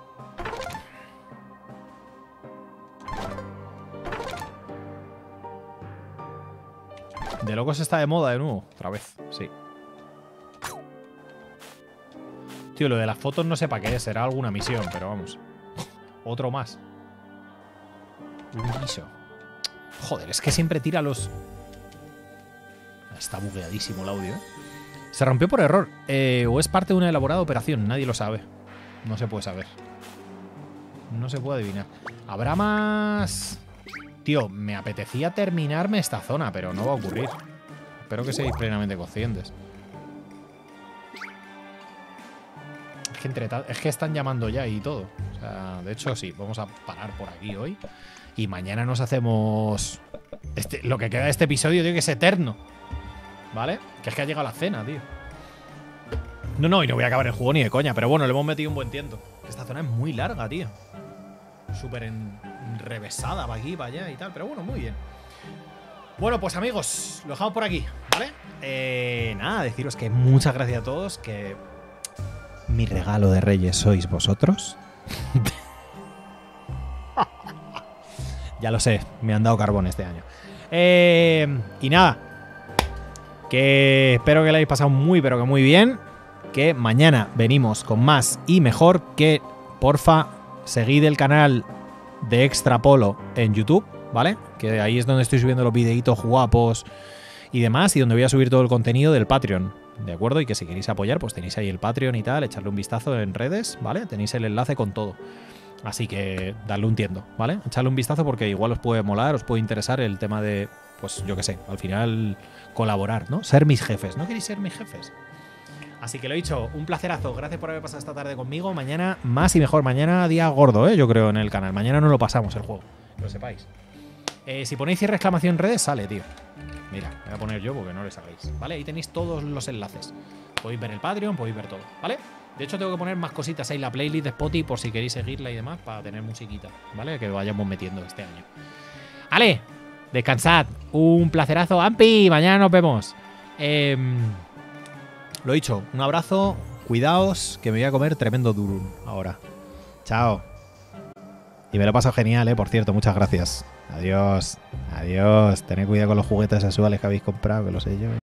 De locos está de moda de nuevo. Otra vez, sí. Tío, lo de las fotos no sé para qué es. Será alguna misión, pero vamos. Otro más. Un guiso. Joder, es que siempre tira los... Está bugueadísimo el audio, ¿eh? Se rompió por error. Eh, o es parte de una elaborada operación. Nadie lo sabe. No se puede saber. No se puede adivinar. ¿Habrá más...? Tío, me apetecía terminarme esta zona, pero no va a ocurrir. Espero que seáis plenamente conscientes. Es que, entre es que están llamando ya y todo. O sea, de hecho, sí, vamos a parar por aquí hoy. Y mañana nos hacemos... Este, lo que queda de este episodio, tío, que es eterno. ¿Vale? Que es que ha llegado la cena, tío. No, no, y no voy a acabar el juego ni de coña. Pero bueno, le hemos metido un buen tiento. Esta zona es muy larga, tío. Súper enrevesada para aquí, para allá y tal. Pero bueno, muy bien. Bueno, pues amigos, lo dejamos por aquí, ¿vale? Eh, nada, deciros que muchas gracias a todos. Que mi regalo de Reyes sois vosotros. Ya lo sé, me han dado carbón este año. Eh, y nada, que espero que lo hayáis pasado muy, pero que muy bien. Que mañana venimos con más y mejor. Que, porfa, seguid el canal de Extra Polo en YouTube, ¿vale? Que ahí es donde estoy subiendo los videitos guapos y demás, y donde voy a subir todo el contenido del Patreon, ¿de acuerdo? Y que si queréis apoyar, pues tenéis ahí el Patreon y tal, echarle un vistazo en redes, ¿vale? Tenéis el enlace con todo. Así que dadle un tiento, ¿vale? Echadle un vistazo porque igual os puede molar, os puede interesar el tema de, pues yo qué sé, al final colaborar, ¿no? Ser mis jefes. ¿No queréis ser mis jefes? Así que lo he dicho, un placerazo. Gracias por haber pasado esta tarde conmigo. Mañana más y mejor. Mañana día gordo, ¿eh? Yo creo, en el canal. Mañana no lo pasamos el juego. Que lo sepáis. Eh, si ponéis cierre exclamación redes, sale, tío. Mira, voy a poner yo porque no le sabéis. ¿Vale? Ahí tenéis todos los enlaces. Podéis ver el Patreon, podéis ver todo. ¿Vale? De hecho, tengo que poner más cositas ahí en la playlist de Spotify por si queréis seguirla y demás para tener musiquita. ¿Vale? Que vayamos metiendo este año. ¡Ale! Descansad. Un placerazo. ¡Ampi! Mañana nos vemos. Eh... Lo dicho, un abrazo, cuidaos, que me voy a comer tremendo durum ahora. Chao. Y me lo he pasado genial, eh, por cierto, muchas gracias. Adiós, adiós. Tened cuidado con los juguetes sexuales que habéis comprado, que lo sé yo.